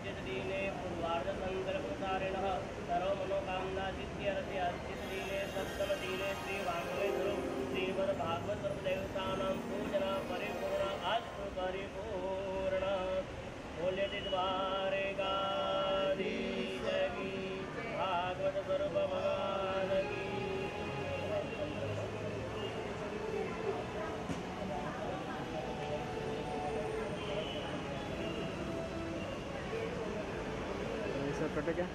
अर्चितदीने पूर्वार्धसङ्कल्पसारिणः सर्वमनोकामनाचित्यर्थे अर्चितदीने सप्तमदीने श्रीवाङ्मयगुरु श्रीमद्भागवतदेवतानां पूजना परिपूर्ण अस्तु परिपूर्ण। बोल्यति द्वारिकाधीश की भागवत स्वरूप भगवान की। ऐसा कटे क्या?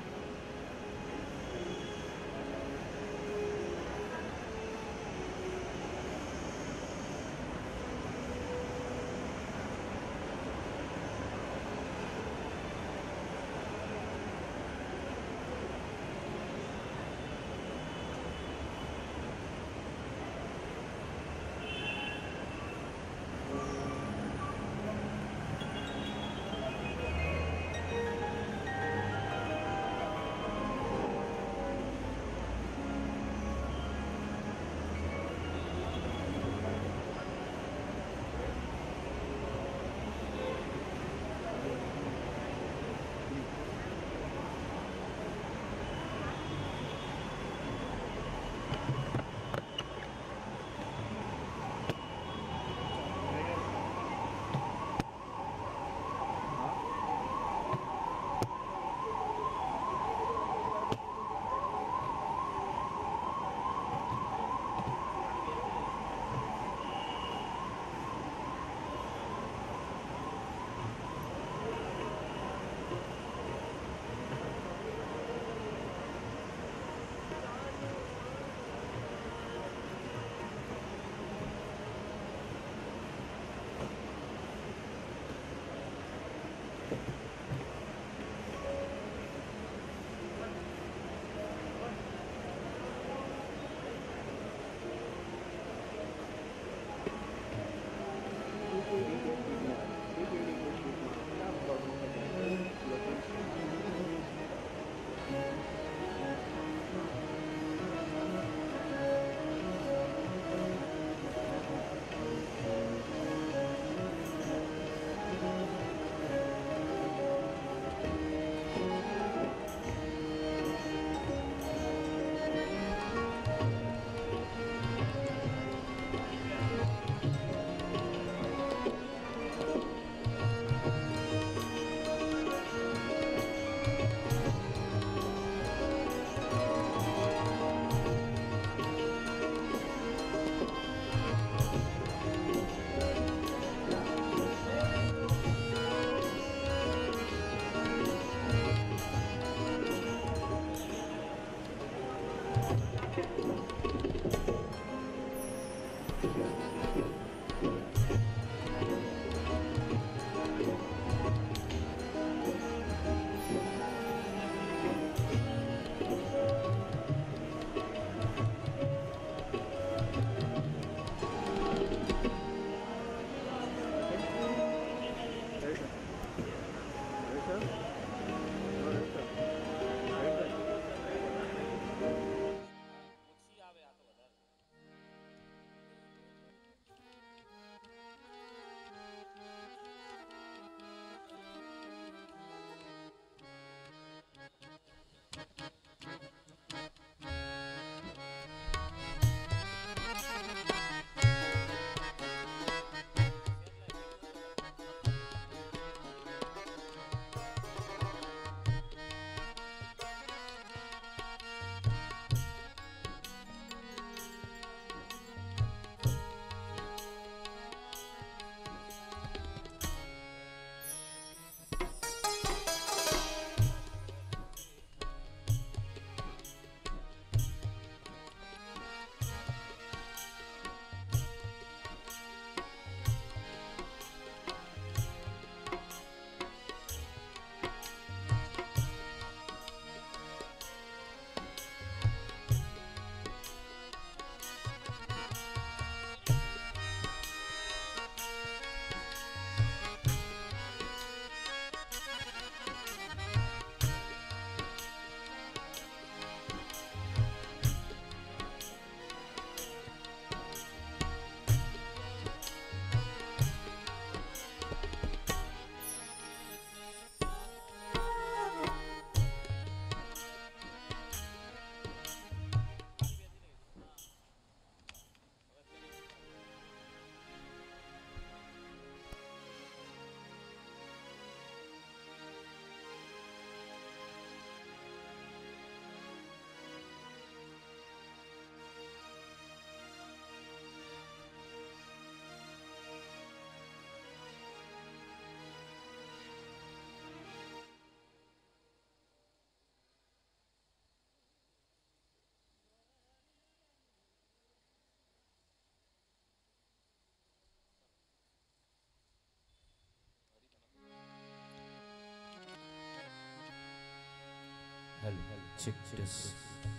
check this.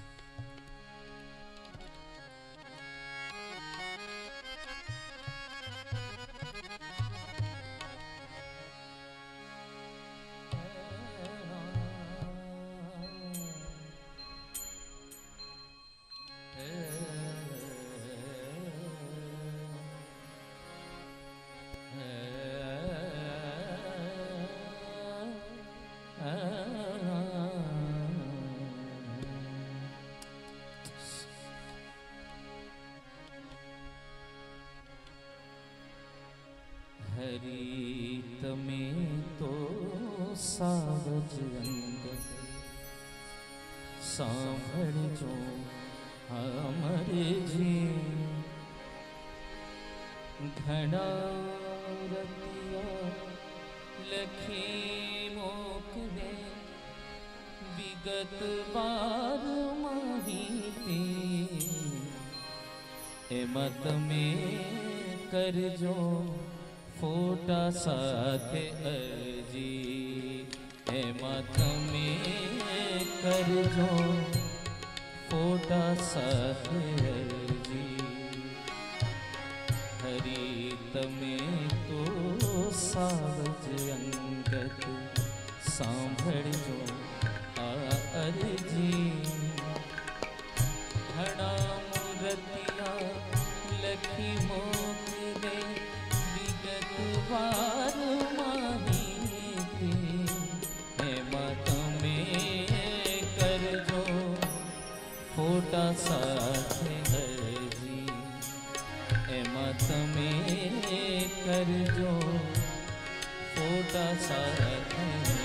हरि तमे तो सावज अंगत सांभळजो हमरे जी घना रतिया लखी मोकने विगत बार माहिती एमत में करजो फोटा साथे अर्जी एमत में करजो फोटा साथे अर्जी हरि तमे तो सावज अंगत सांभळजो आ अर्जी घना मूर्तिया लखी मोकने वार माहिती हेमत में करजो फोटा साथे अर्जी हेमत में करजो फोटा साथे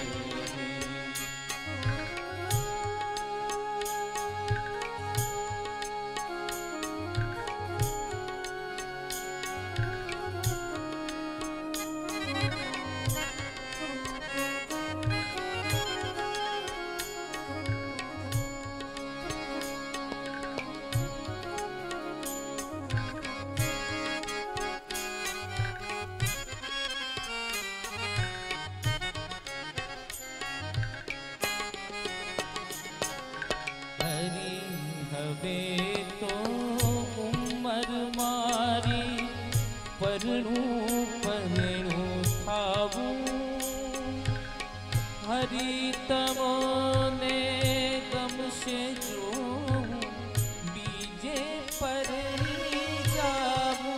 तो उमर मारी परणु परणु थावू हरि तमोने गमशे जो बीजे परणी जावू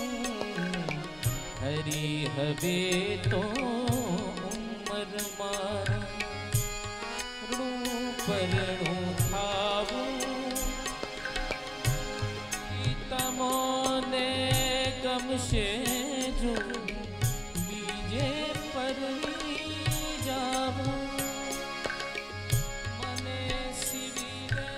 हरि हवे तो उमर मारी परणु थावू तमोने गमशे जो बीजे परणी जावू मने सिविरे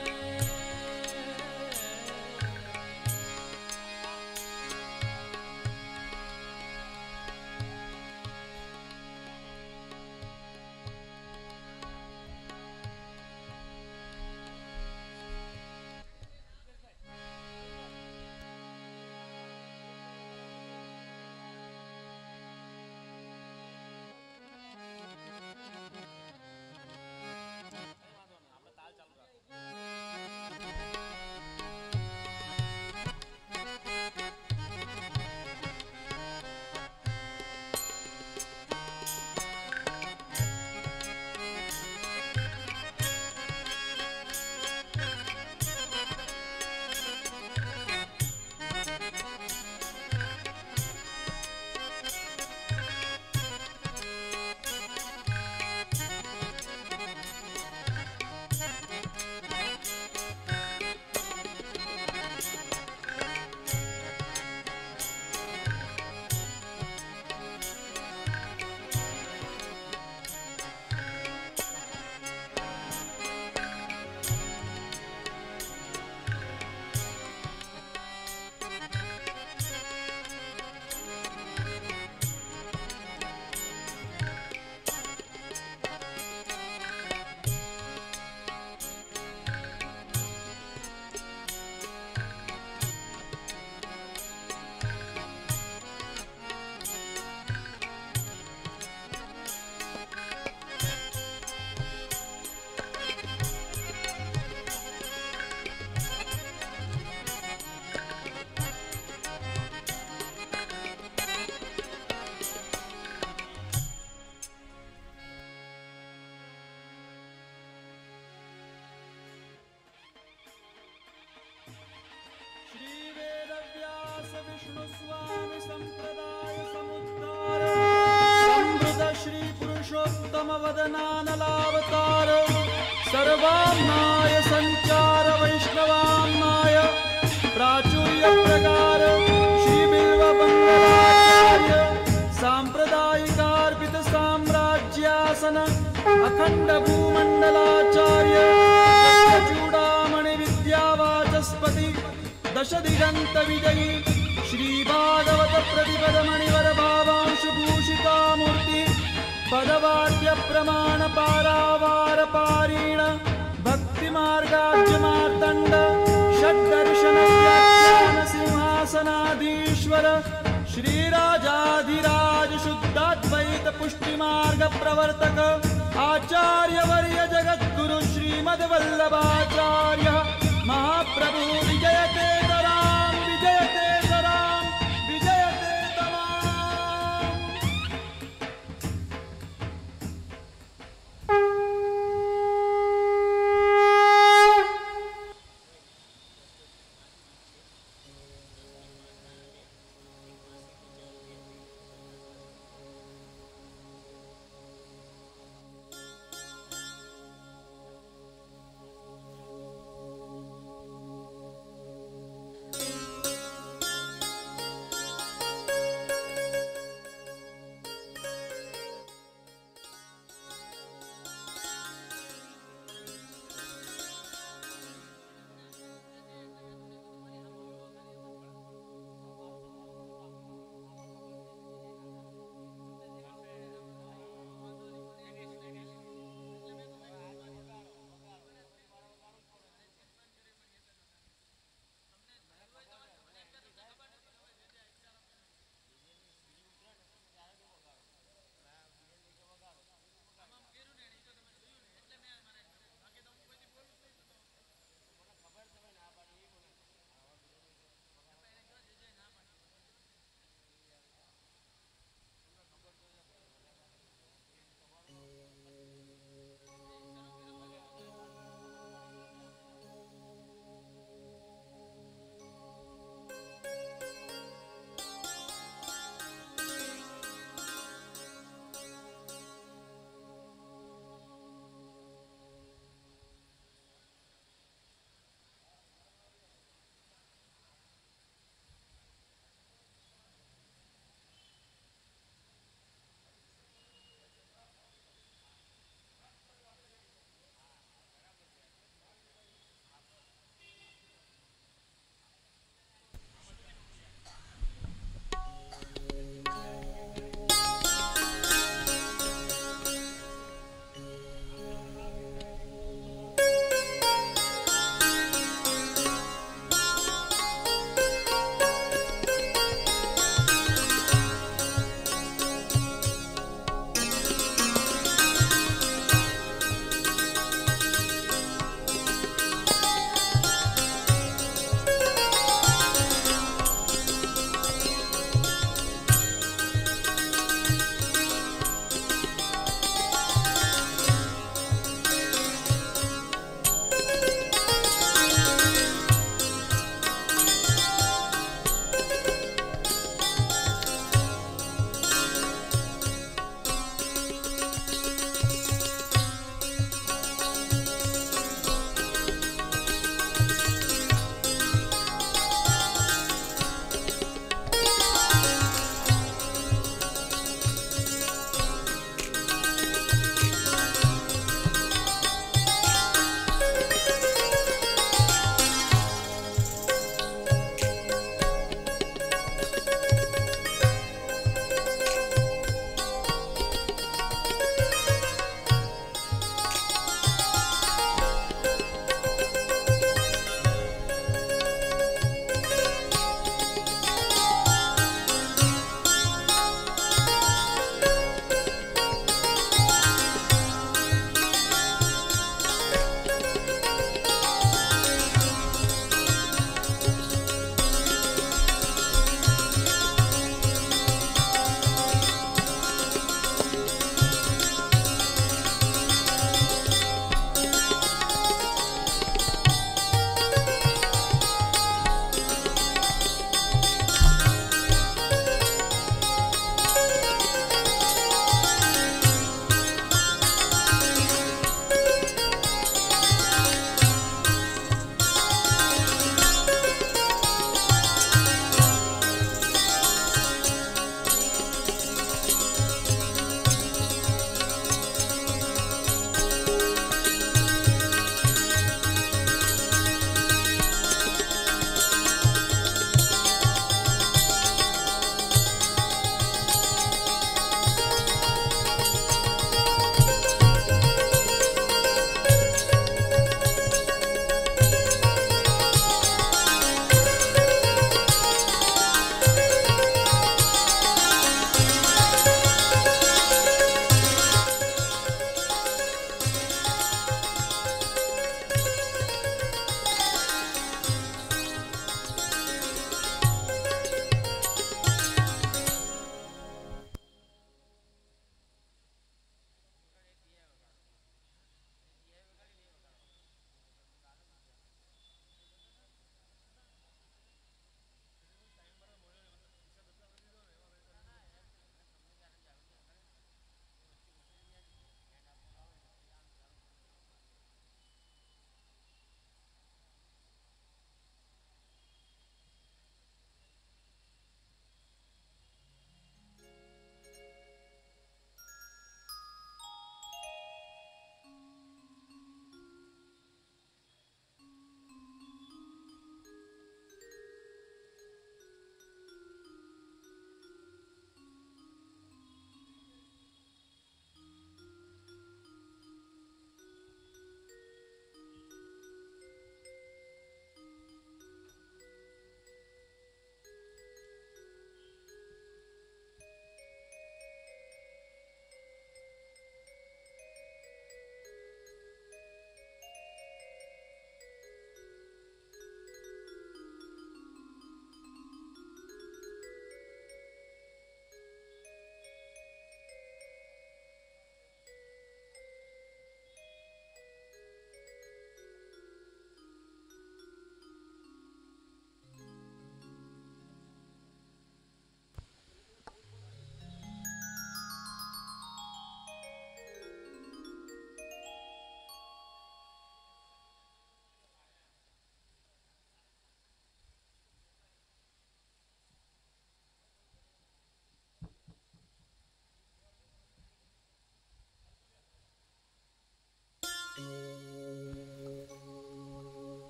वदनानलावतार सर्वाम्नाय संचार वैष्णवाम्नाय प्राचुर्य प्रकार श्री बिल्व मंगलाचार्य सांप्रदायिकार्पित साम्राज्यासन अखंड भूमंडलाचार्य चूड़ामणि विद्यावाचस्पति दश दिगंत विजयी श्री भागवत प्रतिपद मणिवर भावांशु भूषिता मूर्ति पदवाक्य प्रमाण पारावार पारीण भक्ति मार्गाज्य मार्तंड षड्दर्शन व्याख्यान सिंहासनाधीश्वर श्री राजाधिराज शुद्धाद्वैत पुष्टि मार्ग प्रवर्तक आचार्य वर्य जगद्गुरु श्रीमद वल्लभाचार्य महाप्रभु विजयते तराम विजयते तराम विजयते तमाम।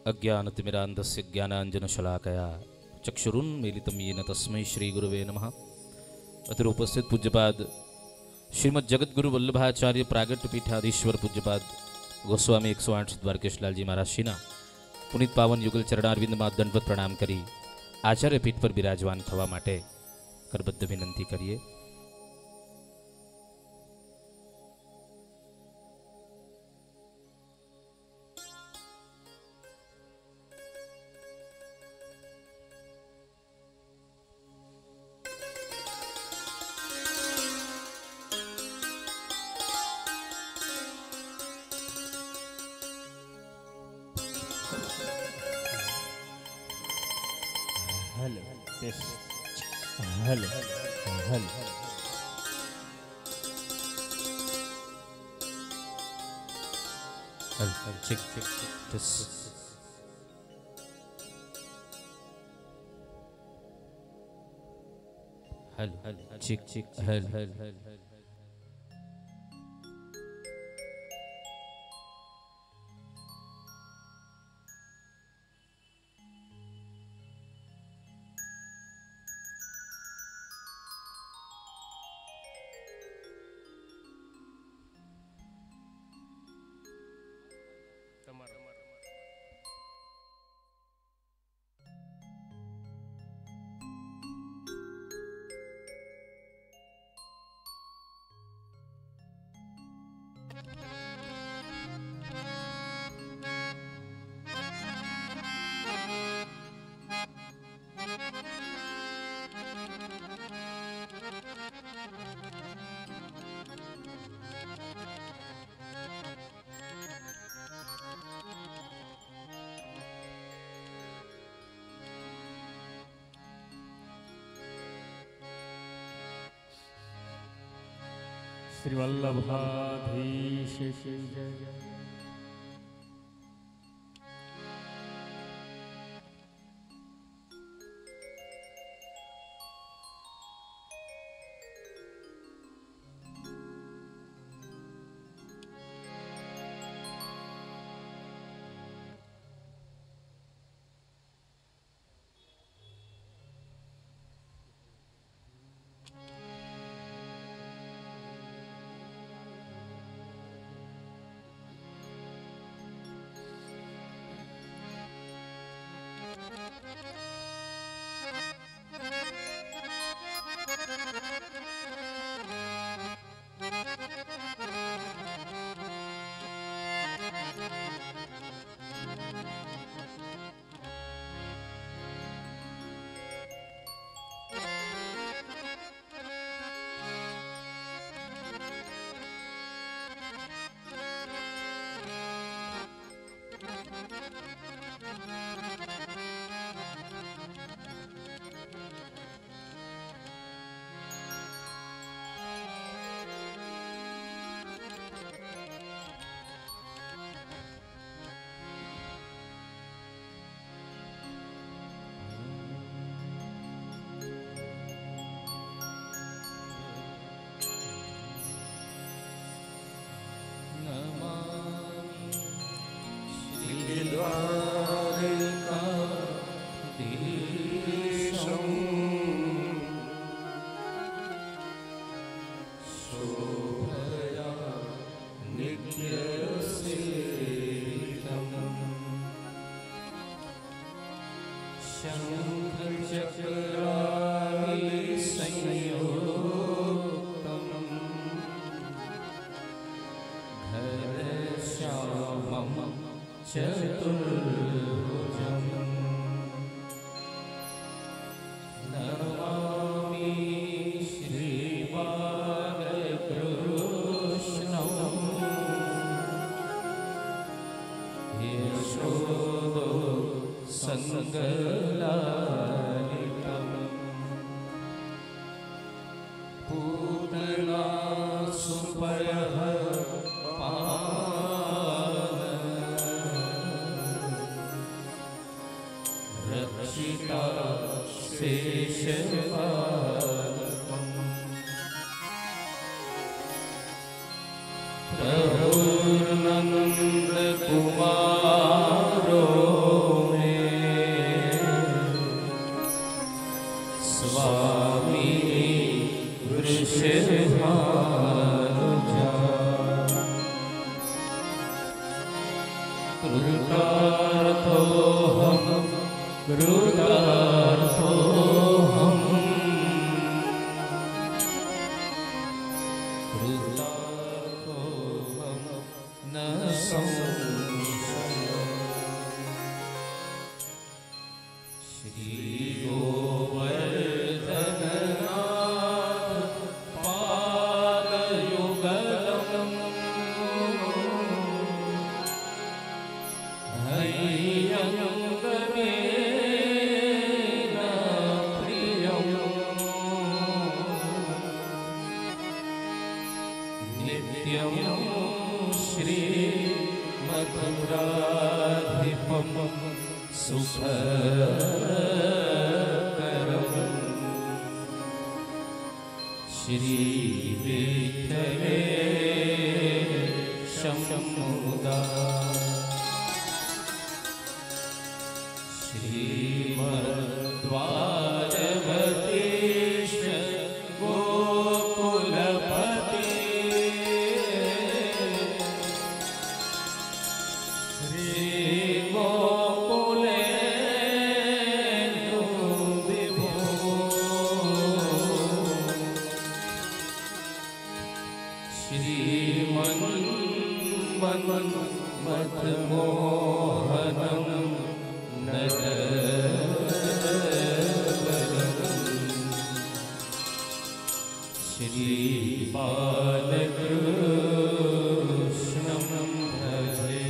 अज्ञानतिमिरान्धस्य ज्ञानाञ्जनशलाकया चक्षुरुन्मीलितं येन तस्मै श्रीगुरुवे नमः। अत्र उपस्थित पूज्यपाद श्रीमद् जगद्गुरु वल्लभाचार्य प्रागट्य पीठाधीश्वर पूज्यपाद गोस्वामी 108 द्वारकेश लालजी महाराज श्रीना पुनित पावन युगल चरणारविंदમાં दंडवत प्रणाम करी आचार्य पीठ पर विराजमान थवा माटे करबद्ध विनंती करिए। Hello hello hello check check test hello hello check check hello hello Shri Vallabhadhish जय। प्रभुर्नंद कुमारो कृतार्थोऽहं कृतार्थोऽहं कृतार्थोऽहं न संशयः। श्री गोवर्धननाथ पादयुगलम् हय्यङ्गमेन प्रियम् नित्यं श्रीमधुराधिपं सुखकरम् श्रीविठ्ठलेशं मुदा श्रीमद्वारवतीश गोकुलपते श्रीगोकुलेन्दु विभो श्रीमन्मथमोहनं श्रीबालकृष्णं भजे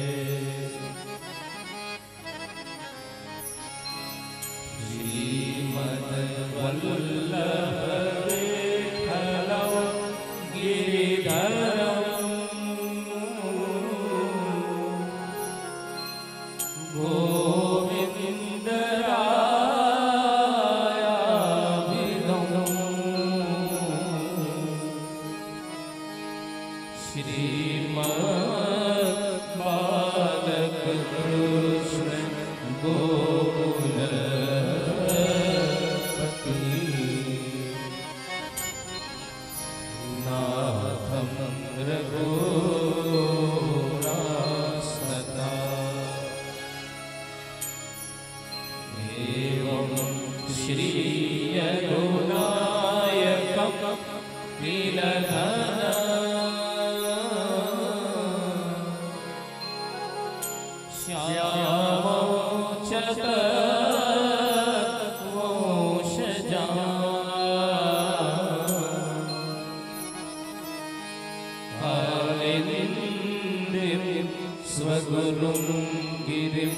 श्रीमद्वल्लभविठलं गिरिधरं श्रीमद्बालकृष्ण गोकुलपति नाथं रघुरासदा एवं श्रीयगुणायकं नीलधर श्यामो चतुर्वंशजा कालिन्दीं स्वगुरुं गिरिं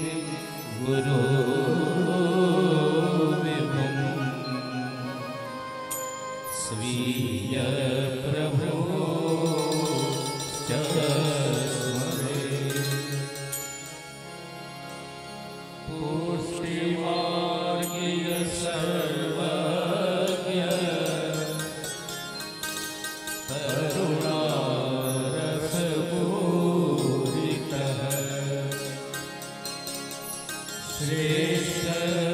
गुरुविभुं स्वीयप्रभो पुष्टिमार्गीय सर्वज्ञ करुणारसपूरितः श्रेष्ठ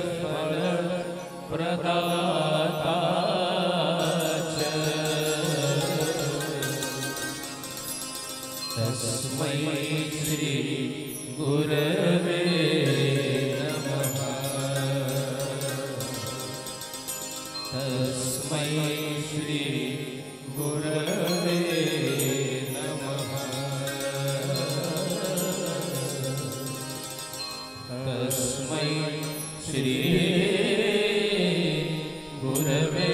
फलप्रदाता च तस्मै श्री गुरवे तस्मै श्री गुरवे नमः तस्मै श्री गुरवे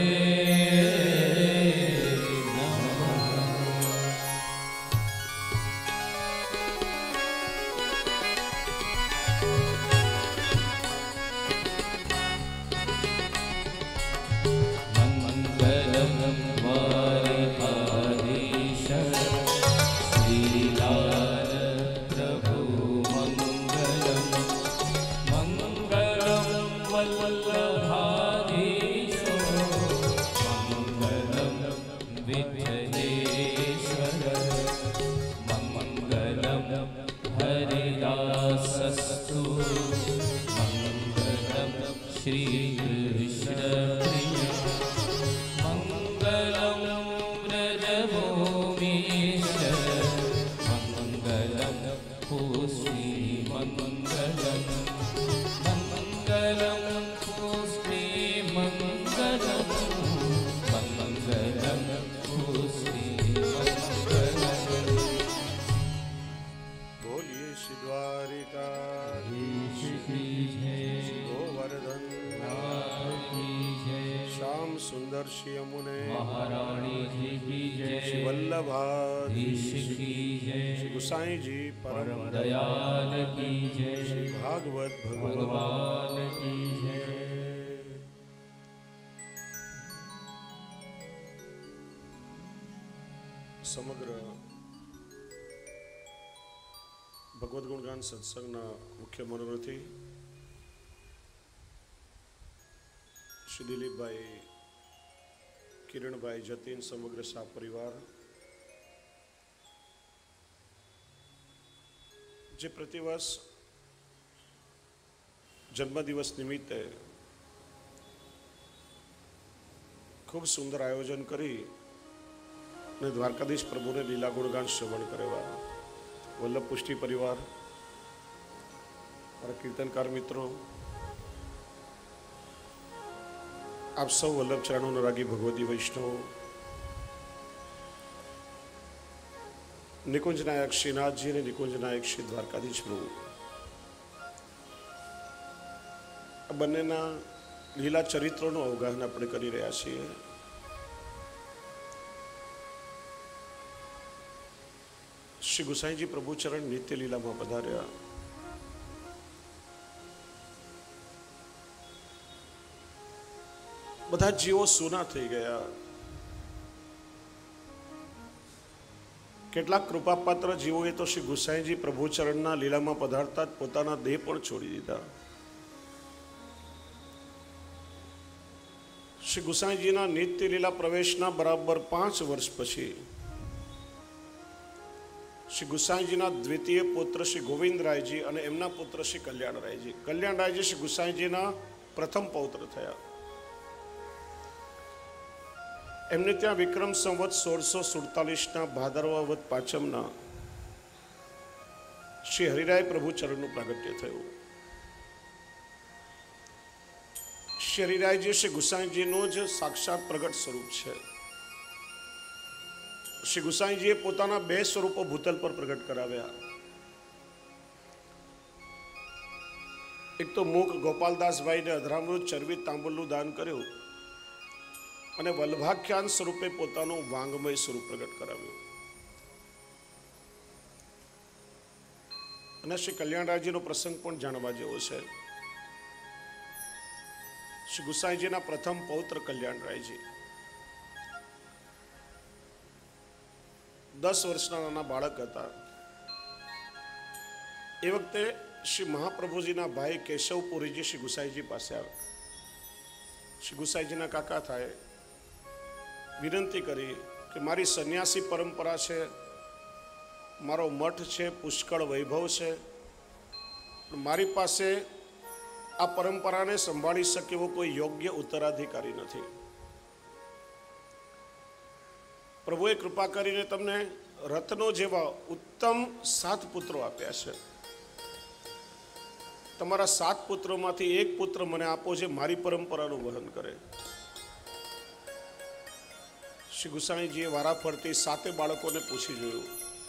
हरिदासस्तु मङ्गलं श्रीकृष्णप्रिय मङ्गलं व्रजभूमीश मङ्गलं पुष्टिमार्गीय મંગલમ મંગલમ પુષ્ટિ મંગલમ મંગલમ પુષ્ટિ મંગલમ. બોલીએ શ્રી દ્વારિકાધીશ કી જય. ગોવર્ધન શ્યામ સુંદર શ્રી યમુને મહારાણી કી જય. શ્રી વલ્લભાધીશ કી જય. શ્રી ગુસાઈજી પરમ દયાલ કી જય. શ્રી ભાગવત ભગવાન કી જય. સમગ્ર ભગવદ્ ગુણગાન સત્સંગના મુખ્ય મનોરથી શ્રી દિલીપભાઈ, કિરણભાઈ, જતીન, સમગ્ર શાહ પરિવાર જે પ્રતિવર્ષ જન્મદિવસ નિમિત્તે ખૂબ સુંદર આયોજન કરી અને દ્વારકાધીશ પ્રભુને લીલા ગુણગાન શ્રવણ કરેવા વલ્લભ પુષ્ટિ પરિવાર, મારા કીર્તનકાર મિત્રો, આપ સૌ વલ્લભ ચરણોનો રાગી ભગવતી વૈષ્ણવ, નિકુંજ નાયક શ્રીનાથજી અને નિકુંજ નાયક શ્રી દ્વારકાધીશ પ્રભુ, આ બંનેના લીલા ચરિત્રોનું અવગાહન આપણે કરી રહ્યા છીએ. શ્રી ગુસાઈજી પ્રભુચરણ નિત્ય લીલામાં પધાર્યા. બધા જીવો સૂના થઈ ગયા. કેટલાક કૃપાપાત્ર જીવોએ તો શ્રી ગુસાઈજી પ્રભુચરણના લીલામાં પધારતા જ પોતાના દેહ પણ છોડી દીધા. શ્રી ગુસાઈજીના નિત્ય લીલા પ્રવેશના બરાબર 5 વર્ષ પછી શ્રી ગુસાઈજીના દ્વિતીય પુત્ર શ્રી ગોવિંદરાયજી અને એમના પુત્ર શ્રી કલ્યાણરાયજી, કલ્યાણરાયજી શ્રી ગુસાઈજીના પ્રથમ પૌત્ર થયા. એમને ત્યાં વિક્રમ સંવત 1647ના ભાદરવા વદ પાંચમના શ્રી હરિરાય પ્રભુ ચરણનું પ્રાગટ્ય થયું. શ્રી હરિરાયજી શ્રી ગુસાઈજીનું જ સાક્ષાત પ્રગટ સ્વરૂપ છે. શ્રી ગુસાઈજીએ પોતાના 2 સ્વરૂપો ભૂતલ પર પ્રગટ કરાવ્યા. એક તો મૂક ગોપાલદાસભાઈને અધરામૃત ચરબી તાંબુલનું દાન કર્યું અને વલ્ભાખ્યાન સ્વરૂપે પોતાનું વાંગમય સ્વરૂપ પ્રગટ કરાવ્યું. અને શ્રી કલ્યાણરાયજીનો પ્રસંગ પણ જાણવા જેવો છે. શ્રી ગુસાઈજીના પ્રથમ પૌત્ર કલ્યાણરાયજી 10 વર્ષના નાના બાળક હતા. એ વખતે શ્રી મહાપ્રભુજીના ભાઈ કેશવપુરીજી શ્રી ગુસાઈજી પાસે આવ્યા. શ્રી ગુસાઈજીના કાકા થાય, વિનંતી કરી કે મારી સંન્યાસી પરંપરા છે, મારો મઠ છે, પુષ્કળ વૈભવ છે, મારી પાસે આ પરંપરાને સંભાળી શકે એવો કોઈ યોગ્ય ઉત્તરાધિકારી નથી. પ્રભુએ કૃપા કરીને તમને રત્નો જેવા ઉત્તમ 7 પુત્રો આપ્યા છે. તમારા 7 પુત્રોમાંથી એક પુત્ર મને આપો જે મારી પરંપરાનું વહન કરે. શ્રી ગુસાઈજીએ વારા ફરતી 7 બાળકોને પૂછી જોયું.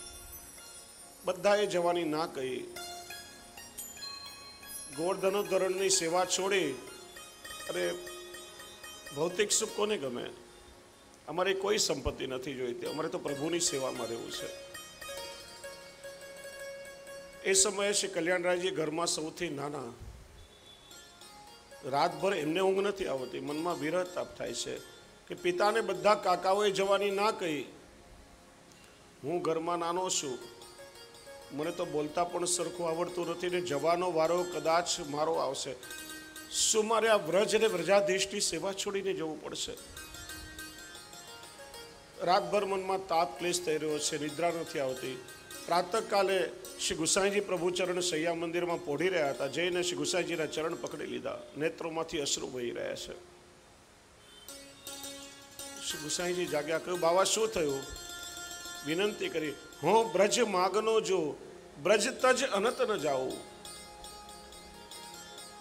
બધાએ જવાની ના કહી. ગોવર્ધનોદ્ધરણની સેવા છોડી અરે ભૌતિક સુખ કોને ગમે? અમારે કોઈ સંપત્તિ નથી જોઈતી, અમારે તો પ્રભુની સેવામાં રહેવું છે. એ સમયે શ્રી કલ્યાણરાયજી ઘરમાં સૌથી નાના. રાતભર એમને ઊંઘ નથી આવતી, મનમાં વિરહ તાપ થાય છે કે પિતાને બધા કાકાઓએ જવાની ના કહી, હું ઘરમાં નાનો છું, મને તો બોલતા પણ સરખું આવડતું નથી ને જવાનો વારો કદાચ મારો આવશે. શું મારે આ વ્રજ અને વ્રજાધીશની સેવા છોડીને જવું પડશે? રાતભર મનમાં તાપ ક્લેશ થઈ રહ્યો છે, નિદ્રા નથી આવતી. પ્રાતઃકાલે શ્રી ગુસાઈજી પ્રભુચરણ શૈયા મંદિરમાં પોઢી રહ્યા હતા. જઈને શ્રી ગુસાઈજીના ચરણ પકડી લીધા. નેત્રોમાંથી અશ્રુ વહી રહ્યા છે. શ્રી ગુસાઈજી જાગ્યા, કહ્યું બાવા શું થયું? વિનંતી કરી, હું બ્રજ માગનો જો બ્રજ તજ અનત ન જાઉં.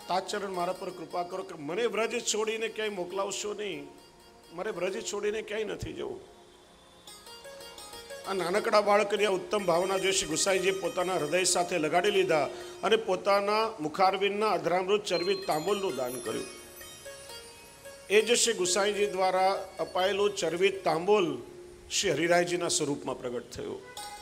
તાચરણ મારા પર કૃપા કરો કે મને વ્રજ છોડીને ક્યાંય મોકલાવશો નહીં. મારે વ્રજ છોડીને ક્યાંય નથી જવું. આ નાનકડા બાળકની આ ઉત્તમ ભાવના જોઈ શ્રી ગુસાઈજીએ પોતાના હૃદય સાથે લગાડી લીધા અને પોતાના મુખારવિંદના અધરામૃત ચરબી તાંબુલનું દાન કર્યું. એ જ શ્રી ગુસાઈજી દ્વારા અપાયેલું ચરબી તાંબુલ શ્રી હરિરાયજીના સ્વરૂપમાં પ્રગટ થયું.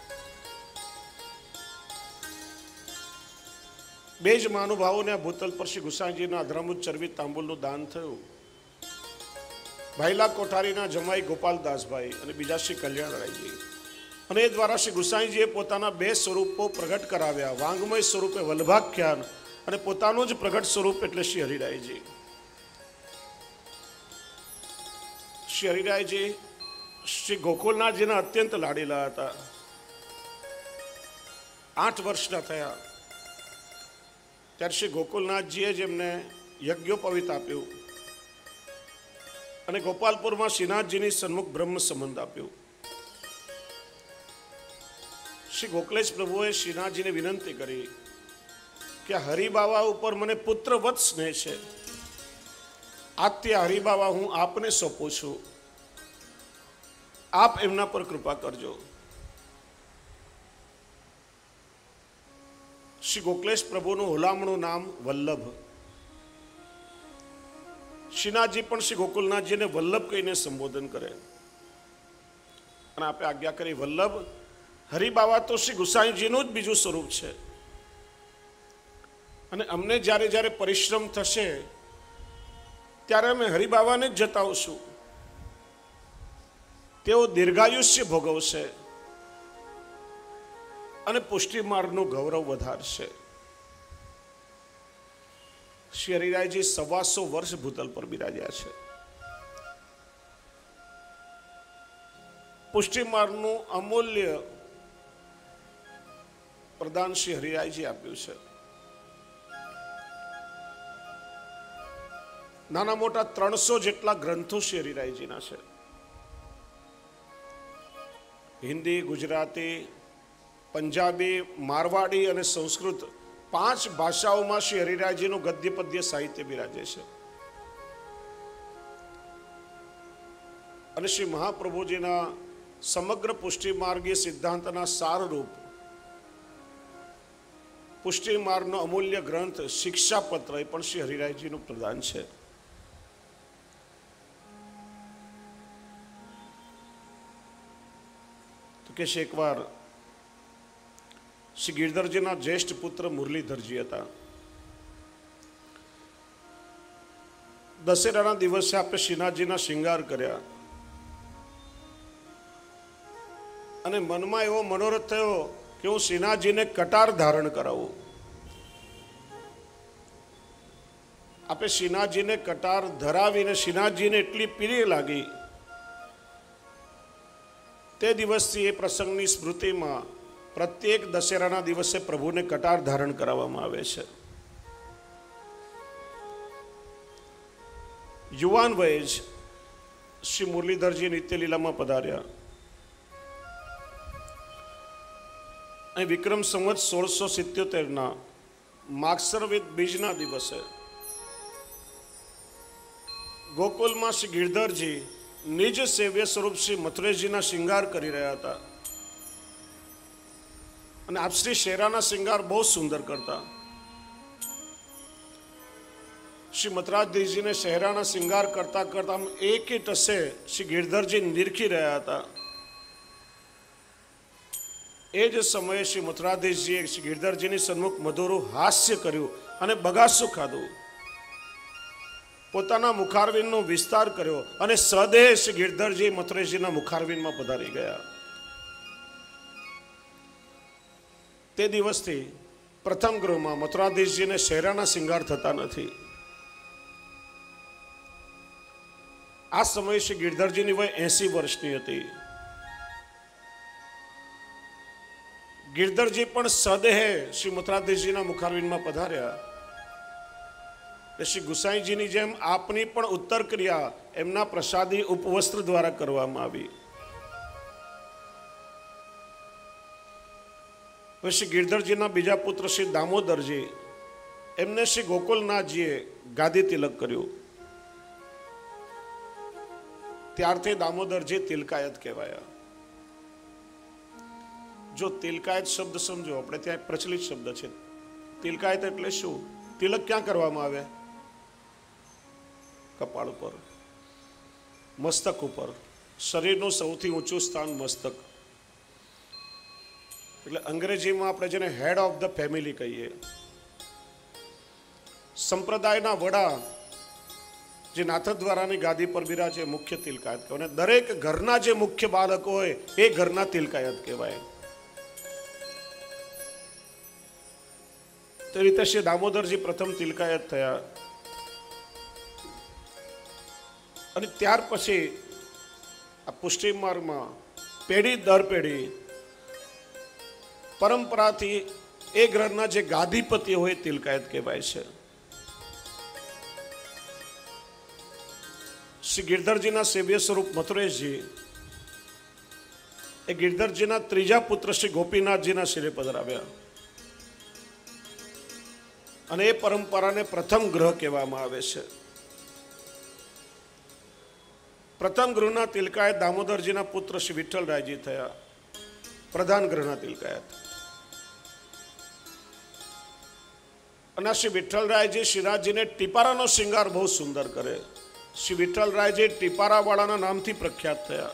બે જ મહાનુભાવોને આ ભૂતલ પર શ્રી ગુસાઈજીના અધરામૃત ચરબી તાંબુલનું દાન થયું. ભાઈલા કોઠારીના જમાઈ ગોપાલદાસભાઈ અને બીજા શ્રી કલ્યાણરાયજી. અને એ દ્વારા શ્રી ગુસાઈજીએ પોતાના બે સ્વરૂપો પ્રગટ કરાવ્યા. વાંગમય સ્વરૂપે વલ્લભાખ્યાન અને પોતાનું જ પ્રગટ સ્વરૂપ એટલે શ્રી હરિરાયજી. શ્રી હરિરાયજી શ્રી ગોકુલનાથજીના અત્યંત લાડીલા હતા. 8 વર્ષના થયા ત્યારે શ્રી ગોકુલનાથજીએ જ એમને યજ્ઞોપવિત આપ્યું અને ગોપાલપુરમાં શ્રીનાથજીની સન્મુખ બ્રહ્મ સંબંધ આપ્યું. શ્રી ગોકલેશ પ્રભુએ શ્રીનાથજીને વિનંતી કરી કે હરિબાવા ઉપર મને પુત્રવત સ્નેહ છે. આત્ય હરિબાવા હું આપને સોંપું છું. આપ એમના પર કૃપા કરજો. શ્રી ગોકલેશ પ્રભુનું હુલામણું નામ વલ્લભ. શ્રીનાથજી પણ શ્રી ગોકુલનાથજીને વલ્લભ કહીને સંબોધન કરે અને આપે આજ્ઞા કરી વલ્લભ. હરિબાવા તો શ્રી ગુસાઈજીનું જ બીજું સ્વરૂપ છે અને અમને જ્યારે જ્યારે પરિશ્રમ થશે ત્યારે અમે હરિબાવાને જ જતાવશું. તેઓ દીર્ઘાયુષ્ય ભોગવશે અને પુષ્ટિ માર્ગનું ગૌરવ વધારશે. શ્રી હરિરાયજી 125 વર્ષ ભૂતલ પર બિરાજ્યા છે. પુષ્ટિ માર્ગનું અમૂલ્ય પ્રદાન શ્રી હરિરાયજી આપ્યું છે. નાના મોટા 300 જેટલા ગ્રંથો શ્રી હરિરાયજીના છે. હિન્દી, ગુજરાતી, પંજાબી, મારવાડી અને સંસ્કૃત 5 ભાષાઓમાં શ્રી હરિરાયજીનું ગદ્ય પદ્ય સાહિત્ય બિરાજે છે. અને શ્રી મહાપ્રભુજીના સમગ્ર પુષ્ટિ માર્ગીય સિદ્ધાંતના સારરૂપ પુષ્ટિ માર્ગનો અમૂલ્ય ગ્રંથ શિક્ષાપત્ર એ પણ શ્રી હરિરાયજીનું પ્રદાન છે. તો કે છે એકવાર શ્રી ગિરધરજીના જ્યેષ્ઠ પુત્ર મુરલીધરજી હતા. દશેરાના દિવસે આપણે શ્રીનાથજીના શૃંગાર કર્યા અને મનમાં એવો મનોરથ થયો કે હું શ્રીનાથજીને કટાર ધારણ કરાવું. આપણે શ્રીનાથજીને કટાર ધરાવીને શ્રીનાથજીને એટલી પ્રિય લાગી તે દિવસથી એ પ્રસંગની સ્મૃતિમાં પ્રત્યેક દશેરાના દિવસે પ્રભુને કટાર ધારણ કરાવવામાં આવે છે. યુવાન વયે જ શ્રી મુરલીધરજી નિત્યલીલામાં પધાર્યા. અહીં વિક્રમ સંવત 1677ના માગસરવિદ બીજના દિવસે ગોકુલમાં શ્રી ગિરધરજી નિજ સેવ્ય સ્વરૂપ શ્રી મથુરેશજીના શૃંગાર કરી રહ્યા હતા અને આપ શ્રી શેરાના શૃંગાર બહુ સુંદર કરતા. શ્રી મથુરાધીશજીને શહેરાના શૃંગાર કરતા કરતા એક ટસે શ્રી ગિરધરજી નિરખી રહ્યા હતા. એ જ સમયે શ્રી મથુરાધીશજીએ શ્રી ગિરધરજીની સન્મુખ મધુરું હાસ્ય કર્યું અને બગાસું ખાધું. પોતાના મુખારવિંદનો વિસ્તાર કર્યો અને સદેહ શ્રી ગિરધરજી મથુરેશજીના મુખારવિંદમાં પધારી ગયા. તે દિવસથી પ્રથમ ગૃહમાં મથુરાધીશજીને શહેરાના શૃંગાર થતા નથી. આ સમયે શ્રી ગિરધરજીની વય 80 વર્ષની હતી. ગિરધરજી પણ સદેહે શ્રી મથુરાધીશજીના મુખારવિંદમાં પધાર્યા. શ્રી ગુસાઈજીની જેમ આપની પણ ઉત્તર ક્રિયા એમના પ્રસાદી ઉપવસ્ત્ર દ્વારા કરવામાં આવી. શ્રી ગિરધરજીના બીજા પુત્ર શ્રી દામોદરજી એમને શ્રી ગોકુલનાથજીએ ગાદી તિલક કર્યું. ત્યારથી દામોદરજી તિલકાયત કહેવાયા. જો તિલકાયત શબ્દ સમજો, આપણે ત્યાં પ્રચલિત શબ્દ છે. તિલકાયત એટલે શું? તિલક ક્યાં કરવામાં આવે? કપાળ ઉપર, મસ્તક ઉપર. શરીરનું સૌથી ઊંચું સ્થાન મસ્તક. એટલે અંગ્રેજીમાં આપણે જેને હેડ ઓફ ધ ફેમિલી કહીએ, સંપ્રદાયના વડા જે નાથદ્વારાની ગાદી પર બિરાજે મુખ્ય તિલકાયત કહેવાય. અને દરેક ઘરના જે મુખ્ય બાળકો હોય એ ઘરના તિલકાયત કહેવાય. તે રીતે શ્રી દામોદરજી પ્રથમ તિલકાયત થયા. અને ત્યાર પછી આ પુષ્ટિ માર્ગમાં પેઢી દર પેઢી પરંપરાથી એ ઘરના જે ગાદીપતિ હોય તિલકાયત કહેવાય છે. શ્રી ગિરધરજીના સેવ્ય સ્વરૂપ મથુરેશજી એ ગિરધરજીના ત્રીજા પુત્ર શ્રી ગોપીનાથજીના શિરે પધરાવ્યા. અને એ પરંપરાને પ્રથમ ગ્રહ કહેવામાં આવે છે. પ્રથમ ગૃહના તિલકાયત દામોદરજીના પુત્ર શ્રી વિઠ્ઠલરાયજી થયા, પ્રધાન ગૃહના તિલકાયત. અને શ્રી વિઠ્ઠલરાયજી શ્રીનાથજીને ટીપારાનો શૃંગાર બહુ સુંદર કરે. શ્રી વિઠ્ઠલરાયજી ટીપારાવાળાના નામથી પ્રખ્યાત થયા.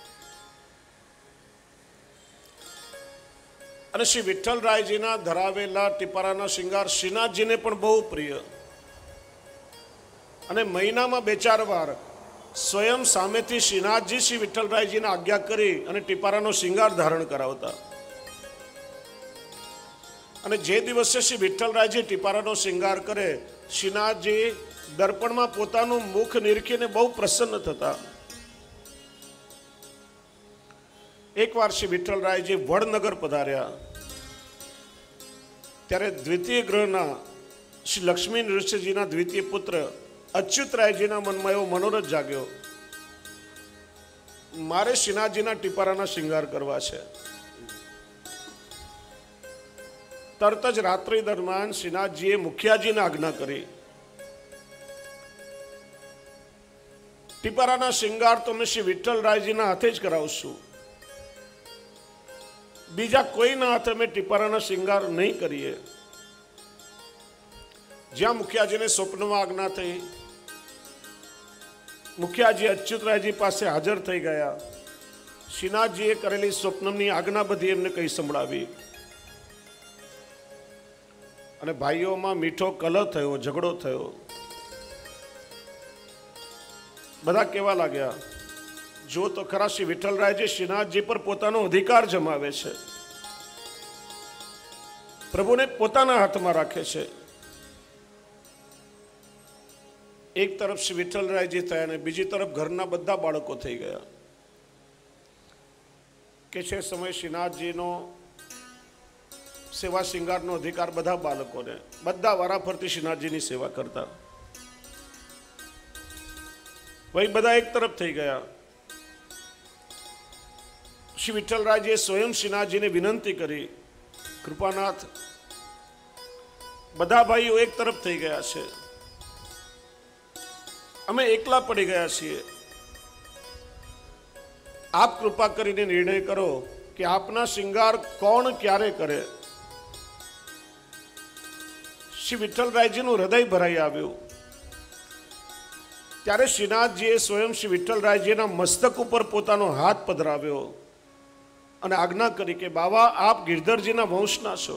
અને શ્રી વિઠ્ઠલરાયજીના ધરાવેલા ટીપારાના શૃંગાર શ્રીનાથજીને પણ બહુ પ્રિય. અને મહિનામાં 2-4 વાર સ્વયં સામેથી શ્રીનાથજી શ્રી વિઠ્ઠલરાયજીને આજ્ઞા કરી અને ટીપારાનો શૃંગાર ધારણ કરાવતા. અને જે દિવસે શ્રી વિઠ્ઠલરાયજી ટીપારાનો શૃંગાર કરે, શ્રીનાથજી દર્પણમાં પોતાનું મુખ નિરખીને બહુ પ્રસન્ન થતા. એકવાર શ્રી વિઠ્ઠલરાયજી વડનગર પધાર્યા, ત્યારે દ્વિતીય ગ્રહના શ્રી લક્ષ્મી નૃસિંહજીના દ્વિતીય પુત્ર અચ્યુતરાયજીના મનમાં એવો મનોરથ જાગ્યો, મારે શ્રીનાથજીના ટીપારાના શૃંગાર કરવા છે. તરત જ રાત્રિ દરમિયાન શ્રીનાથજીએ મુખિયાજીને આજ્ઞા કરી, ટીપારાના શૃંગાર તો મેં શ્રી વિઠ્ઠલરાયજીના હાથે જ કરાવશું, બીજા કોઈના હાથે અમે ટીપારાના શૃંગાર નહીં કરીએ. જ્યાં મુખિયાજીને સ્વપ્નમાં આજ્ઞા થઈ, મુખિયાજી અચ્યુતરાયજી પાસે હાજર થઈ ગયા. શ્રીનાથજીએ કરેલી સ્વપ્નની આજ્ઞા બધી એમને કહી સંભળાવી. અને ભાઈઓમાં મીઠો કલહ થયો, ઝઘડો થયો. બધા કહેવા લાગ્યા, જો તો ખરા શ્રી વિઠ્ઠલરાયજી શ્રીનાથજી પર પોતાનો અધિકાર જમાવે છે, પ્રભુને પોતાના હાથમાં રાખે છે. એક તરફ શ્રી વિઠ્ઠલરાયજી થયા અને બીજી તરફ ઘરના બધા બાળકો થઈ ગયા. કે છે સમય શ્રીનાથજીનો સેવા શૃંગારનો અધિકાર બધા બાળકોને, બધા વારાફરતી શ્રીનાથજીની સેવા કરતા. ભાઈ બધા એક તરફ થઈ ગયા. શ્રી વિઠ્ઠલરાયજીએ સ્વયં શ્રીનાથજીને વિનંતી કરી, કૃપાનાથ, બધા ભાઈઓ એક તરફ થઈ ગયા છે, અમે એકલા પડી ગયા છીએ. આપ કૃપા કરીને નિર્ણય કરો કે આપના શૃંગાર કોણ ક્યારે કરે. શ્રી વિઠ્ઠલરાયજીનું હૃદય ભરાઈ આવ્યું. ત્યારે શ્રીનાથજીએ સ્વયં શ્રી વિઠ્ઠલરાયજીના મસ્તક ઉપર પોતાનો હાથ પધરાવ્યો અને આજ્ઞા કરી કે બાવા, આપ ગિરધરજીના વંશના છો.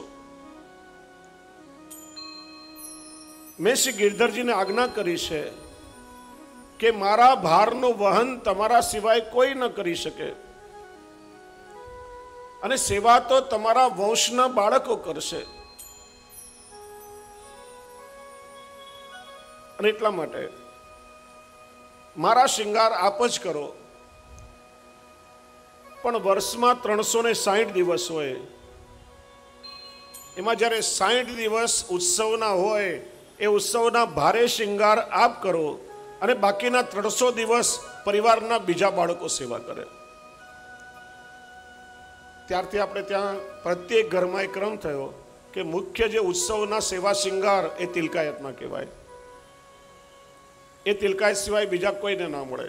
મેં શ્રી ગિરધરજીને આજ્ઞા કરી છે કે મારા ભારનું વહન તમારા સિવાય કોઈ ન કરી શકે, અને સેવા તો તમારા વંશના બાળકો કરશે. અને એટલા માટે મારા શૃંગાર આપ જ કરો. પણ વર્ષમાં 360 દિવસ હોય, એમાં જ્યારે 60 દિવસ ઉત્સવના હોય, એ ઉત્સવના ભારે શૃંગાર આપ કરો અને બાકીના 300 દિવસ પરિવારના બીજા બાળકો સેવા કરે. ત્યારથી આપણે ત્યાં પ્રત્યેક ઘરમાં એક ક્રમ થયો કે મુખ્ય જે ઉત્સવના સેવા શિંગાર એ તિલકાયતમાં કહેવાય. એ તિલકાયત સિવાય બીજા કોઈને ના મળે,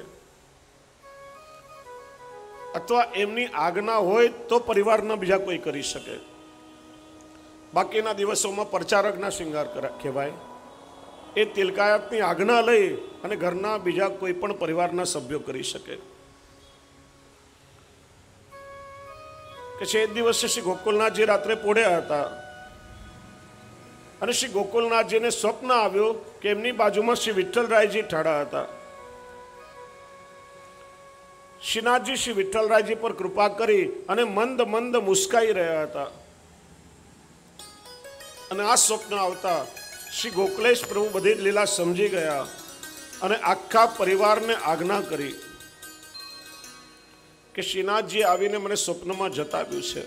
અથવા એમની આજ્ઞા હોય તો પરિવારના બીજા કોઈ કરી શકે. બાકીના દિવસોમાં પ્રચારકના શિંગાર કહેવાય. એ તિલકાયતની આજ્ઞા લઈ અને ઘરના બીજા કોઈ પણ પરિવારના સભ્યો કરી શકે. કે છે એ દિવસે શ્રી ગોકુલનાથજી રાત્રે પોઢ્યા હતા અને શ્રી ગોકુલનાથજીને સ્વપ્ન આવ્યું કે એમની બાજુમાં શ્રી વિઠ્ઠલરાયજી ઠાડા હતા. શ્રીનાથજી શ્રી વિઠ્ઠલરાયજી પર કૃપા કરી અને મંદ મંદ મુસ્કાઈ રહ્યા હતા. અને આ સ્વપ્ન આવતા શ્રી ગોકલેશ પ્રભુ બધી જ લીલા સમજી ગયા અને આખા પરિવારને આજ્ઞા કરી કે શ્રીનાથજી આવીને મને સ્વપ્નમાં જતાવ્યું છે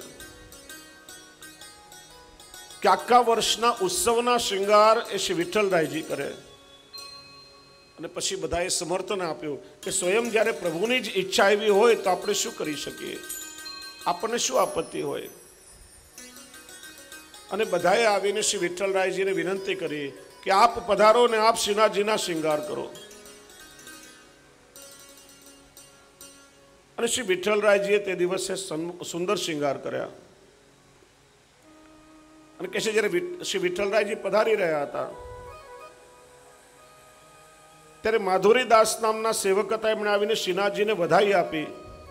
કે આખા વર્ષના ઉત્સવના શૃંગાર એ શ્રી વિઠ્ઠલરાયજી કરે. અને પછી બધાએ સમર્થન આપ્યું કે સ્વયં જ્યારે પ્રભુની જ ઈચ્છા એવી હોય તો આપણે શું કરી શકીએ, આપણને શું આપત્તિ હોય. અને બધાએ આવીને શ્રી વિઠ્ઠલરાયજીને વિનંતી કરી કે આપ પધારો ને આપ શ્રીનાથજીના શૃંગાર કરો. અને શ્રી વિઠ્ઠલરાયજીએ તે દિવસે સુંદર શૃંગાર કર્યા. અને કહે છે જ્યારે શ્રી વિઠ્ઠલરાયજી પધારી રહ્યા હતા ત્યારે માધુરીદાસ નામના સેવક હતા. એમણે આવીને શ્રીનાથજીને વધાઈ આપી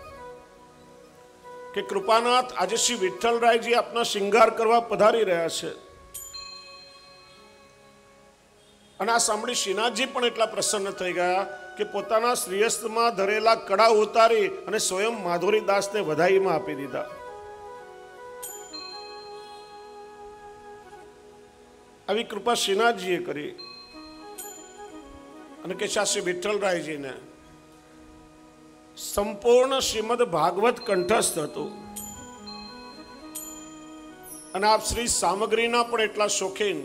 કે કૃપાનાથ, આજે શ્રી વિઠ્ઠલરાયજી આપના શૃંગાર કરવા પધારી રહ્યા છે. અને આ સાંભળી શ્રીનાથજી પણ એટલા પ્રસન્ન થઈ ગયા કે પોતાના શ્રીયસ્તમાં ધરેલા કડા ઉતારી અને સ્વયં માધુરીદાસને વધાઈમાં આપી દીધા. આવી કૃપા શ્રીનાથજીએ કરી. અને કે શ્રી વિઠ્ઠલરાયજીને સંપૂર્ણ શ્રીમદ ભાગવત કંઠસ્થ હતું. અને આપ શ્રી સામગ્રીના પણ એટલા શોખીન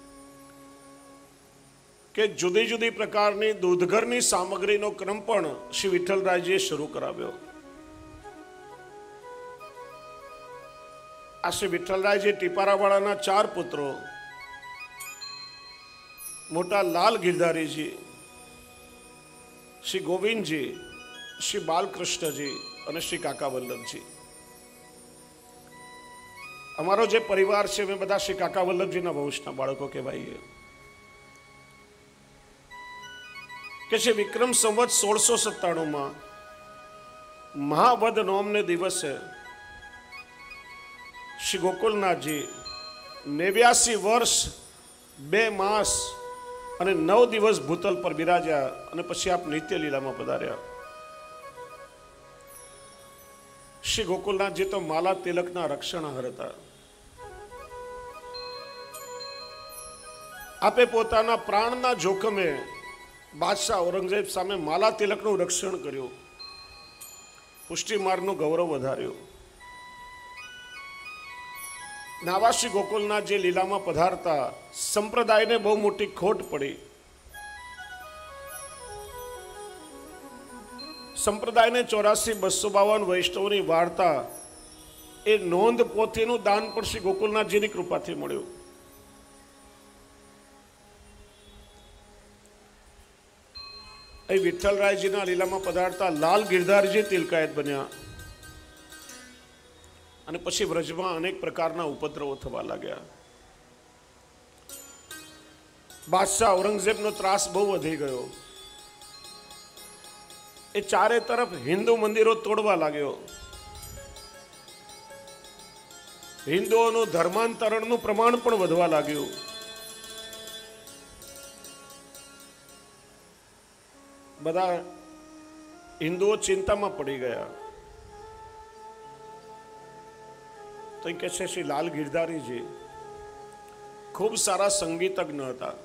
કે જુદી જુદી પ્રકારની દૂધઘરની સામગ્રીનો ક્રમ પણ શ્રી વિઠ્ઠલરાયજીએ શરૂ કરાવ્યો. આ શ્રી વિઠ્ઠલરાયજી ટીપારાવાળાના 4 પુત્રો, મોટા લાલ ગિરધારીજી, શ્રી ગોવિંદજી, શ્રી બાલકૃષ્ણજી અને શ્રી કાકા વલ્લભજી. અમારો જે પરિવાર છે અમે બધા શ્રી કાકા વલ્લભજીના વંશના બાળકો કહેવાઈએ. કે છે વિક્રમ સંવત 1697 મહાવદ નોમને દિવસે શ્રી ગોકુલનાથજી 89 વર્ષ 2 માસ અને 9 દિવસ ભૂતલ પર બિરાજ્યા. અને પછી આપ નિત્ય લીલામાં પધાર્યા. શ્રી ગોકુલનાથજી તો માલા તિલકના રક્ષણહાર હતા. આપે પોતાના પ્રાણના જોખમે બાદશાહ ઔરંગઝેબ સામે માલા તિલકનું રક્ષણ કર્યું, પુષ્ટિમાર્ગનું ગૌરવ વધાર્યું. નાવા શ્રી ગોકુલનાથજી લીલામાં પધારતા સંપ્રદાયને બહુ મોટી ખોટ પડી. સંપ્રદાયને 84,252 વૈષ્ણવની વાર્તા એ નોંધ પોથીનું દાન પણ શ્રી ગોકુલનાથજીની કૃપાથી મળ્યું. એ વિઠ્ઠલરાયજીના લીલામાં પધારતા લાલ ગિરધારજી તિલકાયત બન્યા. અને પછી વ્રજમાં અનેક પ્રકારના ઉપદ્રવો થવા લાગ્યા. બાદશાહ ઔરંગઝેબનો ત્રાસ બહુ વધી ગયો. એ ચારે તરફ હિન્દુ મંદિરો તોડવા લાગ્યો. હિન્દુઓનું ધર્માંતરણનું પ્રમાણ પણ વધવા લાગ્યું. બધા હિન્દુઓ ચિંતામાં પડી ગયા. તો કહે છે શ્રી લાલ ગિરધારીજી ખૂબ સારા સંગીતજ્ઞ હતા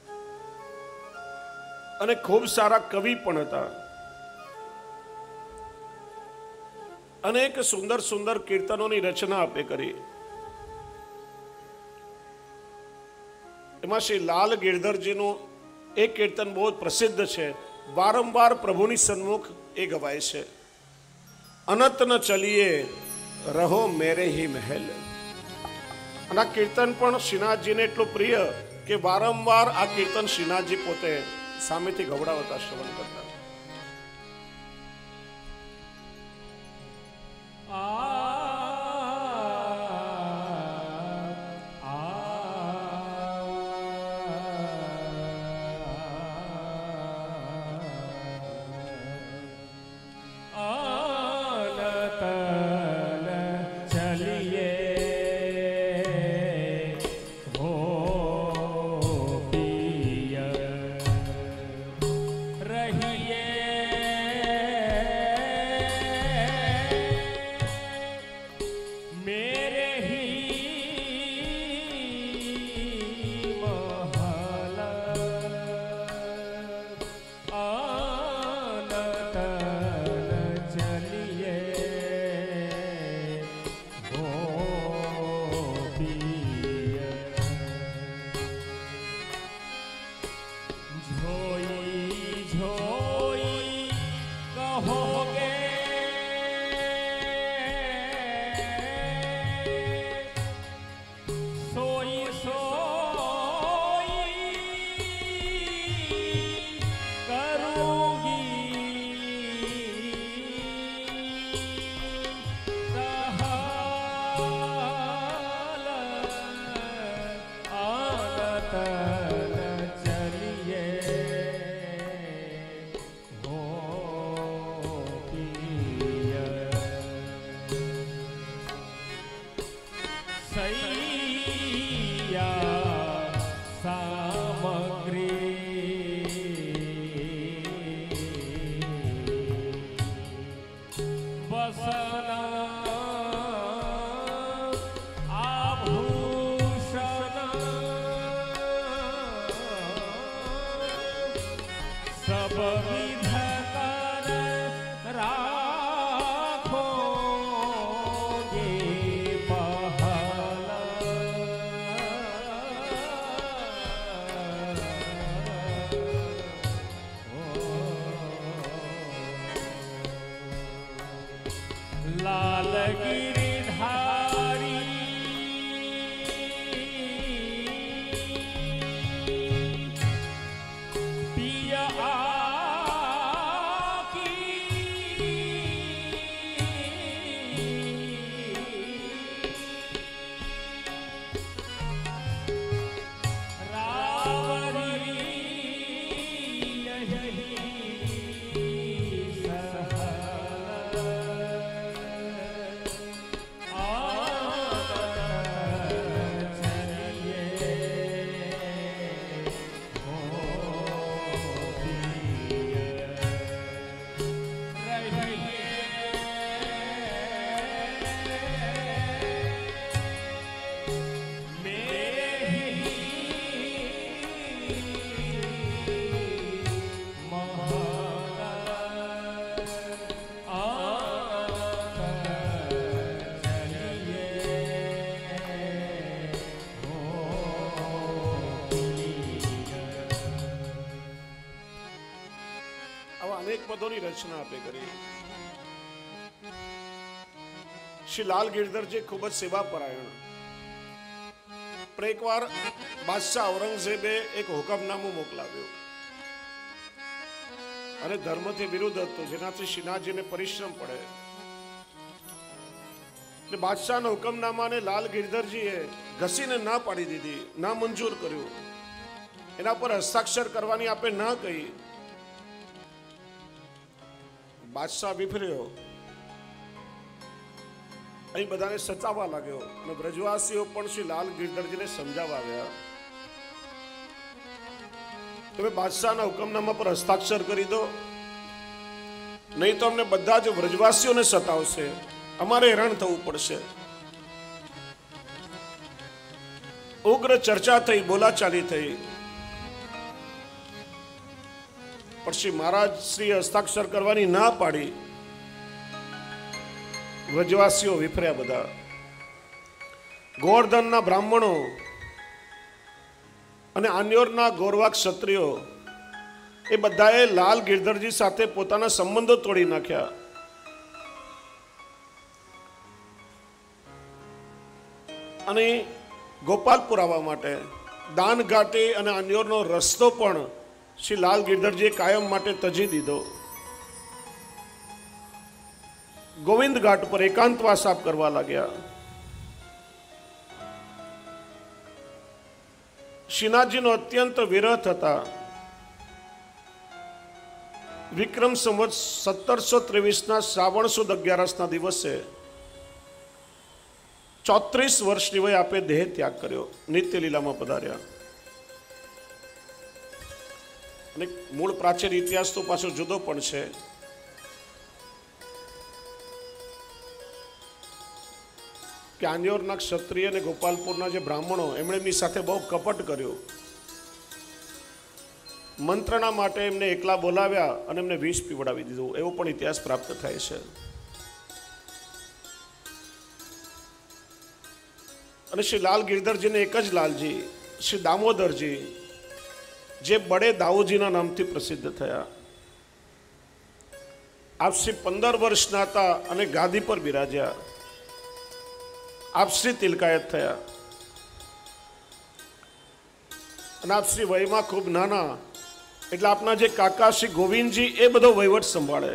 અને ખૂબ સારા કવિ પણ હતા. અનેક સુંદર સુંદર કીર્તનોની રચના આપે કરી. એમાં શ્રી લાલ ગિરધરજીનું એક કીર્તન બહુ પ્રસિદ્ધ છે, વારંવાર પ્રભુની સન્મુખ એ ગવાય છે. અનત ન ચલીએ રહો મેરે હી મહેલ, અને આ કીર્તન પણ શ્રીનાથજીને એટલું પ્રિય કે વારંવાર આ કીર્તન શ્રીનાથજી પોતે સામેથી ગવડાવતા, શ્રવણ કરતા. પદોની રચના આપે કરી. શ્રી લાલ ગિરધરજી ખૂબ જ સેવા પરાયણ. પણ એકવાર બાદશાહ ઔરંગઝેબે એક હુકમનામું મોકલાવ્યું અને ધર્મથી વિરુદ્ધ હતું, જેનાથી શ્રીનાથજીને પરિશ્રમ પડે. એટલે બાદશાહના હુકમનામાને લાલ ગિરધરજીએ ઘસીને ના પાડી દીધી, ના મંજૂર કર્યું. એના પર હસ્તાક્ષર કરવાની આપે ના કહી. બાદશાહ વિફર્યો, અહીં બધાને સતાવવા લાગ્યો અને બ્રજવાસીઓ પણ શ્રી લાલ ગિરધરજીને સમજાવવા આવ્યા, તમે બાદશાહના હુકમનામા પર હસ્તાક્ષર કરી દો, નહીં તો અમને બધા જ બ્રજવાસીઓને સતાવશે, અમારે હેરાન થવું પડશે. ઉગ્ર ચર્ચા થઈ, બોલાચાલી થઈ. પણ શ્રી મહારાજ શ્રી હસ્તાક્ષર કરવાની ના પાડી. વ્રજવાસીઓ વિફર્યા બધા. ગોવર્ધનના બ્રાહ્મણો અને આન્યોરના ગોરવા ક્ષત્રિયો એ બધાએ લાલ ગિરધરજી સાથે પોતાના સંબંધો તોડી નાખ્યા. અને ગોપાલપુર આવવા માટે દાન ઘાટી અને અન્યોરનો રસ્તો પણ શ્રી લાલ ગિરધરજીએ કાયમ માટે તજી દીધો. ગોવિંદ ઘાટ પર એકાંતવાસ આપ કરવા લાગ્યા. શ્રીનાથજીનો અત્યંત વિરહ થતા વિક્રમ સંવત 1723 શ્રાવણ સુદ 11 દિવસે 34 વર્ષની વયે આપે દેહ ત્યાગ કર્યો, નિત્ય લીલામાં પધાર્યા. અને મૂળ પ્રાચીન ઇતિહાસ તો પાછો જુદો પણ છે. કે આન્યોરના ક્ષત્રિય અને ગોપાલપુરના જે બ્રાહ્મણો એમણે એમની સાથે બહુ કપટ કર્યું. મંત્રણા માટે એમને એકલા બોલાવ્યા અને એમને વિષ પીવડાવી દીધું, એવો પણ ઇતિહાસ પ્રાપ્ત થાય છે. અને શ્રી લાલ ગિરધરજીને એક જ લાલજી શ્રી દામોદરજી જે બડે દાઉજીના નામથી પ્રસિદ્ધ થયા. આપ શ્રી 15 વર્ષના હતા અને ગાદી પર બિરાજ્યા. આપ શ્રી તિલકાયત થયા અને આપ શ્રી વયમાં ખૂબ નાના, એટલે આપના જે કાકા શ્રી ગોવિંદજી એ બધો વહીવટ સંભાળે.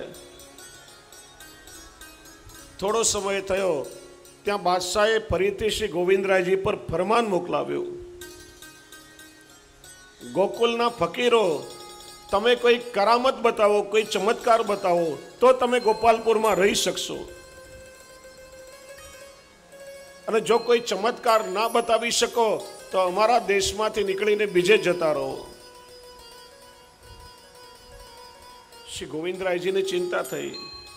થોડો સમય થયો ત્યાં બાદશાહે ફરીથી શ્રી ગોવિંદરાયજી પર ફરમાન મોકલાવ્યું, ગોકુલના ફકીરો તમે કોઈ કરામત બતાવો, કોઈ ચમત્કાર બતાવો તો તમે ગોપાલપુરમાં રહી શકશો, અને જો કોઈ ચમત્કાર ના બતાવી શકો તો અમારા દેશમાંથી નીકળીને બીજે જતા રહો. શ્રી ગોવિંદરાયજીને ચિંતા થઈ.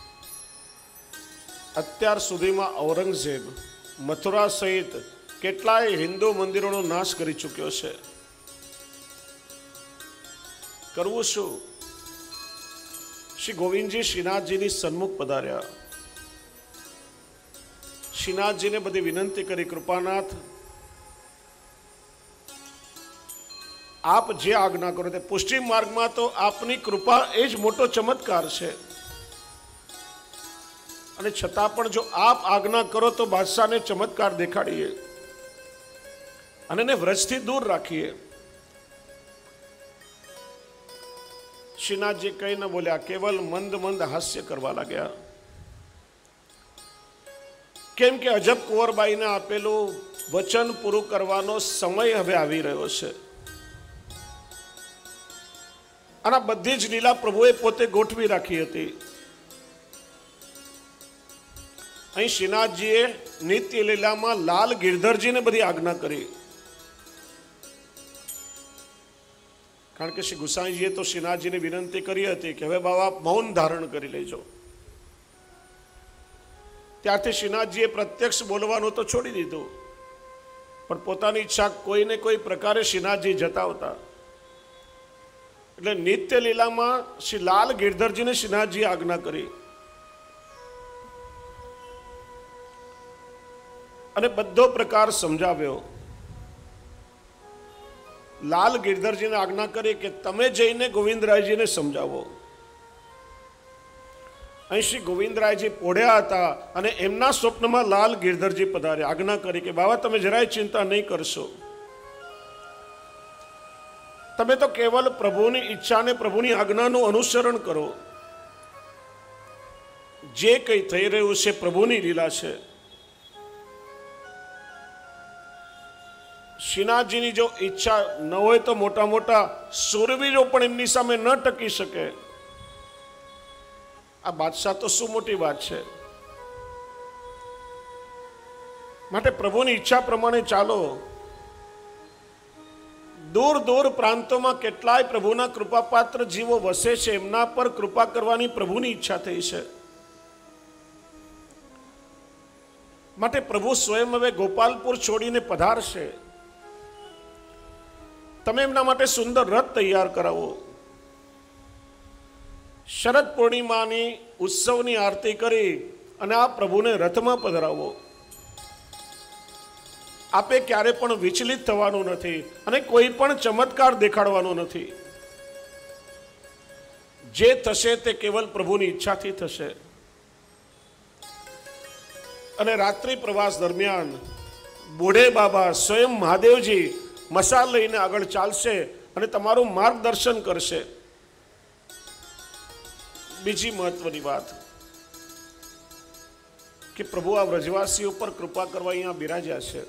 અત્યાર સુધીમાં ઔરંગઝેબ મથુરા સહિત કેટલાય હિન્દુ મંદિરોનો નાશ કરી ચૂક્યો છે. કરવું શું? શ્રી ગોવિંદજી શ્રીનાથજીની સન્મુખ પધાર્યા. શ્રીનાથજીને બધી વિનંતી કરી, કૃપાનાથ આપ જે આજ્ઞા કરો તે પુષ્ટિ માર્ગમાં તો આપની કૃપા એ જ મોટો ચમત્કાર છે, અને છતાં પણ જો આપ આજ્ઞા કરો તો બાદશાહને ચમત્કાર દેખાડીએ અને એને વ્રજથી દૂર રાખીએ. શ્રીનાથજી કઈ ન બોલ્યા, કેવલ મંદ મંદ હાસ્ય કરવા લાગ્યા. કેમ કે અજબ કુંવરબાઈને આપેલું વચન પૂરું કરવાનો સમય હવે આવી રહ્યો છે. અને બધી જ લીલા પ્રભુએ પોતે ગોઠવી રાખી હતી. અહીં શ્રીનાથજીએ નિત્ય લીલામાં લાલ ગિરધરજીને બધી આજ્ઞા કરી. કારણ કે શ્રી ગુસાઈજીએ તો શ્રીનાથજીને વિનંતી કરી હતી કે હવે બાબા મૌન ધારણ કરી લેજો. ત્યારથી શ્રીનાથજીએ પ્રત્યક્ષ બોલવાનું તો છોડી દીધું, પણ પોતાની ઈચ્છા કોઈને કોઈ પ્રકારે શ્રીનાથજી જતાવતા. એટલે નિત્ય લીલામાં શ્રી લાલ ગિરધરજીને શ્રીનાથજીએ આજ્ઞા કરી અને બધો પ્રકાર સમજાવ્યો. લાલ ગિરધરજીને આજ્ઞા કરી કે તમે જઈને ગોવિંદરાયજીને સમજાવો. અહીં શ્રી ગોવિંદરાયજી પોઢ્યા હતા અને એમના સ્વપ્નમાં લાલ ગિરધરજી પધાર્યા. આજ્ઞા કરી કે બાબા તમે જરાય ચિંતા નહીં કરશો, તમે તો કેવલ પ્રભુની ઈચ્છા અને પ્રભુની આજ્ઞાનું અનુસરણ કરો. જે કંઈ થઈ રહ્યું છે પ્રભુની લીલા છે. શ્રીનાથજીની જો ઈચ્છા ન હોય તો મોટા મોટા સુરવીરો પણ એમની સામે ન ટકી શકે. આ બાદશાહ તો શું મોટી વાત છે. માટે પ્રભુની ઈચ્છા પ્રમાણે ચાલો. દૂર દૂર પ્રાંતોમાં કેટલાય પ્રભુના કૃપાપાત્ર જીવો વસે છે, એમના પર કૃપા કરવાની પ્રભુની ઈચ્છા થઈ છે. માટે પ્રભુ સ્વયં હવે ગોપાલપુર છોડીને પધારશે. તમે એમના માટે સુંદર રથ તૈયાર કરાવો. શરદ પૂર્ણિમાની ઉત્સવની આરતી કરી અને આ પ્રભુને રથમાં પધરાવો. આપે ક્યારે પણ વિચલિત થવાનું નથી અને કોઈ પણ ચમત્કાર દેખાડવાનો નથી. જે થશે તે કેવલ પ્રભુની ઈચ્છાથી થશે. અને રાત્રિ પ્રવાસ દરમિયાન બુઢે બાબા સ્વયં મહાદેવજી મશાલ લઈને આગળ ચાલશે અને તમારું માર્ગદર્શન કરશે. બીજી મહત્વની વાત કે પ્રભુ આ વ્રજવાસીઓ પર કૃપા કરવા અહીંયા બિરાજ્યા છે.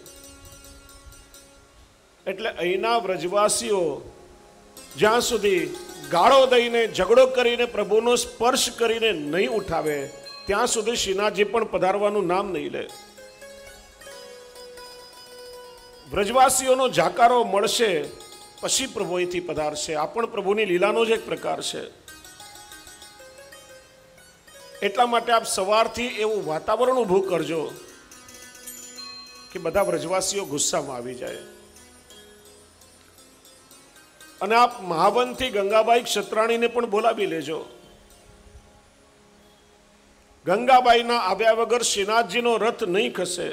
એટલે અહીંના વ્રજવાસીઓ જ્યાં સુધી ગાળો દઈને ઝઘડો કરીને પ્રભુનો સ્પર્શ કરીને નહીં ઉઠાવે ત્યાં સુધી શ્રીનાથજી પણ પધારવાનું નામ નહીં લે. વ્રજવાસીઓનો જાકારો મળશે પછી પ્રભુ અહીંથી પધારશે. આ પણ પ્રભુની લીલાનો જ એક પ્રકાર છે. એટલા માટે આપ સવારથી એવું વાતાવરણ ઊભું કરજો કે બધા વ્રજવાસીઓ ગુસ્સામાં આવી જાય. અને આપ મહાવનથી ગંગાબાઈ ક્ષત્રાણીને પણ બોલાવી લેજો. ગંગાબાઈના આવ્યા વગર શ્રીનાથજીનો રથ નહીં ખસે.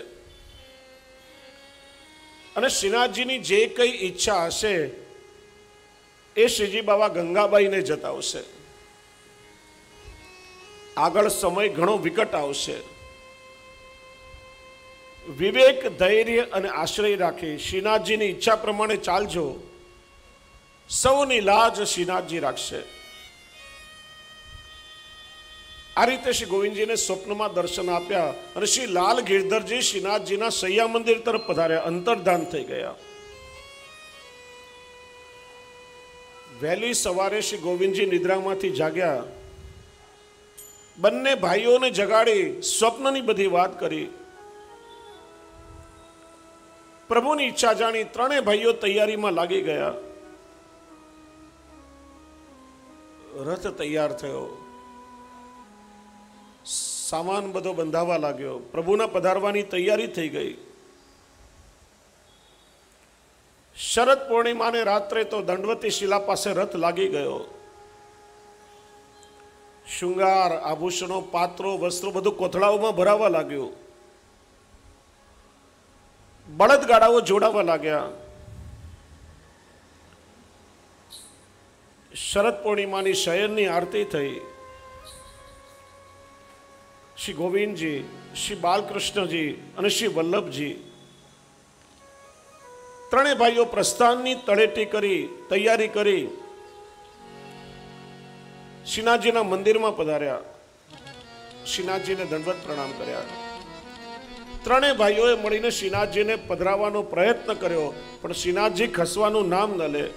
અને શ્રીનાથજીની જે કઈ ઈચ્છા હશે એ શ્રીજી બાબા ગંગાબાઈને જતાવશે. આગળ સમય ઘણો વિકટ આવશે. વિવેક, ધૈર્ય અને આશ્રય રાખી શ્રીનાથજીની ઈચ્છા પ્રમાણે ચાલજો. સૌની લાજ શ્રીનાથજી રાખશે. આ રીતે શ્રી ગોવિંદજીને સ્વપ્નમાં દર્શન આપ્યા અને શ્રી લાલ ગિરધરજી શ્રીનાથજીના સૈયા મંદિર તરફ પધાર્યા, અંતર્ધાન થઈ ગયા. વહેલી સવારે શ્રી ગોવિંદજી નિદ્રામાંથી જાગ્યા. બંને ભાઈઓને જગાડી સ્વપ્નની બધી વાત કરી. પ્રભુની ઈચ્છા જાણી ત્રણેય ભાઈઓ તૈયારીમાં લાગી ગયા. રથ તૈયાર થયો, સામાન બધો બંધાવા લાગ્યો, પ્રભુના પધારવાની તૈયારી થઈ ગઈ. શરદ પૂર્ણિમાને રાત્રે તો દંડવતી શિલા પાસે રથ લાગી ગયો. શૃંગાર, આભૂષણો, પાત્રો, વસ્ત્રો બધું કોથળાઓમાં ભરાવા લાગ્યું. બળદગાડાઓ જોડાવા લાગ્યા. શરદ પૂર્ણિમાની શયનની આરતી થઈ. શ્રી ગોવિંદજી, શ્રી બાલકૃષ્ણજી અને શ્રી વલ્લભજી ત્રણેય ભાઈઓ પ્રસ્થાનની તળેટી કરી, તૈયારી કરી શ્રીનાથજીના મંદિરમાં પધાર્યા. શ્રીનાથજીને દંડવત પ્રણામ કર્યા. ત્રણેય ભાઈઓએ મળીને શ્રીનાથજીને પધરાવવાનો પ્રયત્ન કર્યો, પણ શ્રીનાથજી ખસવાનું નામ ન લે.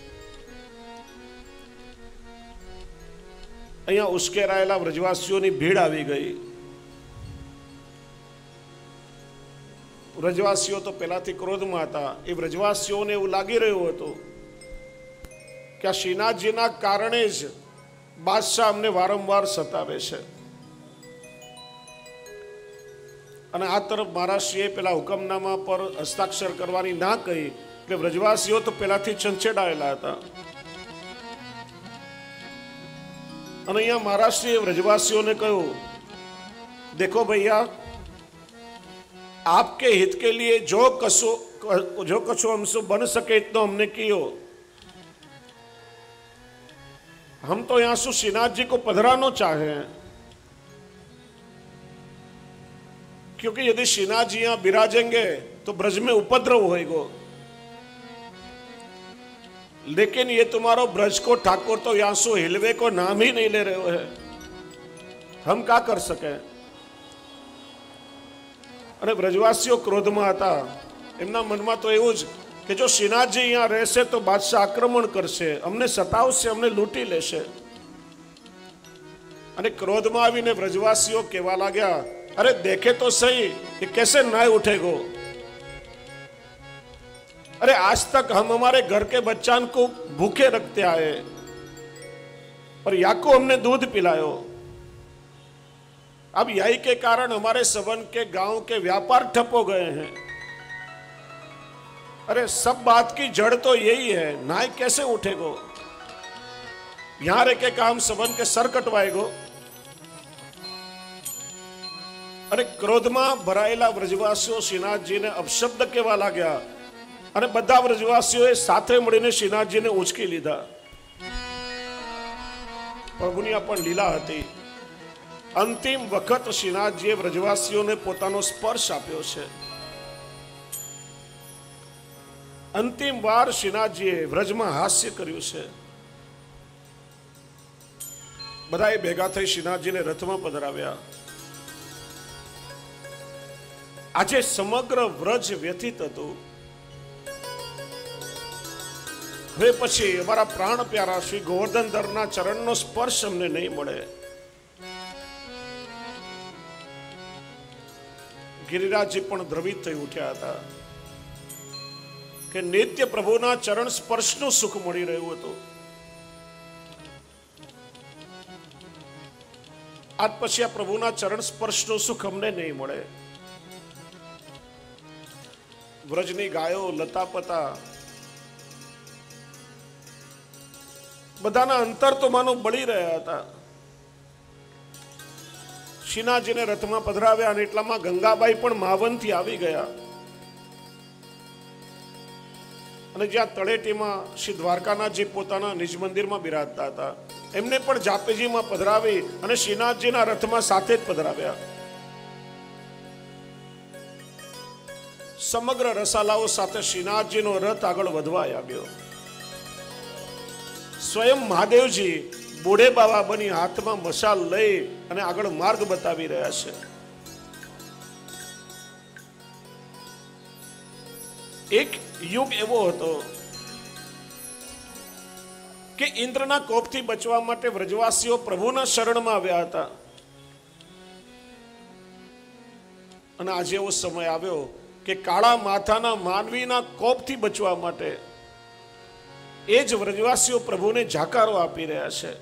અહીંયા ઉશ્કેરાયેલા વ્રજવાસીઓની ભીડ આવી ગઈ. વ્રજવાસીઓ તો પહેલાથી ક્રોધમાં હતા. એ વ્રજવાસીઓને એવું લાગી રહ્યું હતું કે આ શ્રીનાથજીના કારણે જ બાદશાહ અમને વારંવાર સતાવે છે. અને આ તરફ મહારાષ્ટ્રીએ પેલા હુકમનામા પર હસ્તાક્ષર કરવાની ના કહી એટલે વ્રજવાસીઓ તો પહેલાથી છંછેડાયેલા હતા. અને અહીંયા મહારાષ્ટ્રીએ વ્રજવાસીઓને કહ્યું, देखो भैया, आपके हित के लिए जो कछु हमसे बन सके इतना हमने कियो. हम तो यहां से श्रीनाथ जी को पधराना चाहे हैं, क्योंकि यदि श्रीनाथ जी यहां विराजेंगे तो ब्रज में उपद्रव होएगा. लेकिन ये तुम्हारो ब्रज को ठाकुर तो यहां से हिलवे को नाम ही नहीं ले रहे हो है. हम क्या कर सके. અને વ્રજવાસીઓ ક્રોધમાં હતા. એમના મનમાં તો એવું જ કે જો શ્રીનાથજી અહીંયા રહેશે તો બાદશાહ આક્રમણ કરશે, અમને સતાવશે, અમને લૂંટી લેશે. અને ક્રોધમાં આવીને વ્રજવાસીઓ કહેવા લાગ્યા, અરે દેખે તો સહી કે कैसे न्याय उठेगो. अरे आज तक हम हमारे घर के बच्चान को भूखे रखते आए और या को हमने दूध पिलायो. अब यही के कारण हमारे सबन के गांव के व्यापार ठप हो गए हैं. अरे सब बात की जड़ तो यही है, न्याय कैसे उठेगो. यहां रह के काम सबन के सर कटवाएगो. अरे क्रोध में भराયેલા વ્રજવાસીઓ શ્રીનાથજીને અપશબ્દ કહેવા લાગ્યા અને બધા વ્રજવાસીઓએ સાથે મળીને શ્રીનાથજીને ઉંચકી લીધા. પ્રભુની આ પણ લીલા હતી. અંતિમ વખત શ્રીનાથજીએ વ્રજવાસીઓને પોતાનો સ્પર્શ આપ્યો છે. અંતિમ વાર શ્રીનાથજીએ વ્રજમાં હાસ્ય કર્યું છે. બધાએ ભેગા થઈ શ્રીનાથજીને રથમાં પધરાવ્યા. આજે સમગ્ર વ્રજ વ્યથિત હતું. હવે પછી અમારા પ્રાણ પ્યારા શ્રી ગોવર્ધનધરના ચરણનો સ્પર્શ અમને નહીં મળે. ગિરિરાજજી પણ દ્રવિત થઈ ઉઠ્યા હતા કે નિત્ય પ્રભુના ચરણ સ્પર્શનું સુખ મળી રહ્યું હતું. આજ પછી આ પ્રભુના ચરણ સ્પર્શનું સુખ અમને નહીં મળે. વ્રજની ગાયો લતાપતા બધાના અંતર તો માનો બળી રહ્યા હતા. શ્રીનાથજીને રથમાં પધરાવ્યા અને એટલામાં ગંગાબાઈ પણ માવનથી આવી ગયા અને જ્યાં તળેટીમાં શ્રી દ્વારકાનાથજી પોતાના નિજ મંદિરમાં બિરાજતા હતા એમને પણ જાપેજીમાં પધરાવી અને શ્રીનાથજીના રથમાં સાથે જ પધરાવ્યા. સમગ્ર રસાલાઓ સાથે શ્રીનાથજીનો રથ આગળ વધવા આવ્યો. સ્વયં મહાદેવજી બુઢે બાબા બની હાથમાં મશાલ લઈ અને આગળ માર્ગ બતાવી રહ્યા છે. એક યુગ એવો હતો કે ઇન્દ્રના કોપથી બચવા માટે વ્રજવાસીઓ પ્રભુના શરણમાં આવ્યા હતા અને આજે એવો સમય આવ્યો કે કાળા માથાના માનવીના કોપથી બચવા માટે એ જ વ્રજવાસીઓ પ્રભુને જાકારો આપી રહ્યા છે.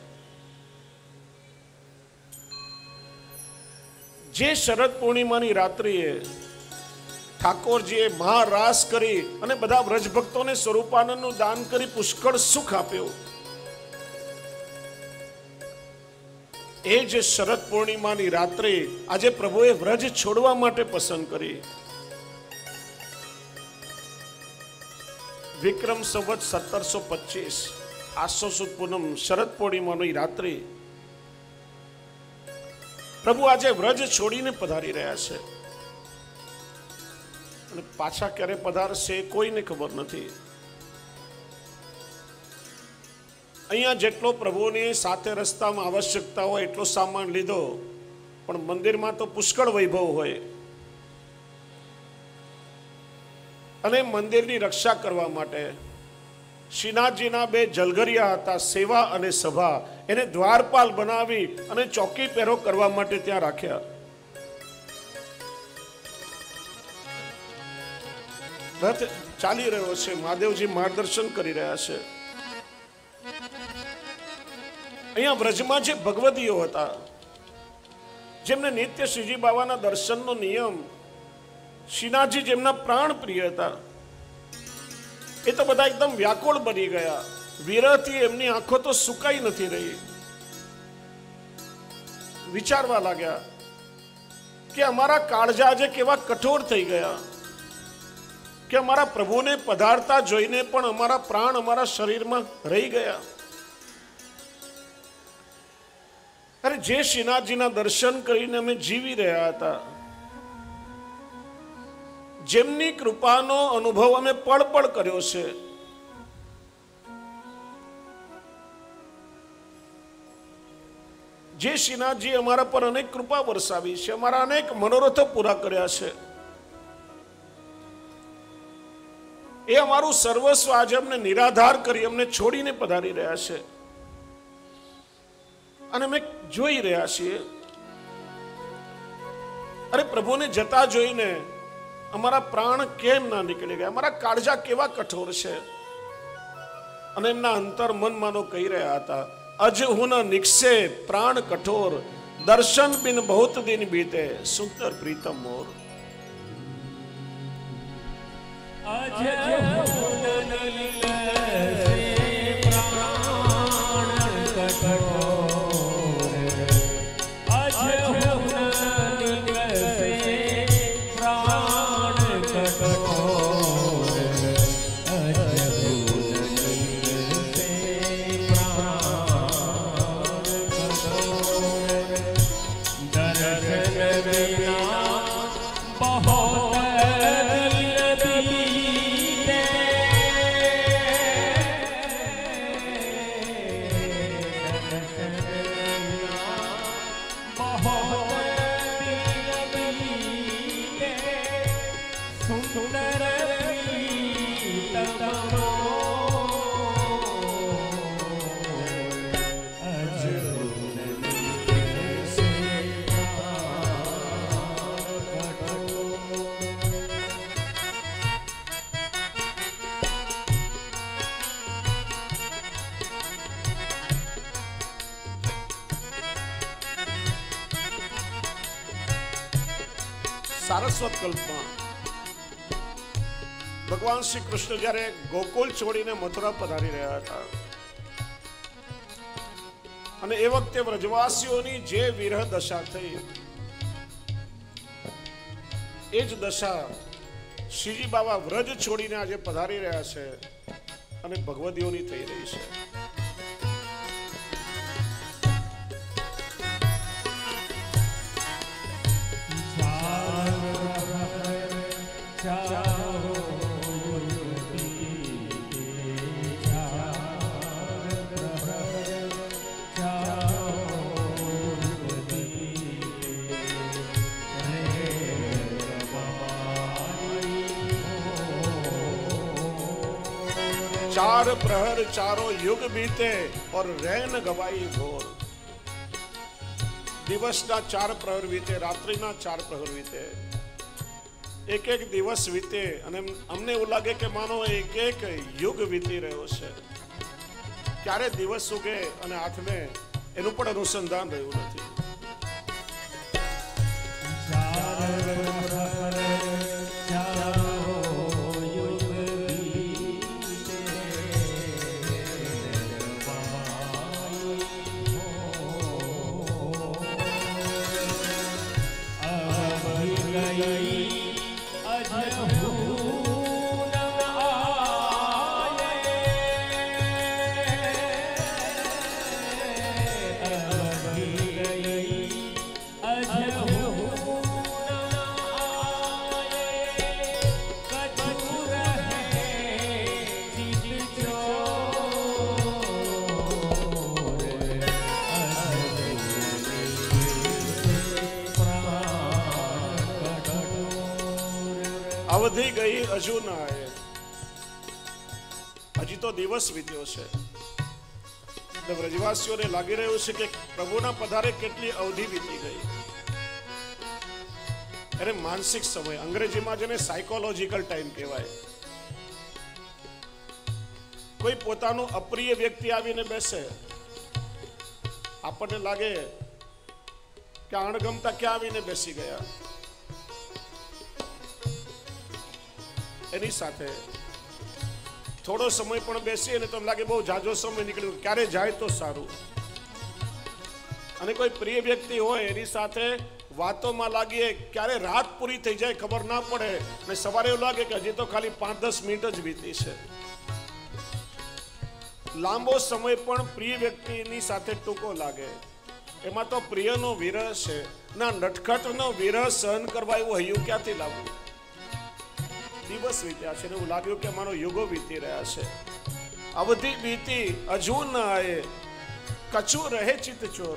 જે શરદ પૂર્ણિમાની રાત્રિએ ઠાકોરજીએ મહારાસ કરી અને બધા વ્રજભક્તોને સ્વરૂપાનંદનું દાન કરી પુષ્કળ સુખ આપ્યું, એ જ શરદ પૂર્ણિમાની રાત્રે આજે પ્રભુએ વ્રજ છોડવા માટે પસંદ કરી. વિક્રમ સંવત 1725 આસો સુદ પૂનમ શરદ પૂર્ણિમાની રાત્રિ પ્રભુ આજે વ્રજ છોડીને પધારી રહ્યા છે અને પાછા ક્યારે પધારશે કોઈને ખબર નથી. અહીંયા જેટલો પ્રભુની સાથે રસ્તામાં આવશ્યકતા હોય એટલો સામાન લીધો, પણ મંદિરમાં તો પુષ્કળ વૈભવ હોય અને મંદિરની રક્ષા કરવા માટે શ્રીનાથજીના બે જલગરિયા હતા, સેવા અને સભા, એને દ્વારપાલ બનાવી અને ચોકી પહેરો કરવા માટે ત્યાં રાખ્યા. રથ ચાલી રહ્યો છે, મહાદેવજી માર્ગદર્શન કરી રહ્યા છે. અહીંયા વ્રજમાં જે ભગવદીઓ હતા જેમને નિત્ય શ્રીજી બાબાના દર્શનનો નિયમ, શ્રીનાથજી જેમના પ્રાણ પ્રિય હતા, એ તો બધા એકદમ વ્યાકુળ બની ગયા. વિરહથી એમની આંખો તો સુકાઈ નથી રહી. વિચારવા લાગ્યા કે અમારા કાળજા આજે કેવા કઠોર થઈ ગયા કે અમારા પ્રભુને પધારતા જોઈને પણ અમારા પ્રાણ અમારા શરીરમાં રહી ગયા. અરે જે શ્રીનાથજીના દર્શન કરીને અમે જીવી રહ્યા હતા, જેમની કૃપાનો અનુભવ અમે પળ પળ કર્યો છે, જે શ્રીનાથજી અમારા પર અનેક કૃપા વરસાવી છે, અમારા અનેક મનોરથો પૂરા કર્યા છે, એ અમારું સર્વસ્વ આજે અમને નિરાધાર કરી અમને છોડીને પધારી રહ્યા છે અને અમે જોઈ રહ્યા છીએ. અરે પ્રભુને જતા જોઈને અમારા પ્રાણ કેમ ના નીકળી ગયા, અમારા કાળજા કેવા કઠોર છે. અને એમના અંતર મન માનો કહી રહ્યા હતા, અજ હું નિક્ષે પ્રાણ કઠોર, દર્શન બિન બહુત દિન બીતે, સુંદર પ્રીતમ મોર. बहुत સારસ્વત કલ્પમાં ભગવાન શ્રી કૃષ્ણ જ્યારે ગોકુલ છોડીને મથુરા પધારી રહ્યા હતા અને એ વખતે વ્રજવાસીઓની જે વિરહ દશા થઈ એ જ દશા શ્રીજી બાબા વ્રજ છોડીને આજે પધારી રહ્યા છે અને ભગવદીઓની થઈ રહી છે. चार प्रहर चारों युग बीते और रैन गवाई घोर. દિવસના 4 પ્રહર વીતે, રાત્રિના 4 પ્રહર વીતે, એક એક દિવસ વીતે અને અમને એવું લાગે કે માનો એક એક યુગ વીતી રહ્યો છે. ક્યારે દિવસ ઉગે અને હાથમે એનું પણ અનુસંધાન રહ્યું નથી. અવધિ ગઈ હજુ ના આયે. હજી તો દિવસ વીત્યો છે. વ્રજવાસીઓને લાગી રહ્યું છે કે પ્રભુના પધારે કેટલી અવધિ વીતી ગઈ. અરે માનસિક સમય, અંગ્રેજીમાં જેને સાયકોલોજીકલ ટાઈમ કહેવાય. કોઈ પોતાનો અપ્રિય વ્યક્તિ આવીને બેસે, આપણને લાગે કે અણગમતા ક્યાં આવીને બેસી ગયા. એની સાથે થોડો સમય પણ બેસીએ ને તો લાગે બહુ જાજો સમય નીકળ્યો, ક્યારે જાય તો સારું. અને કોઈ પ્રિય વ્યક્તિ હોય એની સાથે વાતોમાં લાગીએ, ક્યારે રાત પૂરી થઈ જાય ખબર ના પડે અને સવારે એવું લાગે કે હજી તો ખાલી 5-10 મિનિટ જ વીતી છે. લાંબો સમય પણ પ્રિય વ્યક્તિની સાથે ટૂંકો લાગે. એમાં તો પ્રિયનો વિરહ છે ના, નટખટનો વિરહ સહન કરવા એવું હૈયું ક્યાંથી લાવવું. દિવસ વીત્યા છે ને એવું લાગ્યું કે મારો યુગો વીતી રહ્યા છે. અવધિ બીતી હજુ ન આયે, કછુ રહે ચિત ચોર.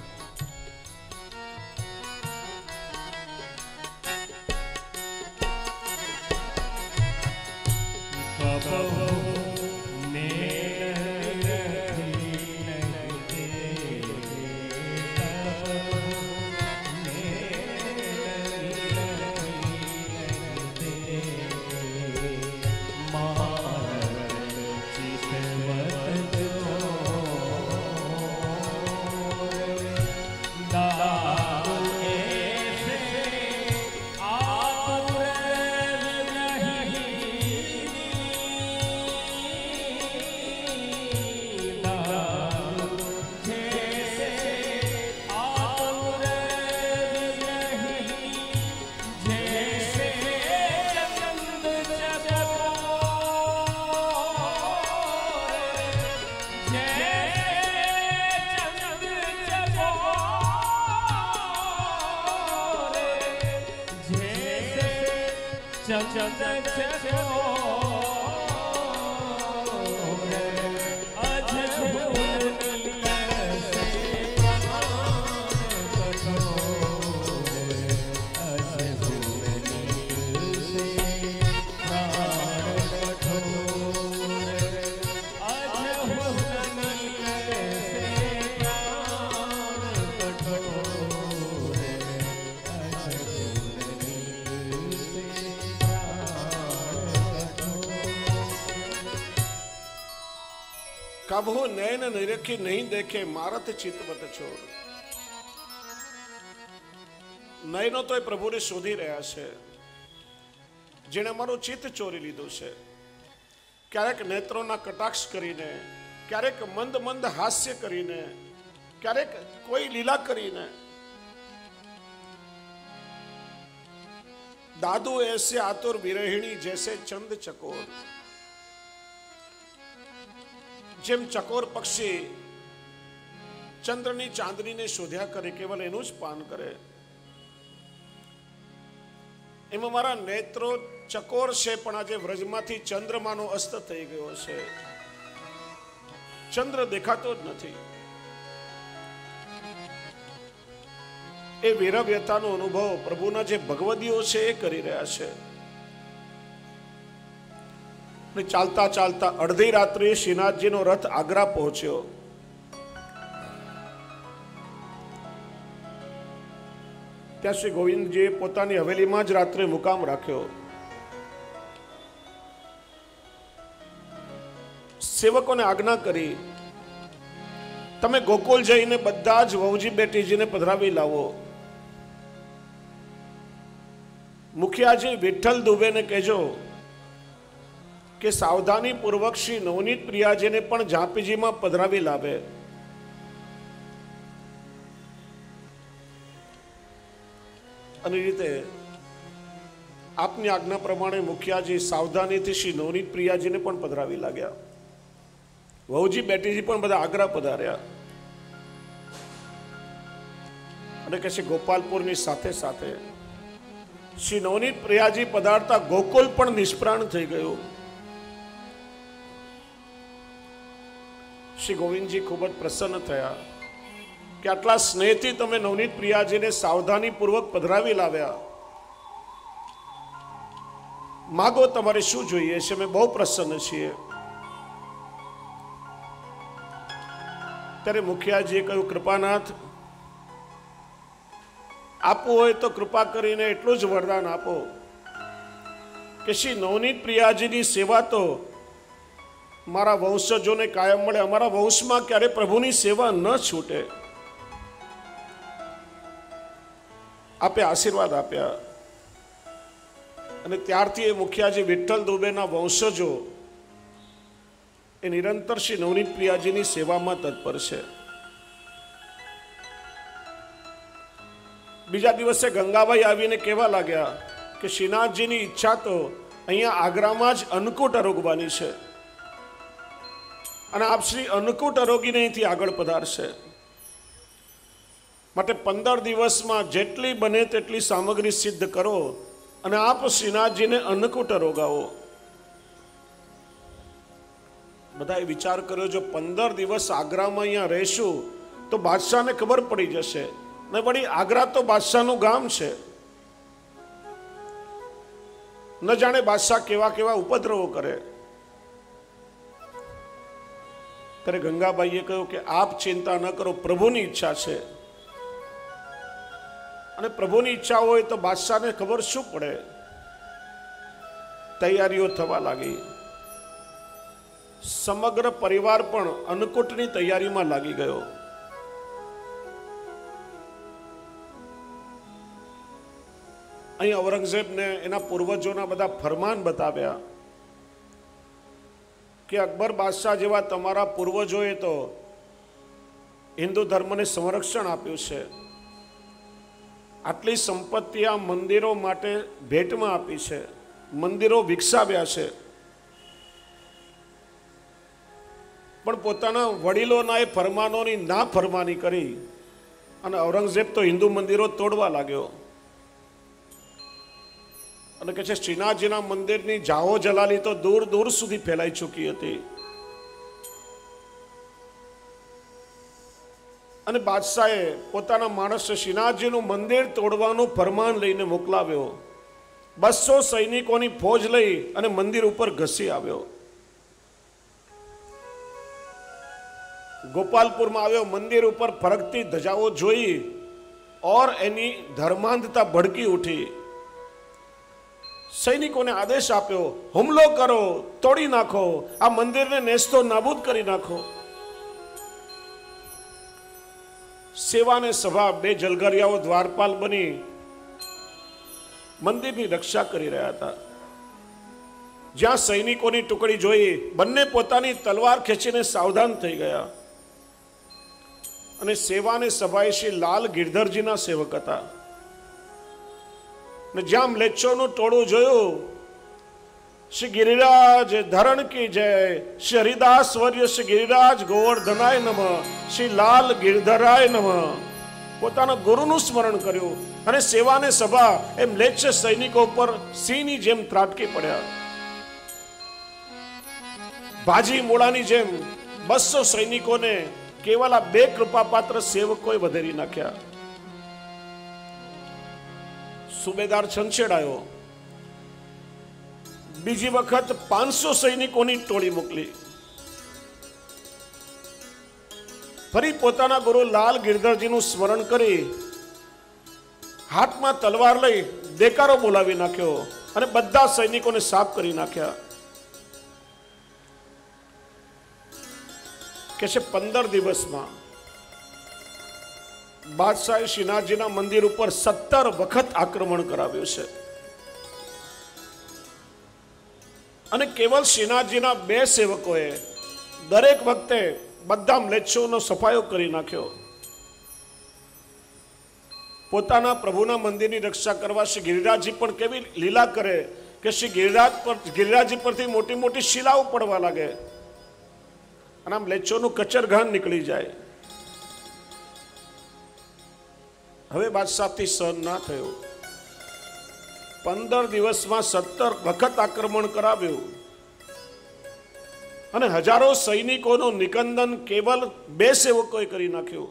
कभू नैन निरखी नहीं देखे मारत चितवत छोर. નયનો તો એ પ્રભુને શોધી રહ્યા છે, જેણે અમારું ચિત્ત ચોરી લીધું છે. ક્યારેક નેત્રોના કટાક્ષ કરીને, ક્યારેક મંદ મંદ હાસ્ય કરીને, ક્યારેક કોઈ લીલા કરીને. દાદુ એસે આતુર વિરહિણી જૈસે ચંદ ચકોર. જેમ ચકોર પક્ષી ચંદ્રની ચાંદનીને શોધ્યા કરે, કેવલ એનું જ પાન કરે, એમાં મારા નેત્રો ચકોર છે, પણ આજે વ્રજમાંથી ચંદ્રમાનો અસ્ત થઈ ગયો છે. ચંદ્ર દેખાતો જ નથી. એ વિરવ્યતાનો અનુભવ પ્રભુના જે ભગવદીઓ છે એ કરી રહ્યા છે. ચાલતા ચાલતા અડધી રાત્રે શ્રીનાથજીનો રથ આગ્રા પહોંચ્યો. ત્યાં શ્રી ગોવિંદજીએ પોતાની હવેલીમાં જ રાત્રે મુકામ રાખ્યો. સેવકોને આજ્ઞા કરી, તમે ગોકુલ જઈને બધા જ વહુજી બેટીજીને પધરાવી લાવો. મુખિયાજી વિઠ્ઠલ દુબેને કહેજો કે સાવધાની પૂર્વક શ્રી નવનીત પ્રિયાજીને પણ ઝાંપીજીમાં પધરાવી લાવે. અને રીતે આપની આજ્ઞા પ્રમાણે મુખિયાજી સાવધાનીથી શ્રી નવનીત પ્રિયાજીને પણ પધરાવી લાગ્યા. વહુજી બેટીજી પણ બધા આગ્રા પધાર્યા. અને કહે છે ગોપાલપુરની સાથે સાથે શ્રી નવનીત પ્રિયાજી પધારતા ગોકુલ પણ નિષ્પ્રાણ થઈ ગયું. શ્રી ગોવિંદજી ખૂબ જ પ્રસન્ન થયા કે આટલા સ્નેહથી તમે નવનીત પ્રિયાજીને સાવધાની પૂર્વક પધરાવી લાવ્યા. માગો, તમારે શું જોઈએ છે, અમે બહુ પ્રસન્ન છીએ. ત્યારે મુખિયાજીએ કહ્યું, કૃપાનાથ, આપવું હોય તો કૃપા કરીને એટલું જ વરદાન આપો કે શ્રી નવનીત પ્રિયાજીની સેવા તો મારા વંશજોને કાયમ મળે. અમારા વંશમાં ક્યારે પ્રભુની સેવા ન છૂટે. આપે આશીર્વાદ આપ્યા. અને ત્યારથી એ મુખિયાજી વિઠ્ઠલ દુબેના વંશજો એ નિરંતર શ્રી નવનીત પ્રિયાજીની સેવામાં તત્પર છે. બીજા દિવસે ગંગાબાઈ આવીને કહેવા લાગ્યા કે શ્રીનાથજીની ઈચ્છા તો અહીંયા આગ્રામાં જ અન્નકૂટ આરોગવાની છે, અને આપ શ્રી અન્નકૂટ આરોગીને અહીંથી આગળ પધારશે. માટે 15 દિવસમાં જેટલી બને તેટલી સામગ્રી સિદ્ધ કરો અને આપ શ્રીનાથજીને અન્નકૂટ આરોગાવો. બધાએ વિચાર કર્યો, જો 15 દિવસ આગ્રામાં અહીંયા રહેશું તો બાદશાહને ખબર પડી જશે ને વળી આગ્રા તો બાદશાહનું ગામ છે, ન જાણે બાદશાહ કેવા કેવા ઉપદ્રવો કરે. ત્યારે ગંગાબાઈએ કહ્યું કે આપ ચિંતા ન કરો, પ્રભુની ઈચ્છા છે, અને પ્રભુની ઈચ્છા હોય તો બાદશાહને ખબર શું પડે. તૈયારીઓ થવા લાગી. સમગ્ર પરિવાર પણ અન્નકૂટની તૈયારીમાં લાગી ગયો. અહીં ઔરંગઝેબને એના પૂર્વજોના બધા ફરમાન બતાવ્યા કે અકબર બાદશાહ જેવા તમારા પૂર્વજોએ તો હિન્દુ ધર્મને સંરક્ષણ આપ્યું છે, આટલી સંપત્તિ આ મંદિરો માટે ભેટમાં આપી છે, મંદિરો વિકસાવ્યા છે, પણ પોતાના વડીલોના એ ફરમાનોની ના ફરમાની કરી અને ઔરંગઝેબ તો હિન્દુ મંદિરો તોડવા લાગ્યો. અને કહે છે શ્રીનાથજીના મંદિરની જાહો જલાલી તો દૂર દૂર સુધી ફેલાઈ ચૂકી હતી. અને બાદશાહે પોતાના માણસ શ્રીનાથજીનું મંદિર તોડવાનું ફરમાન લઈને મોકલાવ્યો. 200 સૈનિકોની ફોજ લઈ અને મંદિર ઉપર ઘસી આવ્યો. ગોપાલપુરમાં આવ્યો. મંદિર ઉપર ફરકતી ધજાઓ જોઈ ઓર એની ધર્માંધતા ભડકી ઉઠી. સૈનિકોને આદેશ આપ્યો, હુમલો કરો, તોડી નાખો, આ મંદિરને નેસ્તો નાબૂદ કરી નાખો. સેવા અને સભા બે જલગરિયાઓ દ્વારપાલ બની મંદિરની રક્ષા કરી રહ્યા હતા. જ્યાં સૈનિકોની ટુકડી જોઈ બંને પોતાની તલવાર ખેંચીને સાવધાન થઈ ગયા. અને સેવાને સભાએ શ્રી લાલ ગિરધરજીના સેવક હતા. ને જ્યાં મ્લેચ્છોનું ટોળું જોયું, શ્રી ગિરિરાજ ધરણ કી જય, શ્રી હરિદાસ વર્ય શ્રી ગિરિરાજ ગોવર્ધનાય નમઃ, શ્રી લાલ ગિરધરાય નમઃ, પોતાના ગુરુનું સ્મરણ કર્યું. અને સેવાને સભા એ મ્લેચ્છ સૈનિકો પર સિંહની જેમ ત્રાટકી પડ્યા. ભાજી મોળાની જેમ 200 સૈનિકોને કેવલ આ 2 કૃપાપાત્ર સેવકોએ વધેરી નાખ્યા. સુબેદાર છંછેડાયો. બીજી વખત 500 સૈનિકોની ટોળી મોકલી. ફરી પોતાના ગુરુ લાલ ગિરધરજીનું સ્મરણ કરી હાથમાં તલવાર લઈ દેકારો બોલાવી નાખ્યો અને બધા સૈનિકોને સાફ કરી નાખ્યા. કે છે 15 દિવસમાં બાદશાહે શ્રીનાથજીના મંદિર ઉપર 17 વખત આક્રમણ કરાવ્યું છે. અને કેવલ શ્રીનાથજીના 2 સેવકોએ દરેક વખતે બધા મ્લેચ્છોનો સફાયો કરી નાખ્યો. પોતાના પ્રભુના મંદિરની રક્ષા કરવા શ્રી ગિરિરાજજી પણ કેવી લીલા કરે કે શ્રી ગિરિરાજજી પરથી મોટી મોટી શિલાઓ પડવા લાગે અને આમ મ્લેચ્છોનું કચરઘાણ નીકળી જાય. હવે બાદશાહથી સહન ના થયું. 15 દિવસમાં 17 વખત આક્રમણ કરાવ્યું અને હજારો સૈનિકોનું નિકંદન કેવલ 2 સેવકોએ કરી નાખ્યું.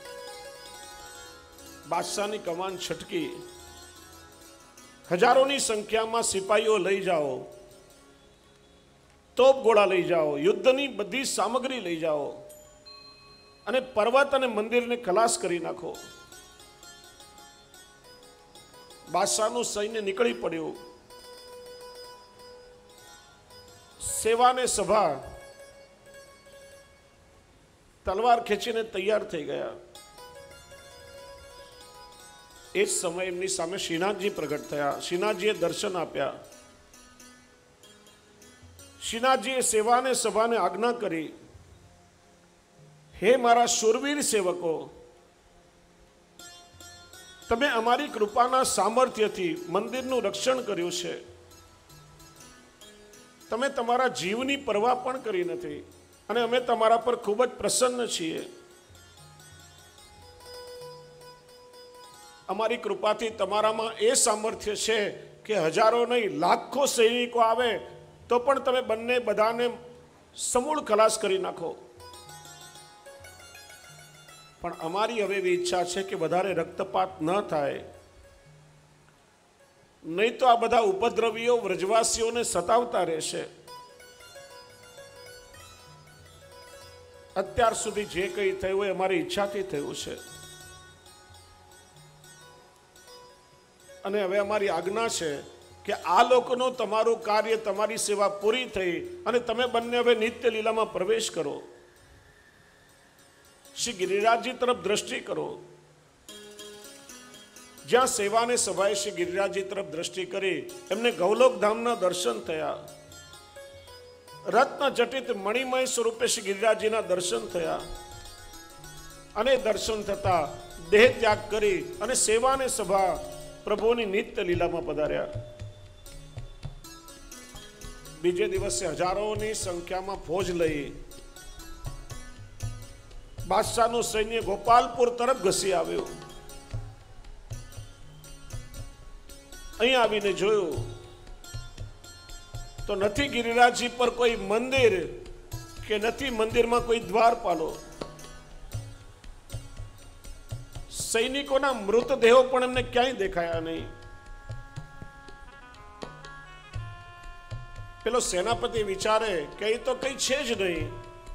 બાદશાહની કમાન છટકી. હજારોની સંખ્યામાં સિપાહીઓ લઈ જાઓ, તોપ ગોળા લઈ જાઓ, યુદ્ધની બધી સામગ્રી લઈ જાઓ અને પર્વત અને મંદિરને ખલાસ કરી નાખો. બાદશાહનું સૈન્ય નીકળી પડ્યું. સેવાને સભા તલવાર ખેંચીને તૈયાર થઈ ગયા. એ જ સમય એમની સામે શ્રીનાથજી પ્રગટ થયા. શ્રીનાથજીએ દર્શન આપ્યા. શ્રીનાથજીએ સેવાને સભાને આજ્ઞા કરી, હે મારા શૂરવીર સેવકો, તમે અમારી કૃપાના સામર્થ્યથી મંદિરનું રક્ષણ કર્યું છે. તમે તમારા જીવની પરવા પણ કરી નથી અને અમે તમારા પર ખૂબ જ પ્રસન્ન છીએ. અમારી કૃપાથી તમારામાં એ સામર્થ્ય છે કે હજારો નહીં લાખો સૈનિકો આવે તો પણ તમે બંને બધાને સમૂળ ખલાસ કરી નાખો. પણ અમારી હવે એવી ઈચ્છા છે કે વધારે રક્તપાત ન થાય, નહીં તો આ બધા ઉપદ્રવીઓ વ્રજવાસીઓને સતાવતા રહેશે. અત્યાર સુધી જે કંઈ થયું એ અમારી ઈચ્છાથી થયું છે અને હવે અમારી આજ્ઞા છે કે આ લોકોનું તમારું કાર્ય, તમારી સેવા પૂરી થઈ અને તમે બંને હવે નિત્ય લીલામાં પ્રવેશ કરો. શ્રી ગિરિરાજજી તરફ દ્રષ્ટિ કરો. જ્યાં સેવાને સભાએ શ્રી ગિરિરાજજી તરફ દ્રષ્ટિ કરી એમને ગૌલોક ધામના દર્શન થયા. રત્ન જટિત મણિમય સ્વરૂપે શ્રી ગિરિરાજજીના દર્શન થયા અને દર્શન થતા દેહ ત્યાગ કરી અને સેવાને સભા પ્રભુની નિત્ય લીલામાં પધાર્યા. બીજે દિવસે હજારોની સંખ્યામાં ફોજ લઈ બાદશાહનું સૈન્ય ગોપાલપુર તરફ ઘસી આવ્યું. અહીં આવીને જોયું તો નથી ગિરિરાજજી પર કોઈ મંદિર કે નથી મંદિરમાં કોઈ દ્વારપાલો. સૈનિકોના મૃતદેહો પણ એમને ક્યાંય દેખાયા નહીં. પેલો સેનાપતિ વિચારે કે એ તો કઈ છે જ નહીં,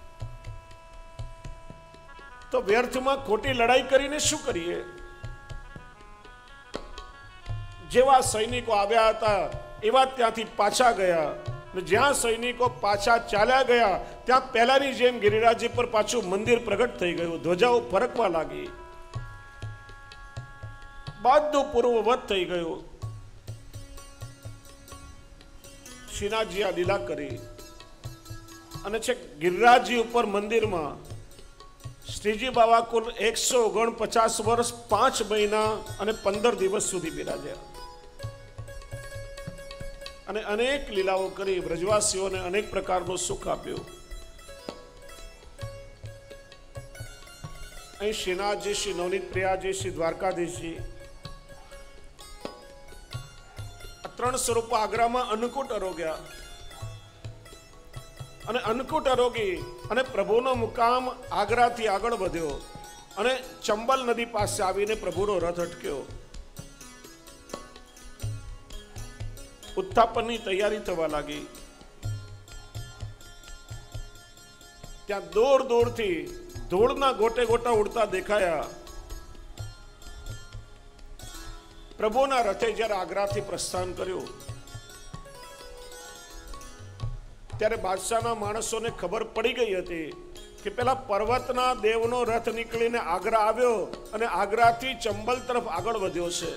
તો વ્યર્થમાં ખોટી લડાઈ કરીને શું કરીએ. જેવા સૈનિકો આવ્યા હતા એવા ત્યાંથી પાછા ગયા. જ્યાં સૈનિકો પાછા ચાલ્યા ગયા ત્યાં પહેલાની જેમ ગિરિરાજજી પર પાછું મંદિર પ્રગટ થઈ ગયું. ધ્વજાઓ ફરકવા લાગી, બધું પૂર્વવત થઈ ગયું. શ્રીનાથજી આ લીલા કરી અને છે ગિરિરાજજી ઉપર મંદિરમાં શ્રીજી બાબા કુલ 149 વર્ષ 5 મહિના અને 15 દિવસ સુધી બિરાજ્યા અને અનેક લીલાઓ કરી બ્રજવાસીઓને અનેક પ્રકારનું સુખ આપ્યું. અહીં શ્રીનાથજી, શ્રી નવનીત પ્રિયાજી, શ્રી દ્વારકાધીશજી આ 3 સ્વરૂપો આગ્રામાં અન્નકૂટ આરોગ્યા અને અન્નકૂટ આરોગી અને પ્રભુનો મુકામ આગ્રાથી આગળ વધ્યો અને ચંબલ નદી પાસે આવીને પ્રભુનો રથ અટક્યો. ઉત્થાપનની તૈયારી થવા લાગી. ત્યાં દૂર દૂરથી ધૂળના ગોટે ગોટા ઉડતા દેખાયા. પ્રભુના રથે જ્યારે આગ્રાથી પ્રસ્થાન કર્યું ત્યારે બાદશાહના માણસોને ખબર પડી ગઈ હતી કે પેલા પર્વતના દેવનો રથ નીકળીને આગ્રા આવ્યો અને આગ્રાથી ચંબલ તરફ આગળ વધ્યો છે.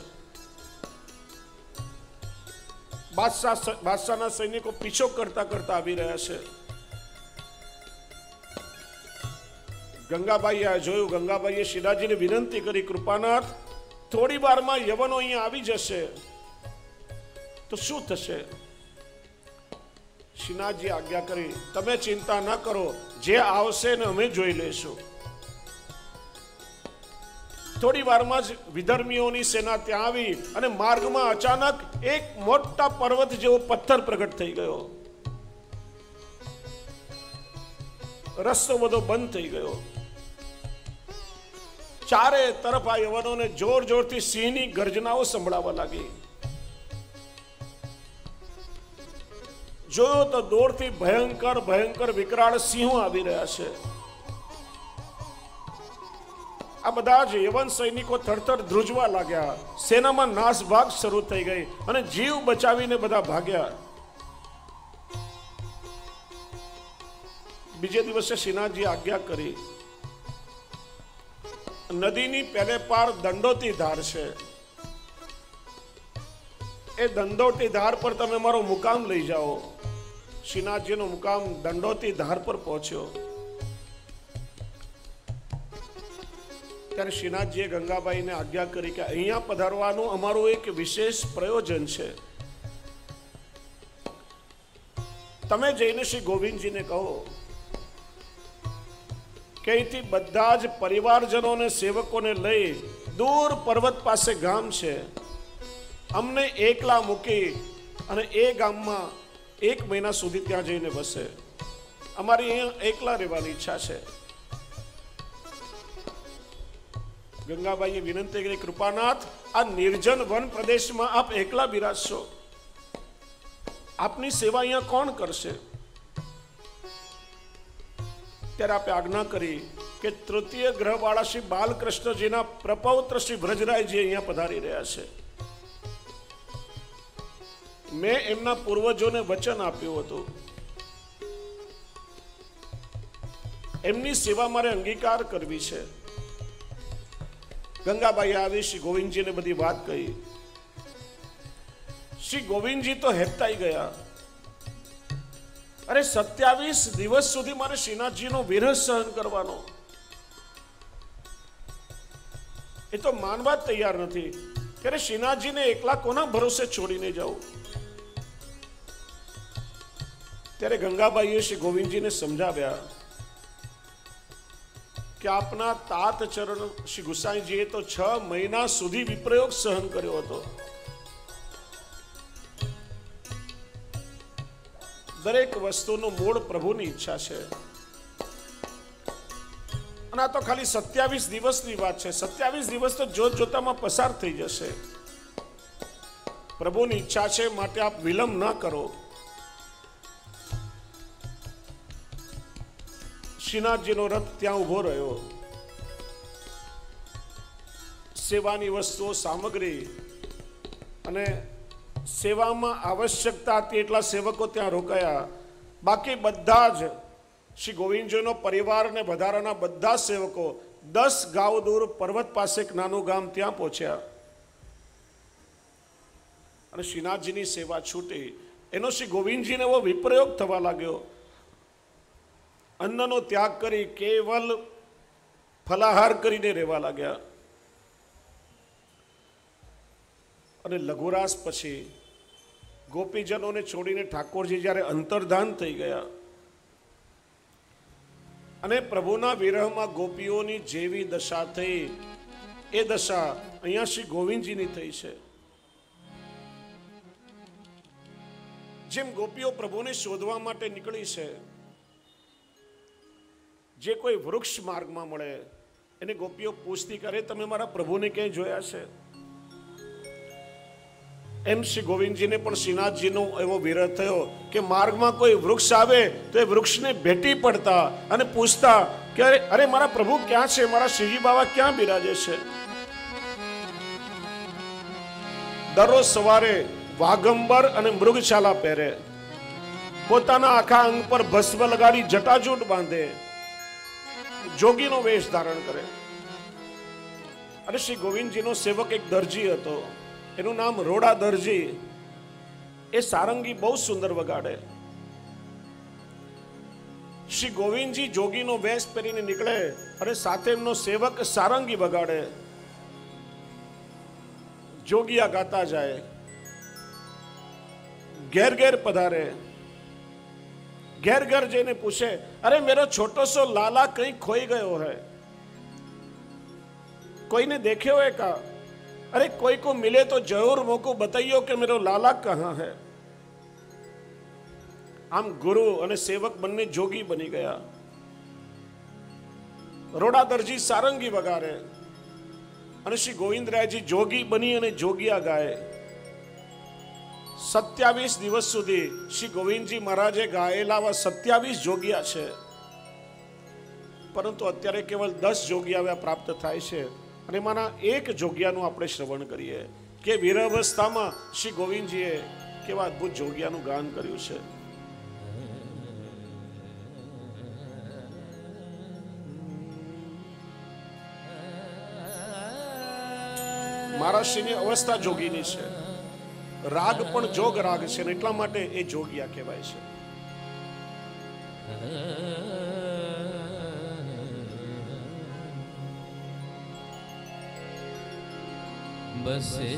બાદશાહના સૈનિકો પીછો કરતા કરતા આવી રહ્યા છે. ગંગાબાઈએ આ જોયું. ગંગાબાઈએ શ્રીનાથજીને વિનંતી કરી, કૃપાનાથ, થોડી વારમાં યવનો અહીંયા આવી જશે તો શું થશે? શ્રીનાથજી આજ્ઞા કરી, તમે ચિંતા ન કરો, જે આવશે ને અમે જોઈ લેશું. થોડી વારમાં જ વિધર્મીઓની સેના ત્યાં આવી અને માર્ગમાં અચાનક એક મોટા પર્વત જેવો પથ્થર પ્રગટ થઈ ગયો. રસ્તો બધો બંધ થઈ ગયો. ચારે તરફ આ યવનોને જોર જોરથી સિંહની ગર્જનાઓ સંભળાવા લાગી. જોયો તો દૂરથી ભયંકર ભયંકર વિકરાળ સિંહો આવી રહ્યા છે. આ બધા જ યવન સૈનિકો થરથર ધ્રુજવા લાગ્યા. સેનામાં નાસભાગ શરૂ થઈ ગઈ અને જીવ બચાવીને બધા ભાગ્યા. બીજે દિવસે શ્રીનાથજી આજ્ઞા કરી, નદીની પહેલે પાર દંડોતી ધાર છે, એ દંડોતી ધાર પર તમે મારો મુકામ લઈ જાઓ. શ્રીનાથજીનો મુકામ દંડોતી ધાર પર પહોંચ્યો. ત્યારે શ્રીનાથજીએ ગંગાબાઈને આજ્ઞા કરી કે અહીંયા પધારવાનું અમારું એક વિશેષ પ્રયોજન છે. તમે જઈને શ્રી ગોવિંદજીને કહો કે અહીંથી બધા જ પરિવારજનોને, સેવકોને લઈ દૂર પર્વત પાસે ગામ છે, અમને એકલા મૂકી અને એ ગામમાં 1 મહિના સુધી ત્યાં જઈને બસે. અમારી અહીંયા એકલા રહેવાની ઈચ્છા છે. ગંગાબાઈએ વિનંતી કરી, કૃપાનાથ, આ નિર્જન વન પ્રદેશમાં આપ એકલા બિરાજશો, આપની સેવા અહીંયા કોણ કરશે? ત્યારે આપે આજ્ઞા કરી કે તૃતીય ગ્રહવાળા શ્રી બાલકૃષ્ણજીના પ્રપૌત્ર શ્રી વ્રજરાયજી અહીંયા પધારી રહ્યા છે. મેં એમના પૂર્વજોને વચન આપ્યું હતું, એમની સેવા મારે અંગીકાર કરવી છે. ગંગાબાઈ આવી શ્રી ગોવિંદજીને બધી વાત કહી. શ્રી ગોવિંદજી તો હેપતાઈ ગયા. અરે 27 દિવસ સુધી મારે શ્રીનાથજીનો વિરહ સહન કરવાનો, એ તો માનવા જ તૈયાર નથી. ત્યારે શ્રીનાથજીને એકલા કોના ભરોસે છોડીને જાઉં? ત્યારે ગંગાબાઈએ શ્રી ગોવિંદજીને સમજાવ્યા કે આપના તાત ચરણ શ્રી ગુસાઈજીએ તો 6 મહિના સુધી વિપ્રયોગ સહન કર્યો હતો. દરેક વસ્તુનું મૂળ પ્રભુની ઈચ્છા છે. અને આ તો ખાલી 27 દિવસની વાત છે. 27 દિવસ તો જોત જોતામાં પસાર થઈ જશે. પ્રભુની ઈચ્છા છે, માટે આપ વિલંબ ના કરો. શ્રીનાથજીનો રથ ત્યાં ઉભો રહ્યો. સેવાની વસ્તુઓ, સામગ્રી અને સેવામાં આવશ્યકતા હતી એટલા સેવકો ત્યાં રોકાયા. બાકી બધા જ શ્રી ગોવિંદજીનો પરિવાર અને વધારાના બધા સેવકો 10 ગાંવ દૂર પર્વત પાસે એક નાનું ગામ ત્યાં પહોંચ્યા અને શ્રીનાથજીની સેવા છૂટી. એનો શ્રી ગોવિંદજીને એવો વિપ્રયોગ થવા લાગ્યો. અન્નનો ત્યાગ કરી કેવલ ફલાહાર કરીને રહેવા લાગ્યા. અને લઘુરાસ પછી ગોપીજનોને છોડીને ઠાકોરજી જ્યારે અંતર્ધાન થઈ ગયા અને પ્રભુના વિરહમાં ગોપીઓની જેવી દશા થઈ એ દશા અહીંયા શ્રી ગોવિંદજીની થઈ છે. જેમ ગોપીઓ પ્રભુને શોધવા માટે નીકળી છે, જે કોઈ વૃક્ષ માર્ગમાં મળે એને ગોપીઓ પૂછતી કરે તમે મારા પ્રભુને ક્યાંય જોયા છે? એમ શ્રી ગોવિંદજીને પણ શ્રીનાથજીનો એવો વિરહ થયો કે માર્ગમાં કોઈ વૃક્ષ આવે તો એ વૃક્ષને ભેટી પડતા અને પૂછતા કે અરે મારા પ્રભુ ક્યાં છે, મારા શ્રીજી બાબા ક્યાં બિરાજે છે? દરરોજ સવારે વાઘંબર અને મૃગશાલા પહેરે, પોતાના આખા અંગ પર ભસ્મ લગાડી જટાજૂટ બાંધે, જોગીનો વેશ ધારણ કરે. અને શ્રી ગોવિંદજીનો સેવક એક દરજી હતો, એનું નામ રોડા દરજી. એ સારંગી બહુ સુંદર વગાડે. શ્રી ગોવિંદજી જોગીનો વેશ પહેરીને નીકળે અને સાથે એમનો સેવક સારંગી વગાડે. જોગિયા ગાતા જાય, ઘેર ઘેર પધારે, ઘેર ઘર જઈને પૂછે અરે મેરો છોટો સો લાલા કहीं खोई गयो है, कोई ने देखे हुए का? अरे कोई को मिले तो जरूर मोको बताइयो कि मेरो लाला कहाँ है. આમ ગુરુ અને સેવક બંને જોગી બની ગયા. રોડા દરજી સારંગી વગાડે અને શ્રી ગોવિંદરાયજી જોગી બની અને જોગિયા ગાય. 27 દિવસ સુધી શ્રી ગોવિંદજી મહારાજે ગાયેલા 27 જોગિયા છે, પરંતુ અત્યારે કેવલ 10 જોગિયા પ્રાપ્ત થાય છે. અને એમાંના એક જોગિયાનું આપણે શ્રવણ કરીએ કે વીરાવસ્થામાં શ્રી ગોવિંદજીએ કેવા અદ્ભુત જોગિયાનું ગાન કર્યું છે. મહારાષ્ટ્રની અવસ્થા જોગીની છે, રાગ પણ જોગ રાગ છે ને એટલા માટે એ જોગિયા કહેવાય છે. बसे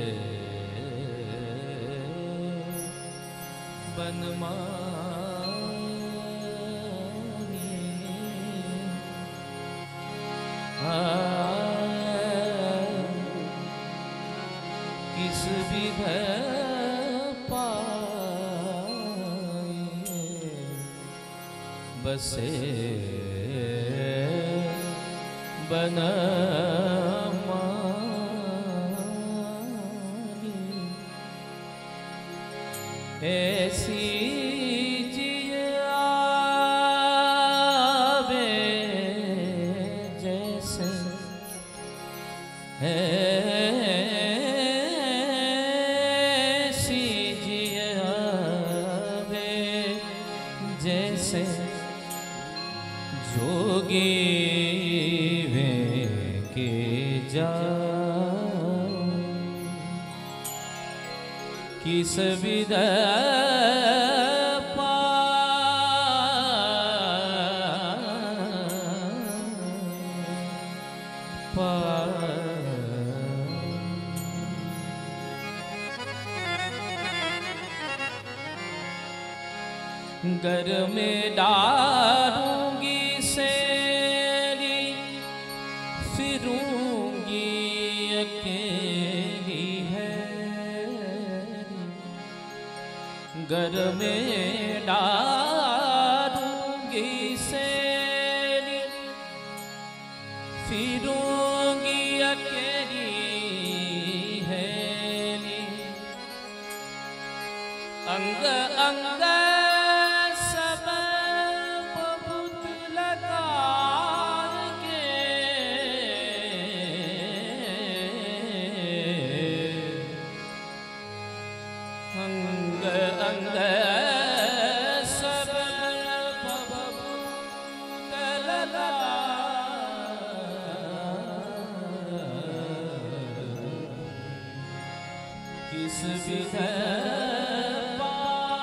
बनमानी किस विध पाए बसे ऐसी जिया आवे जैसे ऐसी जिया आवे जैसे जोगी वे के जा किस विध घर में डालूंगी सेरी फिरूंगी अकेली है घर में डालूंगी सेरी फिरूंगी अकेली है अंग अंग किस विध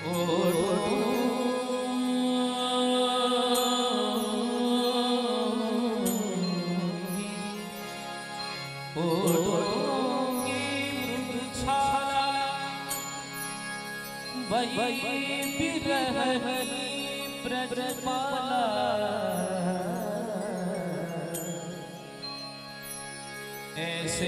ऐसे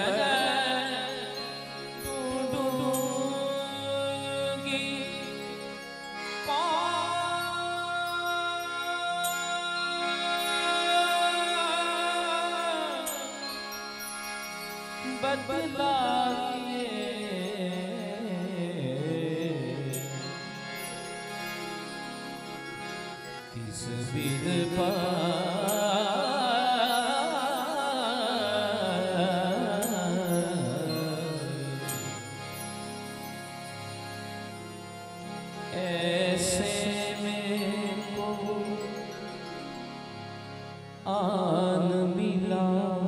बदला किस बिन ऐसे में को आन मिला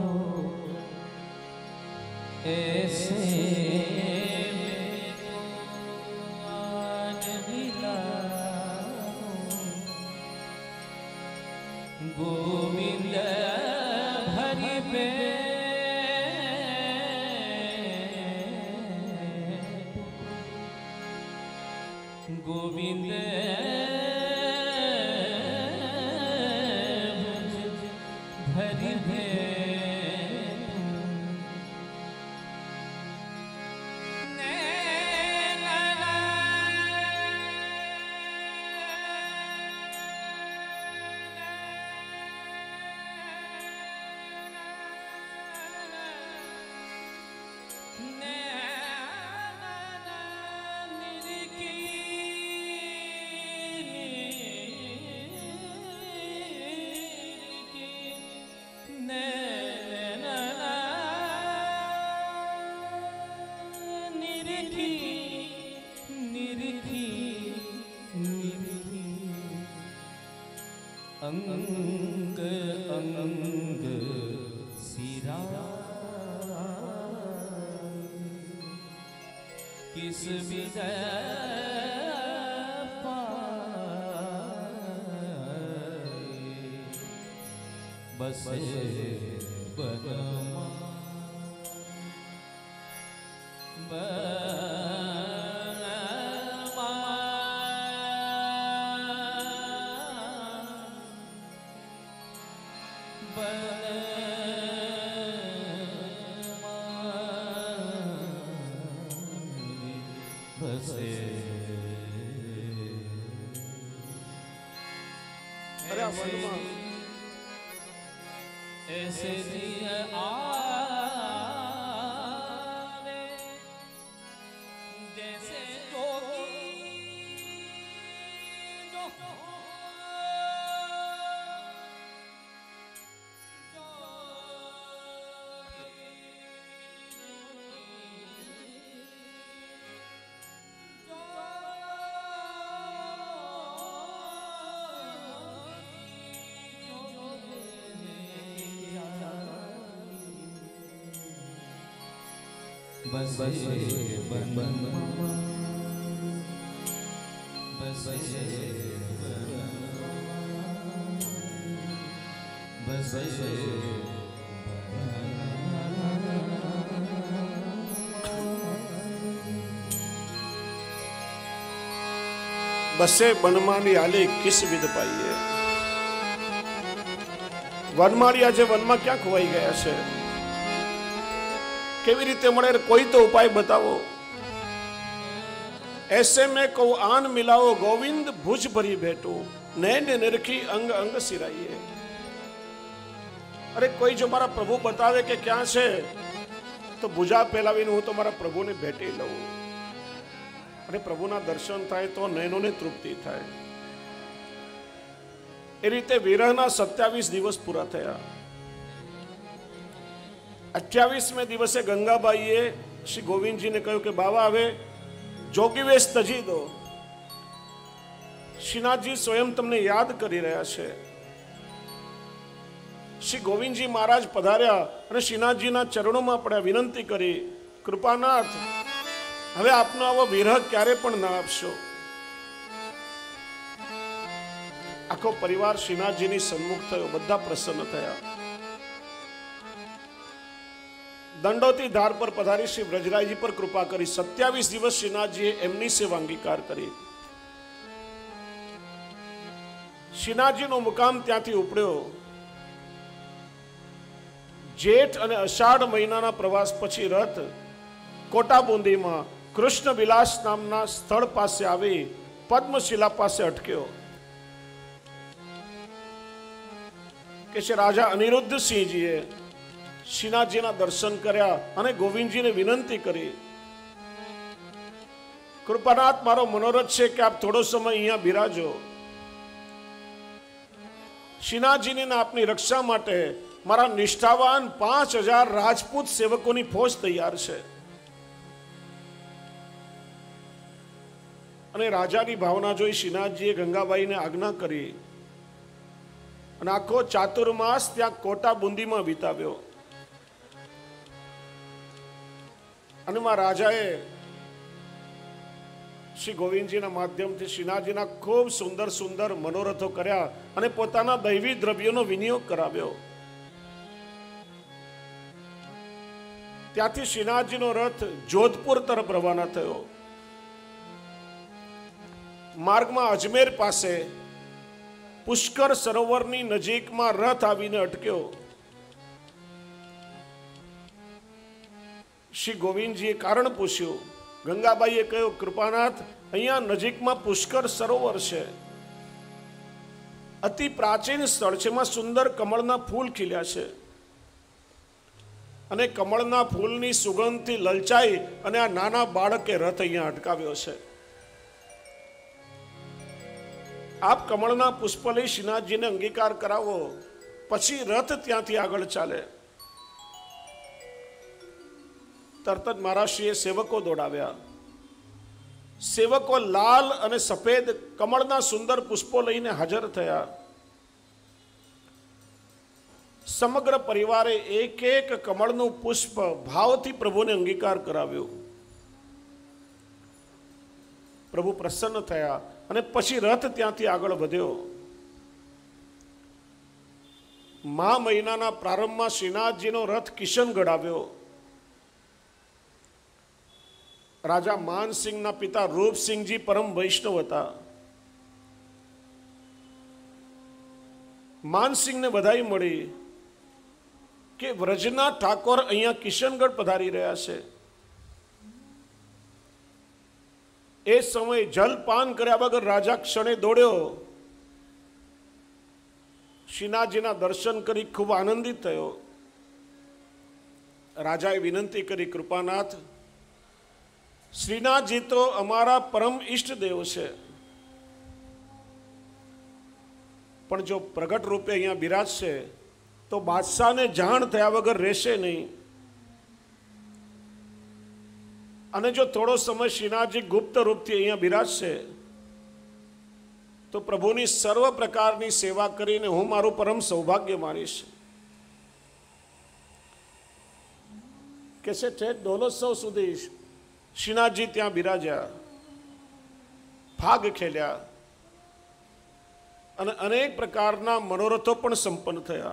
ऐसे में को आन मिला गोविंद भरि पे गोविंद भरि पे अंग अंग सिरा किस विजय बस बनमा ऐसे दिन आवे जैसे जोगी जो बस बस बसे बनमाली आले किस विध पाइए वनमाली आज वनमा क्या खोवाई गया છે કેવી રીતે મળે કોઈ તો ઉપાય बताओ ऐसे में को आन मिलाओ गोविंद भुज भरी बैठो नैन निरखी अंग अंग सिराइए अरे कोई जो मारा प्रभु बतावे के क्या છે तो भुजा फैलावीने हूँ तो मारा प्रभु ने भेटी लऊं अरे प्रभुना दर्शन थाय तो नयनोने तृप्ति थाय ए रीते विरहना 27 दिवस पूरा थया 28वें दिवसे गंगाबाईए श्री गोविंद जी ने कह્યું કે બાવા હવે જોગી વેશ તજી દો શ્રીનાથજી સ્વયં તમને યાદ કરી રહ્યા છે શ્રી ગોવિંદજી મહારાજ પધાર્યા અને શ્રીનાથજીના ચરણોમાં પડ્યા વિનંતી કરી કૃપાનાથ હવે આપનો આવો વિરહ ક્યારે પણ ના આપશો આખો પરિવાર શ્રીનાથજીની સન્મુખ થયો, બધા પ્રસન્ન થયા. દંડોતી ધાર પર પધારી શ્રી વ્રજરાયજી પર કૃપા કરી 27 દિવસ શ્રીનાથજીએ એમની સેવા અંગીકાર કરી. શ્રીનાથજીનો મુકામ ત્યાંથી ઉપડ્યો. જેઠ અને અષાઢ મહિનાના પ્રવાસ પછી રથ કોટાબુંદીમાં કૃષ્ણ વિલાસ નામના સ્થળ પાસે આવી પદ્મશિલા પાસે અટક્યો. કે છે રાજા અનિરુદ્ધસિંહજીએ શ્રીનાથજીના દર્શન કર્યા અને ગોવિંદજીને વિનંતી કરી, કૃપાનાથ, મારો મનોરથ છે કે આપ થોડો સમય અહીંયા બિરાજો. શ્રીનાથજીની આપની રક્ષા માટે મારા નિષ્ઠાવાન 5000 રાજપૂત સેવકોની ફોજ તૈયાર છે. અને રાજાની ભાવના જોઈ શ્રીનાથજીએ ગંગાબાઈને આજ્ઞા કરી અને આખો ચાતુર્માસ ત્યાં કોટાબુંદીમાં વિતાવ્યો. અને માં રાજાએ શ્રી ગોવિંદજીના માધ્યમથી શ્રીનાથજીના ખૂબ સુંદર સુંદર મનોરથો કર્યા અને પોતાના દૈવી દ્રવ્યોનો વિનિયોગ કરાવ્યો. ત્યાંથી શ્રીનાથજીનો રથ જોધપુર તરફ રવાના થયો. માર્ગમાં અજમેર પાસે પુષ્કર સરોવરની નજીકમાં રથ આવીને અટક્યો. શ્રી ગોવિંદજીએ કારણ પૂછ્યું. ગંગાબાઈએ કહ્યું, કૃપાનાથ, અહીંયા નજીકમાં પુષ્કર સરોવર છે. અતિ પ્રાચીન સ્થળ છે. એમાં સુંદર કમળના ફૂલ ખીલ્યા છે અને કમળના ફૂલની સુગંધથી લલચાઈ અને આ નાના બાળકે રથ અહીંયા અટકાવ્યો છે. આપ કમળના પુષ્પ લઈ શ્રીનાથજીને અંગીકાર કરાવો, પછી રથ ત્યાંથી આગળ ચાલે. તરત જ મહારાજશ્રીએ સેવકો દોડાવ્યા. સેવકો લાલ અને સફેદ કમળના સુંદર પુષ્પો લઈને હાજર થયા. સમગ્ર પરિવારે એક એક કમળનું પુષ્પ ભાવથી પ્રભુને અંગીકાર કરાવ્યો. પ્રભુ પ્રસન્ન થયા અને પછી રથ ત્યાંથી આગળ વધ્યો. મહા મહિનાના પ્રારંભમાં શ્રીનાથજીનો રથ કિશનગઢ આવ્યો. રાજા માનસિંહના પિતા રૂપસિંહજી પરમ વૈષ્ણવ હતા. માનસિંહને બધાઈ મળી કે વ્રજના ઠાકોર અહીંયા કિશનગઢ પધારી રહ્યા છે. એ સમયે જલપાન કર્યા વગર રાજા ક્ષણે દોડ્યો. શ્રીનાથજીના દર્શન કરી ખૂબ આનંદિત થયો. રાજાએ વિનંતી કરી, કૃપાનાથ, શ્રીનાથજી તો અમારા પરમ ઈષ્ટ દેવ છે, પણ જો પ્રગટ રૂપે અહીંયા બિરાજશે તો બાદશાહને જાણ થયા વગર રહેશે નહીં. અને જો થોડો સમય શ્રીનાથજી ગુપ્ત રૂપથી અહીંયા બિરાજશે તો પ્રભુની સર્વ પ્રકારની સેવા કરીને હું મારું પરમ સૌભાગ્ય માનીશ. કે છે ઠેઠ ડોલોત્સવ સુધી શ્રીનાથજી ત્યાં બિરાજ્યા, ફાગ ખેલ્યા અને અનેક પ્રકારના મનોરથો પણ સંપન્ન થયા.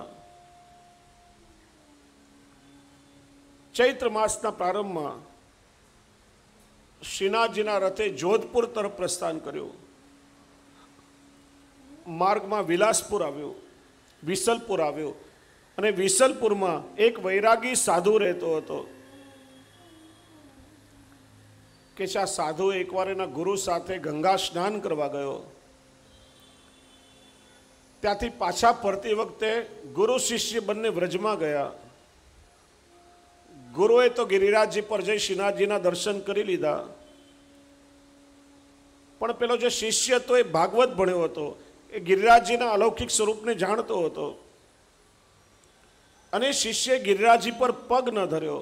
ચૈત્ર માસના પ્રારંભમાં શ્રીનાથજીના રથે જોધપુર તરફ પ્રસ્થાન કર્યું. માર્ગમાં વિલાસપુર આવ્યું, વિસલપુર આવ્યું અને વિસલપુરમાં એક વૈરાગી સાધુ રહેતો હતો. કે આ સાધુ એકવાર એના ગુરુ સાથે ગંગા સ્નાન કરવા ગયો. ત્યાંથી પાછા ફરતી વખતે ગુરુ શિષ્ય બંને વ્રજમાં ગયા. ગુરુએ તો ગિરિરાજજી પર જઈ શ્રીનાથજીના દર્શન કરી લીધા, પણ પેલો જે શિષ્ય હતો એ ભાગવત ભણ્યો હતો, એ ગિરિરાજજીના અલૌકિક સ્વરૂપને જાણતો હતો અને શિષ્યએ ગિરિરાજજી પર પગ ન ધર્યો.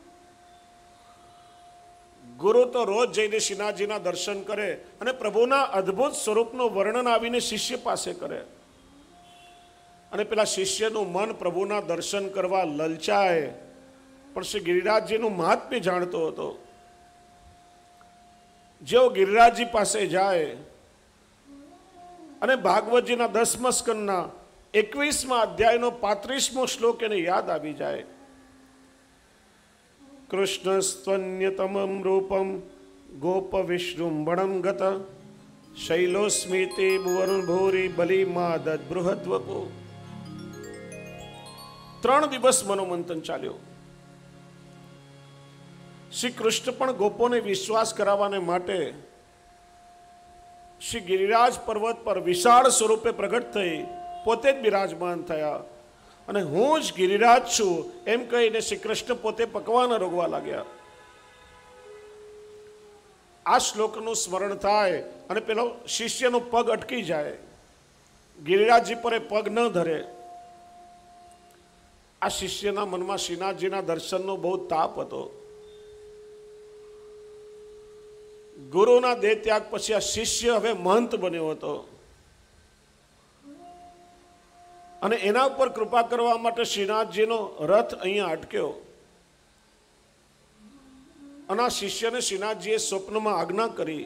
ગુરુ તો રોજ જઈને શ્રીનાથજીના દર્શન કરે અને પ્રભુના અદ્ભુત સ્વરૂપનું વર્ણન આવીને શિષ્ય પાસે કરે અને પેલા શિષ્યનું મન પ્રભુના દર્શન કરવા લલચાય. પણ શ્રી ગિરિરાજજીનું મહાત્મ્ય જાણતો હતો. જેઓ ગિરિરાજજી પાસે જાય અને ભાગવતજીના 10મા સ્કંદના 21મા અધ્યાયનો 35મો શ્લોક એને યાદ આવી જાય. કૃષ્ણસ્ત્વન્યતમમ રૂપમ ગોપ વિશ્રુંભણમ ગત શૈલોસ્મિતે ભુવન ભૂરી બલી માદદ બૃહદ્વપો. 3 દિવસ મનોમંથન ચાલ્યો. શ્રી કૃષ્ણ પણ ગોપોને વિશ્વાસ કરાવવાને માટે શ્રી ગિરિરાજ પર્વત પર વિશાળ સ્વરૂપે પ્રગટ થઈ પોતે જ બિરાજમાન થયા અને હું જ ગિરિરાજ છું એમ કહીને શ્રી કૃષ્ણ પોતે પકવાન રોગવા લાગ્યા. આ શ્લોકનું સ્મરણ થાય અને પેલો શિષ્યનો પગ અટકી જાય, ગિરિરાજજી પર એ પગ ન ધરે. આ શિષ્યના મનમાં શ્રીનાથજીના દર્શનનો બહુ તાપ હતો. ગુરુના દેહ ત્યાગ પછી આ શિષ્ય હવે મહંત બન્યો હતો અને એના ઉપર કૃપા કરવા માટે શ્રીનાથજીનો રથ અહીંયા અટક્યો. અને આ શિષ્યને શ્રીનાથજીએ સ્વપ્નમાં આજ્ઞા કરી,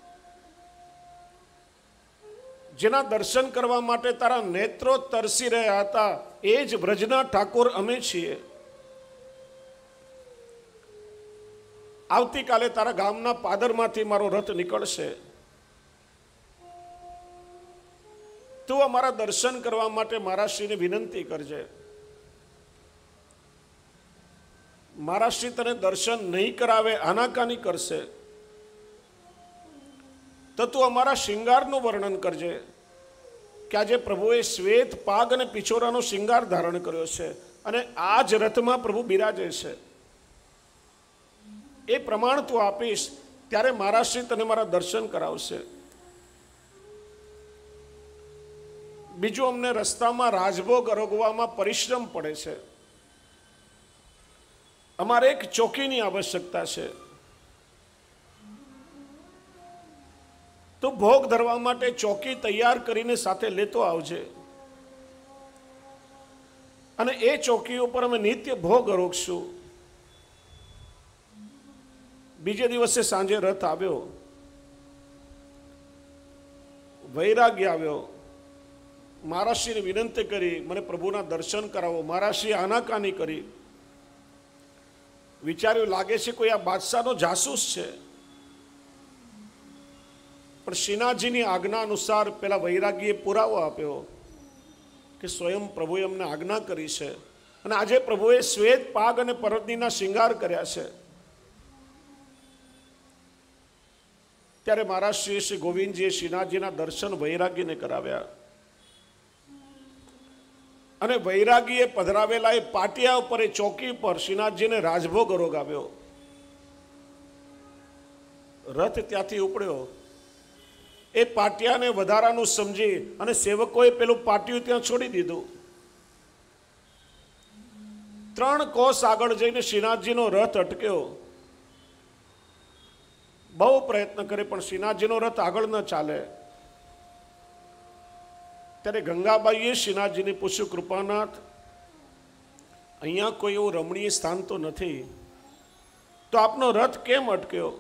જેના દર્શન કરવા માટે તારા નેત્રો તરસી રહ્યા હતા એ જ વ્રજના ઠાકોર અમે છીએ. આવતીકાલે તારા ગામના પાદરમાંથી મારો રથ નીકળશે. તું અમારા દર્શન કરવા માટે મારા શ્રીને વિનંતી કરજે. મારા શ્રી તને દર્શન નહીં કરાવે, આનાકાની કરશે, તો તું અમારા શૃંગારનું વર્ણન કરજે કે આજે પ્રભુએ શ્વેત પાગ અને પિછોરાનો શૃંગાર ધારણ કર્યો છે અને આ જ રથમાં પ્રભુ બિરાજે છે. એ પ્રમાણ તું આપીશ ત્યારે મારા શ્રી તને મારા દર્શન કરાવશે. બીજું, અમને રસ્તામાં રાજભોગ અરોગવામાં પરિશ્રમ પડે છે. અમારે એક ચોકીની આવશ્યકતા છે. તો ભોગ ધરવા માટે ચોકી તૈયાર કરીને સાથે લેતો આવજે અને એ ચોકી ઉપર અમે નિત્ય ભોગ અરોગશું. બીજે દિવસે સાંજે રથ આવ્યો, વૈરાગ્ય આવ્યો, મહારાજશ્રીને વિનંતી કરી મને પ્રભુના દર્શન કરાવો. મહારાજશ્રી આનાકાની કરી. વિચાર્યું લાગે છે કોઈ આ બાદશાહનો જાસૂસ છે, પણ શ્રીનાથજીની આજ્ઞા અનુસાર પેલા વૈરાગીએ પુરાવો આપ્યો કે સ્વયં પ્રભુએ અમને આજ્ઞા કરી છે અને આજે પ્રભુએ શ્વેત પાગ અને પરદનીના શૃંગાર કર્યા છે. ત્યારે મહારાજ શ્રી ગોવિંદજીએ શ્રીનાથજીના દર્શન વૈરાગીને કરાવ્યા અને વૈરાગીએ પધરાવેલા એ પાટિયા ઉપર, એ ચોકી પર શ્રીનાથજીને રાજભોગ અરોગાવ્યો. રથ ત્યાંથી ઉપડ્યો. એ પાટિયાને વધારાનું સમજી અને સેવકોએ પેલું પાટિયું ત્યાં છોડી દીધું. 3 કોસ આગળ જઈને શ્રીનાથજીનો રથ અટક્યો. બહુ પ્રયત્ન કરે પણ શ્રીનાથજીનો રથ આગળ ન ચાલે. ત્યારે ગંગાબાઈએ શ્રીનાથજીને પૂછ્યું, કૃપાનાથ, અહીંયા કોઈ એવું રમણીય સ્થાન તો નથી, તો આપનો રથ કેમ અટક્યો?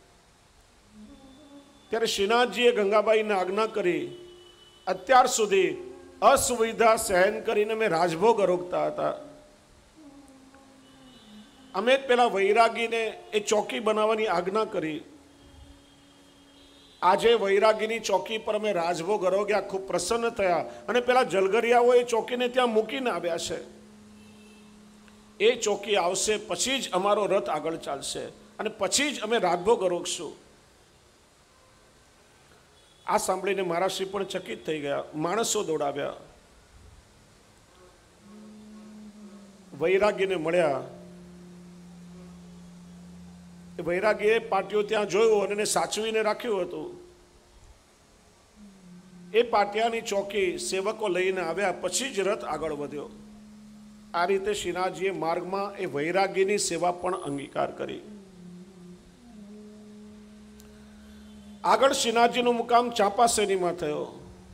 ત્યારે શ્રીનાથજીએ ગંગાબાઈને આજ્ઞા કરી, અત્યાર સુધી અસુવિધા સહન કરીને મેં રાજભોગ અરોગતા હતા. અમે પેલા વૈરાગીને એ ચોકી બનાવવાની આજ્ઞા કરી. આજે વૈરાગીની ચોકી પર અમે રાજભોગ અરોગ્યા, ખૂબ પ્રસન્ન થયા અને પેલા જલગરિયાઓ એ ચોકીને ત્યાં મૂકીને આવ્યા છે. એ ચોકી આવશે પછી જ અમારો રથ આગળ ચાલશે અને પછી જ અમે રાજભોગ અરોગશું. આ સાંભળીને મહારાજશ્રી પણ ચકિત થઈ ગયા. માણસો દોડાવ્યા, વૈરાગીને મળ્યા. વૈરાગીએ પાટિયો ત્યાં જોયું અને એને સાચવીને રાખ્યું હતું. એ પાટિયાની ચોકી સેવકો લઈને આવ્યા પછી જ રથ આગળ વધ્યો. આ રીતે શ્રીનાથજીએ માર્ગમાં એ વૈરાગીની સેવા પણ અંગીકાર કરી. આગળ શ્રીનાથજીનું મુકામ ચાંપાસેનીમાં થયો.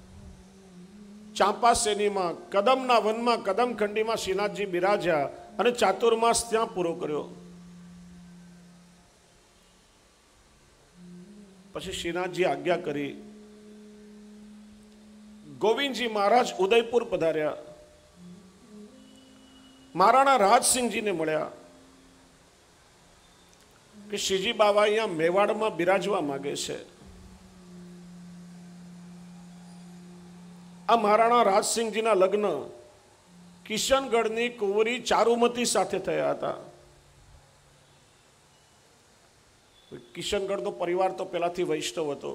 ચાંપાસેનીમાં કદમના વનમાં કદમખંડીમાં શ્રીનાથજી બિરાજ્યા અને ચાતુર્માસ ત્યાં પૂરો કર્યો. પછી શ્રીનાથજી આજ્ઞા કરી ગોવિંદજી મહારાજ ઉદયપુર પધાર્યા, મહારાણા રાજસિંહજીને મળ્યા કે શ્રીજી બાવા અહીંયા મેવાડમાં બિરાજવા માંગે છે. આ મહારાણા રાજસિંહજીના લગ્ન કિશનગઢની કુંવરી ચારુમતી સાથે થયા હતા. કિશનગઢનો પરિવાર તો પહેલાથી વૈષ્ણવ હતો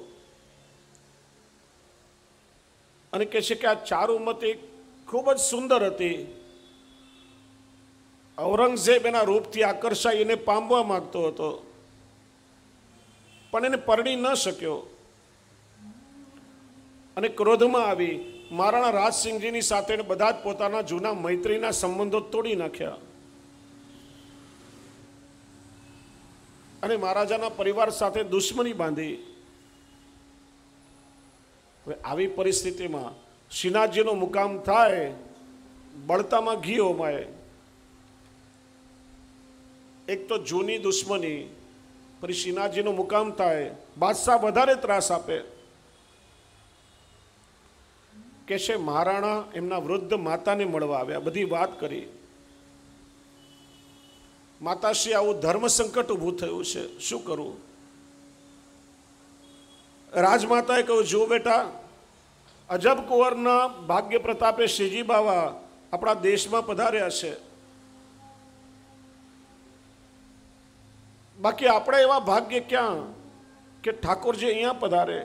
અને કહે છે કે આ ચારુમતી ખૂબ જ સુંદર હતી. ઔરંગઝેબ એના રૂપથી આકર્ષાઈ એને પામવા માંગતો હતો, પણ એને પરણી ન શક્યો અને ક્રોધમાં આવી મહારાણા રાજસિંહજીની સાથે બધા જ પોતાના જૂના મૈત્રીના સંબંધો તોડી નાખ્યા અને મહારાજાના પરિવાર સાથે દુશ્મની બાંધી. હવે આવી પરિસ્થિતિમાં શ્રીનાથજીનો મુકામ થાય, બળતામાં ઘી હોમાય. એક તો જૂની દુશ્મની, પછી શ્રીનાથજીનો મુકામ થાય, બાદશાહ વધારે ત્રાસ આપે. કે છે મહારાણા એમના વૃદ્ધ માતાને મળવા આવ્યા, બધી વાત કરી. માતાશ્રી, આવું ધર્મ સંકટ ઊભું થયું છે, શું કરું? રાજમાતાએ કહ્યું, જુઓ બેટા, અજબ કુંવરના ભાગ્ય પ્રતાપે શ્રીજી બાવા આપણા દેશમાં પધાર્યા છે. બાકી આપણે એવા ભાગ્ય ક્યાં કે ઠાકોરજી અહીંયા પધારે.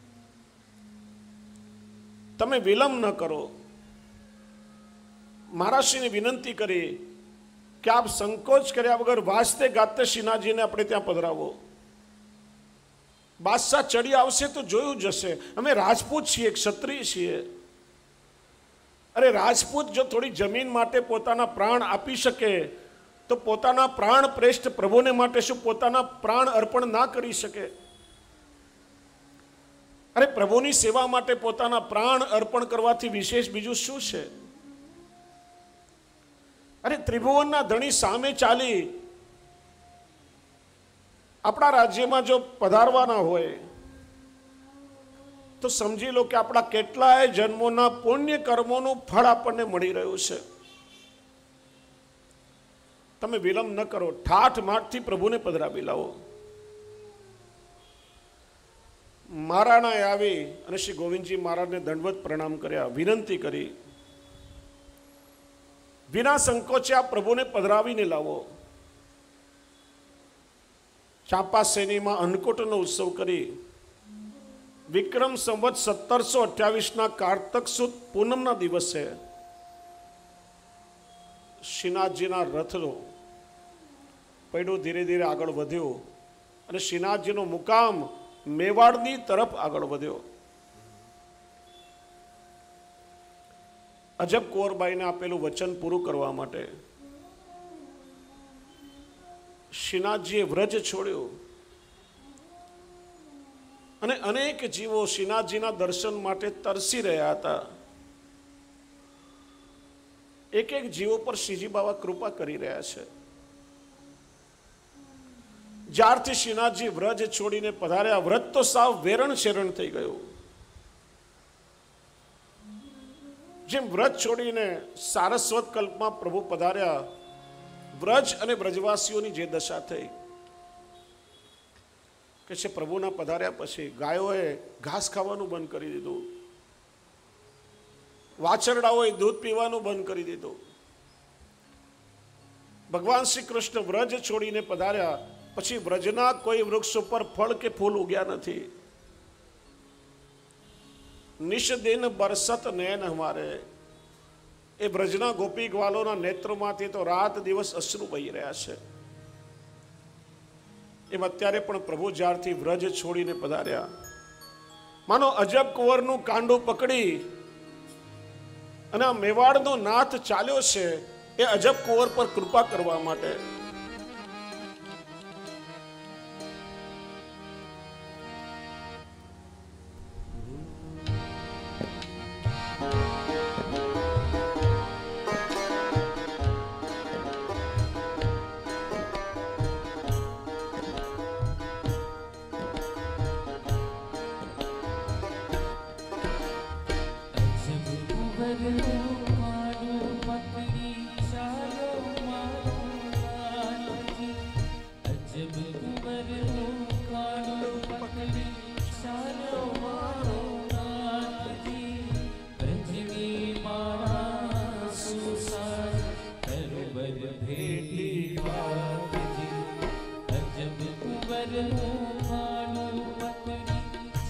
તમે વિલંબ ન કરો. મહારાજશ્રીને વિનંતી કરી કે આપ સંકોચ કર્યા વગર વાસ્તે ગાતે શ્રીનાથજીને આપણે ત્યાં પધરાવો. બાદશાહ ચડી આવશે તો જોયું જશે. અમે રાજપૂત છીએ, ક્ષત્રિય છીએ. અરે રાજપૂત જો થોડી જમીન માટે પોતાના પ્રાણ આપી શકે તો પોતાના પ્રાણ શ્રેષ્ઠ પ્રભુને માટે શું પોતાના પ્રાણ અર્પણ ના કરી શકે? અરે પ્રભુની સેવા માટે પોતાના પ્રાણ અર્પણ કરવાથી વિશેષ બીજું શું છે? અરે ત્રિભુવનના ધણી સામે ચાલી આપણા રાજ્યમાં જો પધારવાના હોય તો સમજી લો કે આપણા કેટલાય જન્મોના પુણ્ય કર્મોનું ફળ આપણને મળી રહ્યું છે. તમે વિલંબ ન કરો, ઠાઠ માઠથી પ્રભુને પધરાવી લાવો. મહારાણાએ આવી અને શ્રી ગોવિંદજી મહારાજને દંડવત પ્રણામ કર્યા, વિનંતી કરી, વિના સંકોચે આ પ્રભુને પધરાવીને લાવો. ચાંપાસેનીમાં અન્નકૂટનો ઉત્સવ કરી વિક્રમ સંવત 1728 કારતક સુદ પૂનમના દિવસે શ્રીનાથજીના રથનો પૈડું ધીરે ધીરે આગળ વધ્યો અને શ્રીનાથજીનો મુકામ મેવાડની તરફ આગળ વધ્યો. અજબ કુંવરબાઈને આપેલું વચન પૂરું કરવા માટે શ્રીનાથજીએ વ્રજ છોડ્યો અને અનેક જીવો શ્રીનાથજીના દર્શન માટે તરસી રહ્યા હતા. એક એક જીવો પર શ્રીજી બાબા કૃપા કરી રહ્યા છે. જ્યારથી શ્રીનાથજી વ્રજ છોડીને પધાર્યા, વ્રજ તો સાવ વેરણ શેરણ થઈ ગયું. જેમ વ્રજ છોડીને સારસ્વત કલ્પમાં પ્રભુ પધાર્યા, વ્રજ અને વ્રજવાસીઓની જે દશા થઈ કે છે પ્રભુના પધાર્યા પછી ગાયોએ ઘાસ ખાવાનું બંધ કરી દીધું, વાછરડાઓએ દૂધ પીવાનું બંધ કરી દીધું. ભગવાન શ્રી કૃષ્ણ વ્રજ છોડીને પધાર્યા પછી વ્રજના કોઈ વૃક્ષ ઉપર ફળ કે ફૂલ ઉગ્યા નથી. નિષદિન બરસત નયન હમારે, એ વ્રજના ગોપી ગ્વાલોના નેત્રોમાંથી તો રાત દિવસ અશ્રુ વહી રહ્યા છે. એમ અત્યારે પણ પ્રભુ જ્યારથી વ્રજ છોડીને પધાર્યા, માનો અજબ કુંવરનું કાંડું પકડી અને આ મેવાડનો નાથ ચાલ્યો છે એ અજબ કુંવર પર કૃપા કરવા માટે.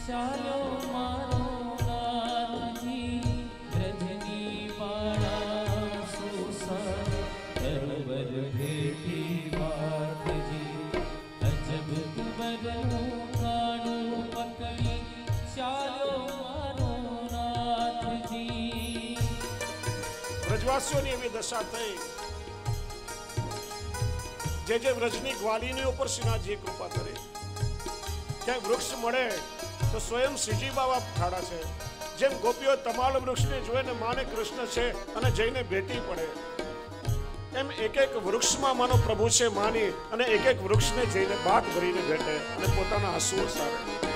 ચાલો મારો નાથજી રજની વાળા સુસા સરોવર ભેટી વાતજી અજબ કુંવરનું કાણું પકડી ચાલો મારો નાથજી. વ્રજવાસીઓની એવી દશા થઈ, જે વ્રજની ગ્વાલીની ઉપર શ્રીનાથજીએ કૃપા કરી. ક્યાંય વૃક્ષ મળે તો સ્વયં શ્રીજી બાબા ઠાડા છે. જેમ ગોપીઓ તમાલ વૃક્ષને જોઈને માને કૃષ્ણ છે અને જઈને ભેટી પડે, એમ એક એક વૃક્ષમાં માનો પ્રભુ છે માની અને એક એક વૃક્ષને જઈને બાટ ભરીને ભેટે અને પોતાના આંસુઓ સારે.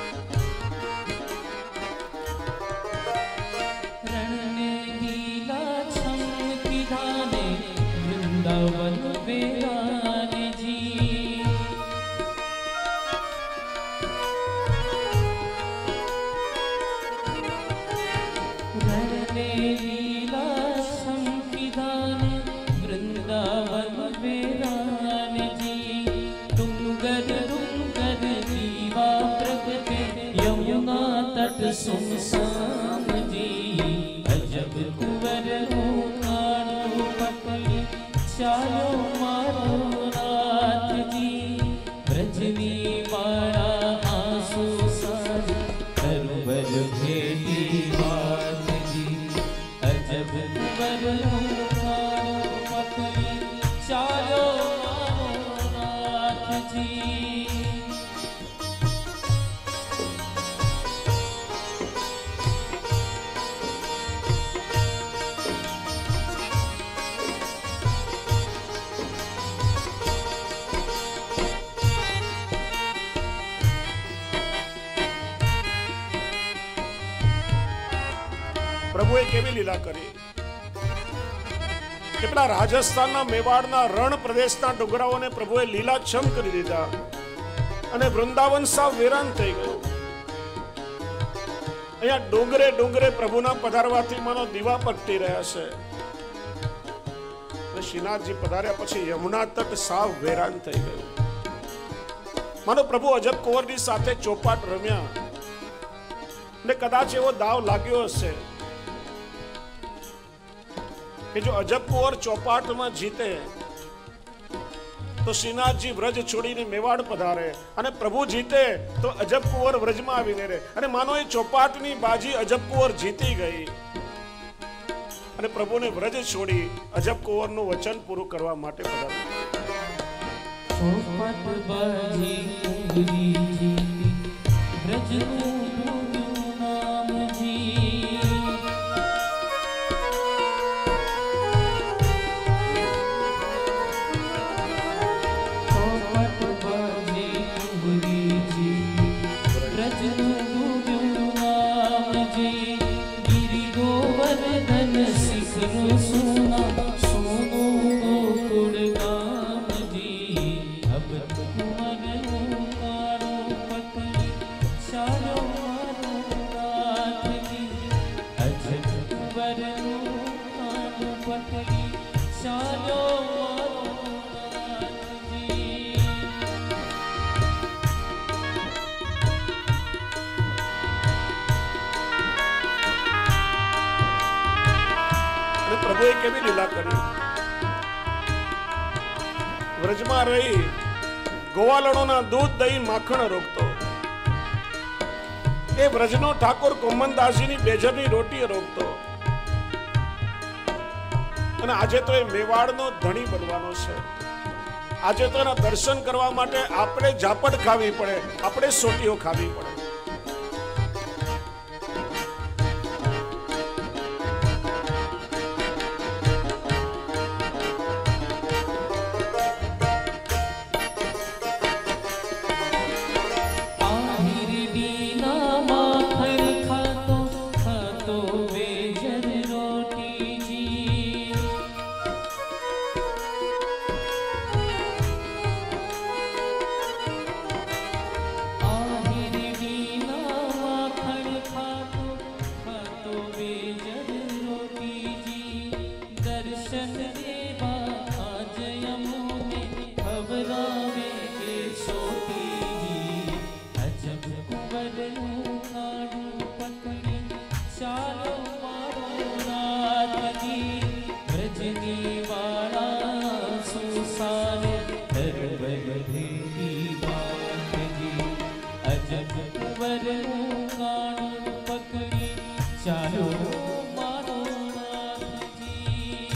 सुनसान जी अजब कुंवर काणू पकड़ी चालो मारो नाथ जी ब्रजनी वाला आंसू साज सरोवर भेटी बात जी अजब कुंवर काणू पकड़ी चालो मारो नाथ जी. પ્રભુએ કેવી લીલા કરી કે પેલા રાજસ્થાનના મેવાડના રણ પ્રદેશના ડુંગરાઓને પ્રભુએ લીલાછમ કરી દીધા અને વૃંદાવન સાવ વેરાન થઈ ગયું. અહીંયા ડુંગરે ડુંગરે પ્રભુના પધારવાથી માનો દીવા પ્રગટી રહ્યા છે. શ્રીનાથજી પધાર્યા પછી યમુના તટ સાવ વેરાન થઈ ગયું. માનો પ્રભુ અજબ કુંવરની સાથે ચોપાટ રમ્યા ને કદાચ એવો દાવ લાગ્યો હશે કે જો અજબ કુંવર ચોપાટમાં જીતે તો શ્રીનાથજી વ્રજ છોડીને મેવાડ પધારે અને પ્રભુ જીતે તો અજબ કુંવર વ્રજમાં આવીને રહે. અને માનો એ ચોપાટની બાજી અજબ કુંવર જીતી ગઈ અને પ્રભુને વ્રજ છોડી અજબ કુંવરનું વચન પૂરું કરવા માટે પધાર્યા. ચોપાટ બાજી કુંવરી જીતી વ્રજનું પ્રભુએ કેવી લીલા કરી. વ્રજમાં રહી ગોવાલણોના દૂધ દહીં માખણ રોકતો, એ વ્રજનો ઠાકોર કોમનદાસજીની બેજરની રોટી રોકતો અને આજે તો એ મેવાડનો ધણી બનવાનો છે. આજે તો એના દર્શન કરવા માટે આપણે ઝાપટ ખાવી પડે, આપણે સોટીઓ ખાવી પડે. આહિર કુંવરનું કાણું પકડી ચાલો મારો નાથજી.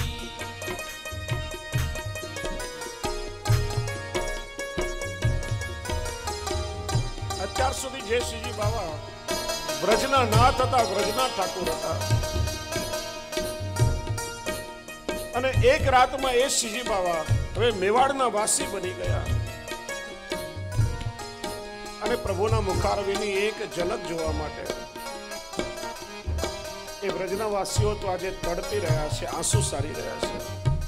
અત્યાર સુધી જે શ્રીજી બાવા વ્રજના નાથ હતા, વ્રજના ઠાકોર હતા, અને એક રાતમાં એ શ્રીજી બાવા હવે મેવાડના વાસી બની ગયા અને પ્રભુના મુખારવિંદની એક ઝલક જોવા માટે એ વ્રજના વાસીઓ તો આજે તડપી રહ્યા છે, આંસુ સારી રહ્યા છે.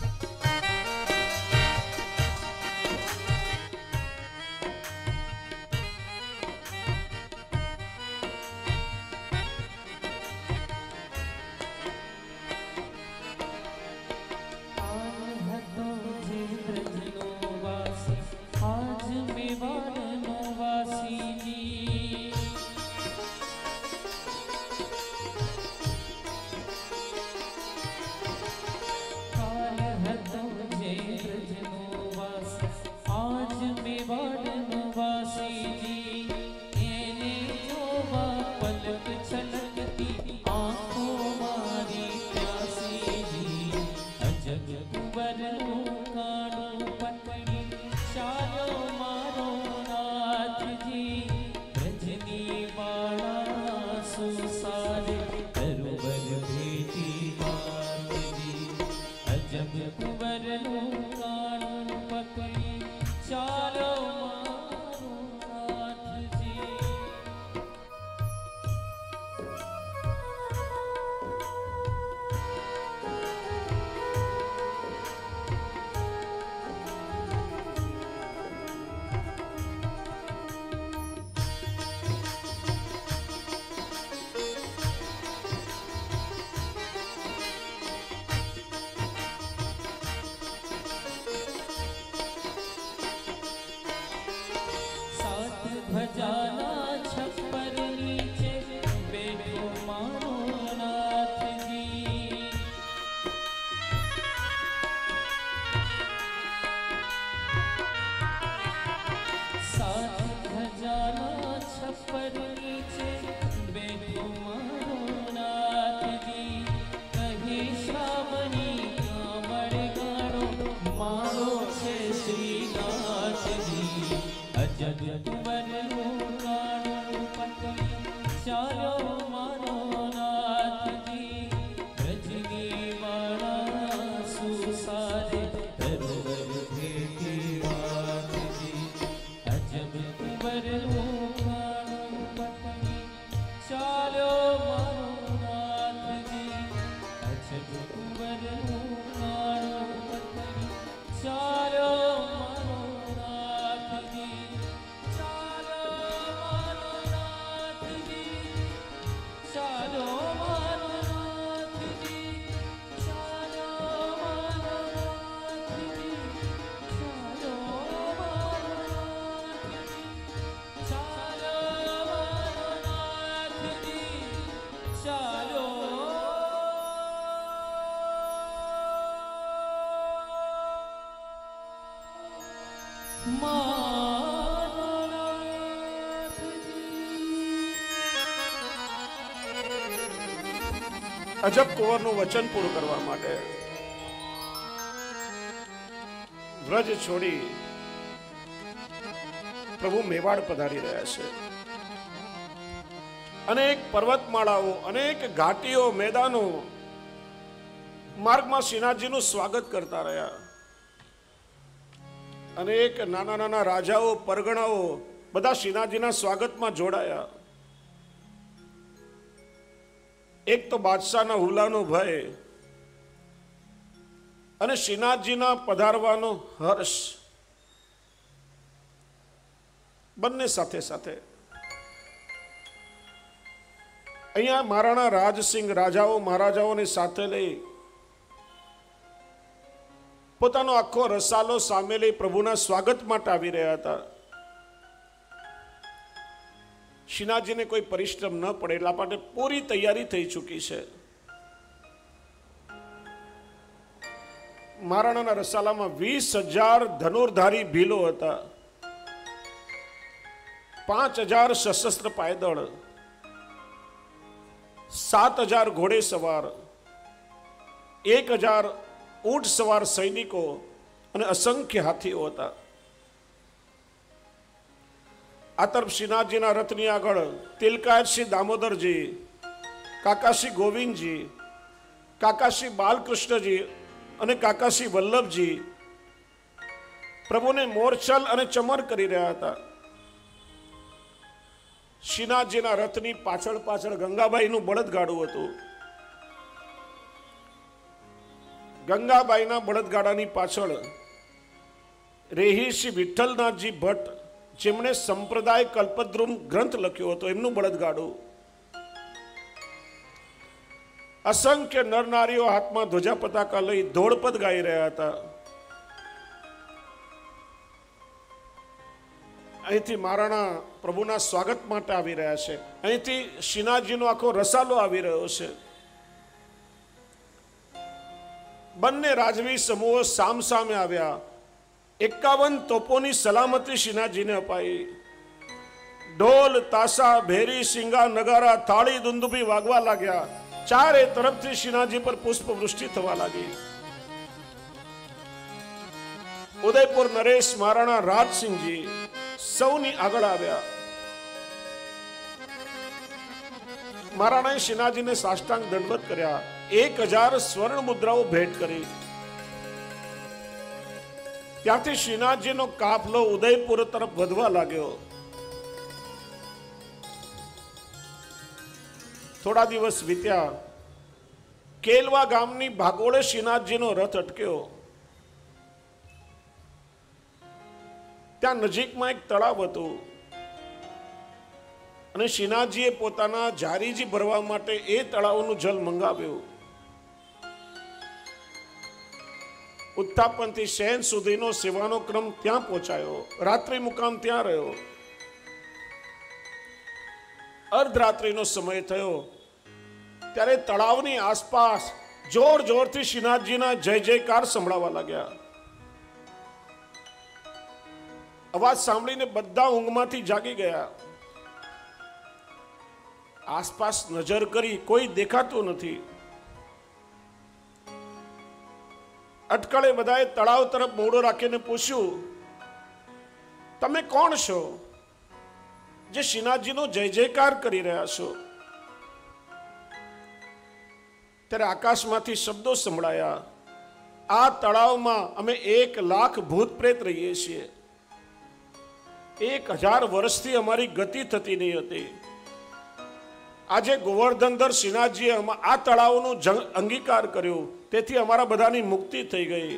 અજબ કુંવરનું વચન પૂરું કરવા માટે વ્રજ છોડી પ્રભુ મેવાડ પધારી રહ્યા છે. અનેક પર્વતમાળાઓ, અનેક ઘાટીઓ, મેદાનો માર્ગમાં શ્રીનાથજીનું સ્વાગત કરતા રહ્યા. અનેક નાના નાના રાજાઓ, પરગણાઓ બધા શ્રીનાથજીના સ્વાગતમાં જોડાયા. એક તો બાદશાહના હુલાનો ભય અને શ્રીનાથજીના પધારવાનો હર્ષ બંને સાથે સાથે. અહીંયા મહારાણા રાજસિંહ રાજાઓ મહારાજાઓને સાથે લઈ પોતાનો આખો રસાલો સામે લઈ પ્રભુના સ્વાગત માટે આવી રહ્યા હતા. શ્રીનાથજીને કોઈ પરિશ્રમ ન પડે એટલા માટે પૂરી તૈયારી થઈ ચૂકી છે. મહારાણાના રસાલામાં 20,000 ધનુર્ધારી ભીલો હતા. 5000 સશસ્ત્ર પાયદળ, 7000 ઘોડે સવાર, 1000 ઊંટ સવાર સૈનિકો અને અસંખ્ય હાથીઓ હતા. આ તરફ શ્રીનાથજીના રથની આગળ તિલકાયતસિંહ દામોદરજી, કાકાશ્રી ગોવિંદજી, કાકાશ્રી બાલકૃષ્ણજી અને કાકાશ્રી વલ્લભજી પ્રભુને મોરચલ અને ચમર કરી રહ્યા હતા. શ્રીનાથજીના રથની પાછળ પાછળ ગંગાબાઈનું બળદગાડું હતું. ગંગાબાઈના બળદગાડાની પાછળ રેહી શ્રી વિઠ્ઠલનાથજી ભટ્ટ, જેમણે સંપ્રદાય કલ્પદ્રુમ ગ્રંથ લખ્યો હતો, એમનું બળદગાડું. અસંખ્ય નરનારીઓ હાથમાં ધ્વજા પતાકા લઈ ધોળપદ ગાઈ રહ્યા હતા. અહીંથી મહારાણા પ્રભુના સ્વાગત માટે આવી રહ્યા છે. અહીંથી શ્રીનાથજીનો આખો રસાલો આવી રહ્યો છે. બંને રાજવી સમૂહો સામસામે આવ્યા. 51 તોપોની સલામતી શ્રીનાથજીને અપાઈ. ઢોલ, તાસા, ભેરી, સિંગા, નગારા, થાળી, દુંદુભી વાગવા લાગ્યા. ચારે તરફથી શ્રીનાથજી પર પુષ્પ વૃષ્ટિ થવા લાગી. ઉદયપુર નરેશ, મહારાણા રાજસિંહજી સૌની આગળ આવ્યા. મહારાણાએ શ્રીનાથજીને સાષ્ટાંગ દંડવત કર્યા. 1000 સ્વર્ણ મુદ્રાઓ ભેટ કરી. ત્યાંથી શ્રીનાથજીનો કાફલો ઉદયપુર તરફ વધવા લાગ્યો. થોડા દિવસ વીત્યા. કેલવા ગામની ભાગોળે શ્રીનાથજીનો રથ અટક્યો. ત્યાં નજીકમાં એક તળાવ હતું અને શ્રીનાથજીએ પોતાના જારીજી ભરવા માટે એ તળાવનું જલ મંગાવ્યું. ઉત્થાપનથી શયન સુધીનો સેવાનો ક્રમ ત્યાં પહોંચાયો. રાત્રિ મુકામ ત્યાં રહ્યો. અર્ધરાત્રિનો સમય થયો ત્યારે તળાવની આસપાસ જોર જોરથી શ્રીનાથજીના જય જયકાર સંભળાવા લાગ્યા. અવાજ સાંભળીને બધા ઊંઘમાંથી જાગી ગયા. આસપાસ નજર કરી, કોઈ દેખાતું નથી. અટકળે બધાએ તળાવ તરફ મોઢો રાખીને પૂછ્યું, તમે કોણ છો જે શ્રીનાથજીનો જય જયકાર કરી રહ્યા છો? ત્યારે આકાશમાંથી શબ્દો સંભળાયા, આ તળાવમાં અમે 1 લાખ ભૂત પ્રેત રહીએ છીએ. 1000 વર્ષથી અમારી ગતિ થતી નહીં હતી. આજે ગોવર્ધનધર શ્રીનાથજીએ આ તળાવનો અંગીકાર કર્યો, તેથી અમારા બધાની મુક્તિ થઈ ગઈ.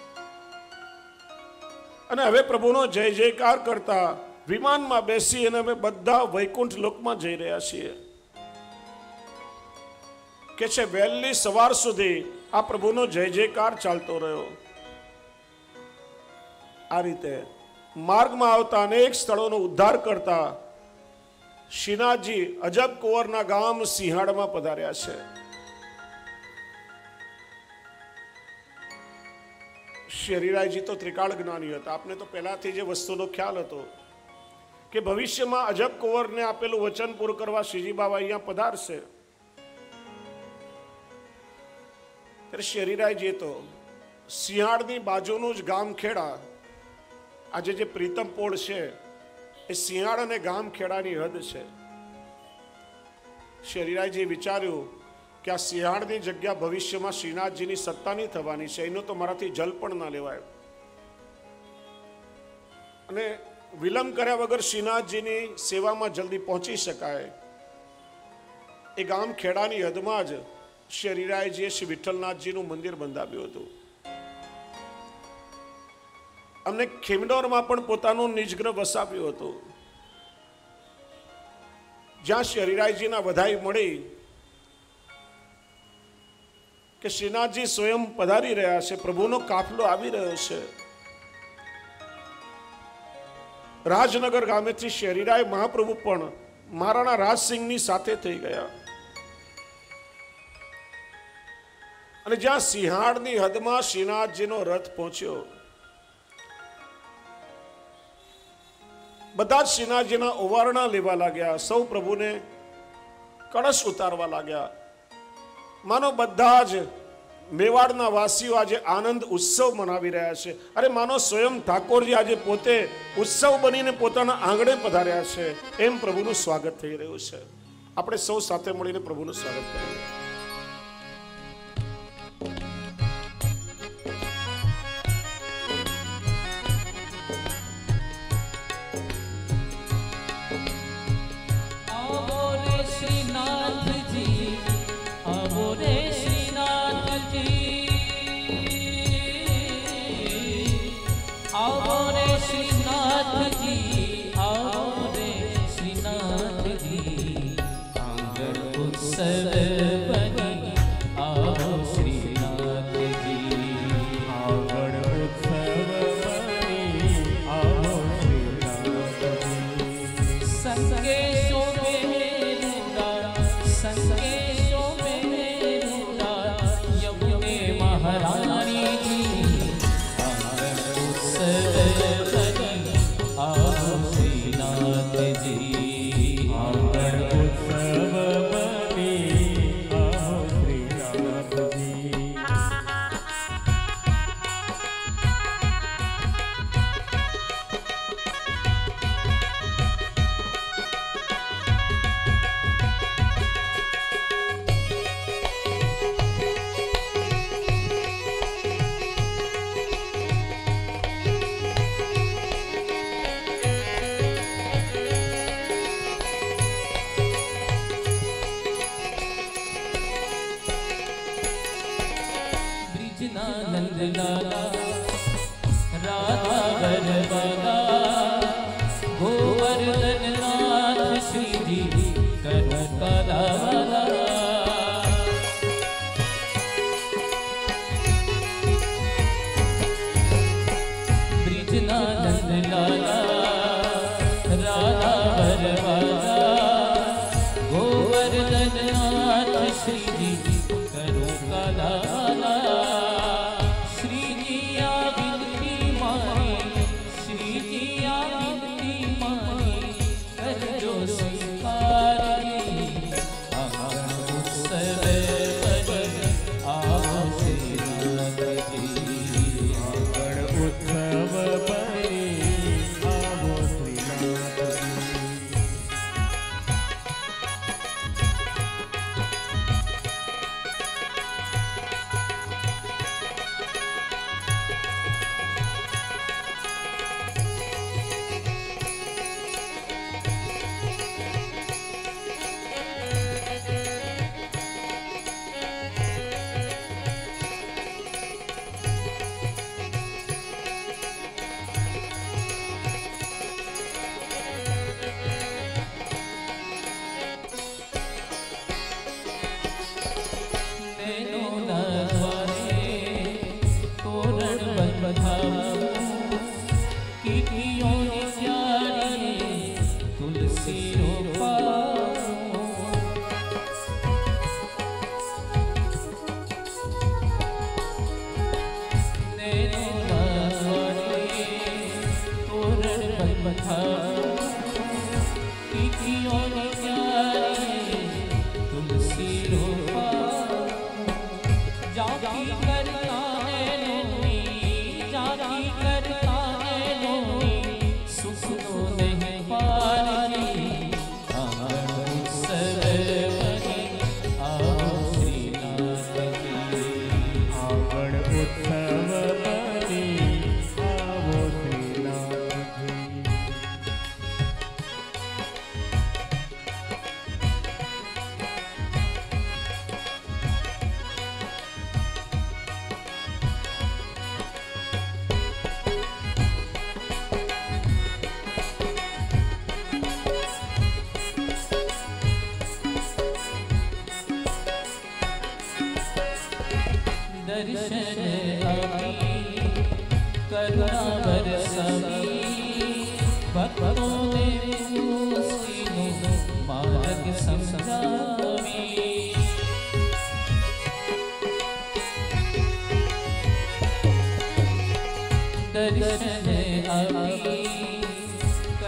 અને હવે પ્રભુનો જય જયકાર કરતા વિમાનમાં બેસી અને અમે બધા વૈકુંઠ લોકમાં જઈ રહ્યા છીએ. કે છે વહેલી સવાર સુધી આ પ્રભુનો જય જયકાર ચાલતો રહ્યો. આ રીતે માર્ગમાં આવતા અનેક સ્થળોનો ઉદ્ધાર કરતા શ્રીનાથજી અજબ કુંવરના ગામ સિંહાડમાં પધાર્યા છે. શ્રી હરિરાયજી તો ત્રિકાળ જ્ઞાની હતા. આપને તો પહેલાથી જે વસ્તુનો ખ્યાલ હતો કે ભવિષ્યમાં અજબ કુંવરને આપેલું વચન પૂરું કરવા શ્રીજી બાબા અહીંયા પધારશે. ત્યારે શ્રી હરિરાયજી તો સિંહાડની બાજુનું જ ગામ ખેડા, આજે જે પ્રીતમપોળ છે એ સિંહાડ અને ગામ ખેડાની હદ છે. શ્રી હરિરાયજીએ વિચાર્યું કે આ સિંહાડની જગ્યા ભવિષ્યમાં શ્રીનાથજીની સત્તાની થવાની છે, એનું તો મારાથી જલ પણ ના લેવાય. અને વિલંબ કર્યા વગર શ્રીનાથજીની સેવામાં જલ્દી પહોંચી શકાય એ ગામ ખેડાની હદમાં જ શ્રી હરિરાયજીએ શ્રી વિઠ્ઠલનાથજીનું મંદિર બંધાવ્યું હતું. અમને ખેમડોરમાં પણ પોતાનું નિજગ્રહ વસાવ્યું હતું, જ્યાં શ્રી હરિરાયજીના વધાઈ મળી કે શ્રીનાથજી સ્વયં પધારી રહ્યા છે, પ્રભુનો કાફલો આવી રહ્યો છે. રાજનગર ગામેથી શ્રી હરિરાય મહાપ્રભુ પણ મહારાણા રાજસિંહની સાથે થઈ ગયા. અને જ્યાં સિંહાડની હદમાં શ્રીનાથજીનો રથ પહોંચ્યો, બધા જ શ્રીનાથજીના ઓવારણા લેવા લાગ્યા, સૌ પ્રભુને કળશ ઉતારવા લાગ્યા. માનો બધા જ મેવાડના વાસીઓ આજે આનંદ ઉત્સવ મનાવી રહ્યા છે. અરે માનો સ્વયં ઠાકોરજી આજે પોતે ઉત્સવ બનીને પોતાના આંગણે પધાર્યા છે, એમ પ્રભુનું સ્વાગત થઈ રહ્યું છે. આપણે સૌ સાથે મળીને પ્રભુનું સ્વાગત કરીએ.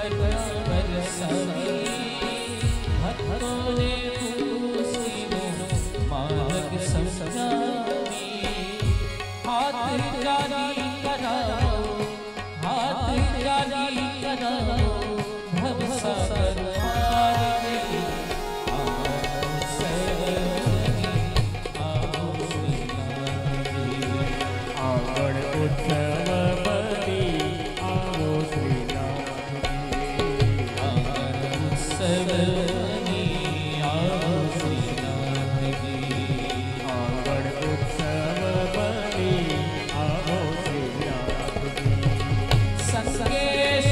ભક્તોને ખુશીનો માર્ગ સમજાવી હાથ જારી કરાવો ભવસાગર પારને આગળ ઉત્સવ બની આવો શ્રીનાથજી આગળ ઉત્સવની આવો શ્રીનાથજી આગળ ઉત્સવ બની આવો શ્રીનાથજી સંગે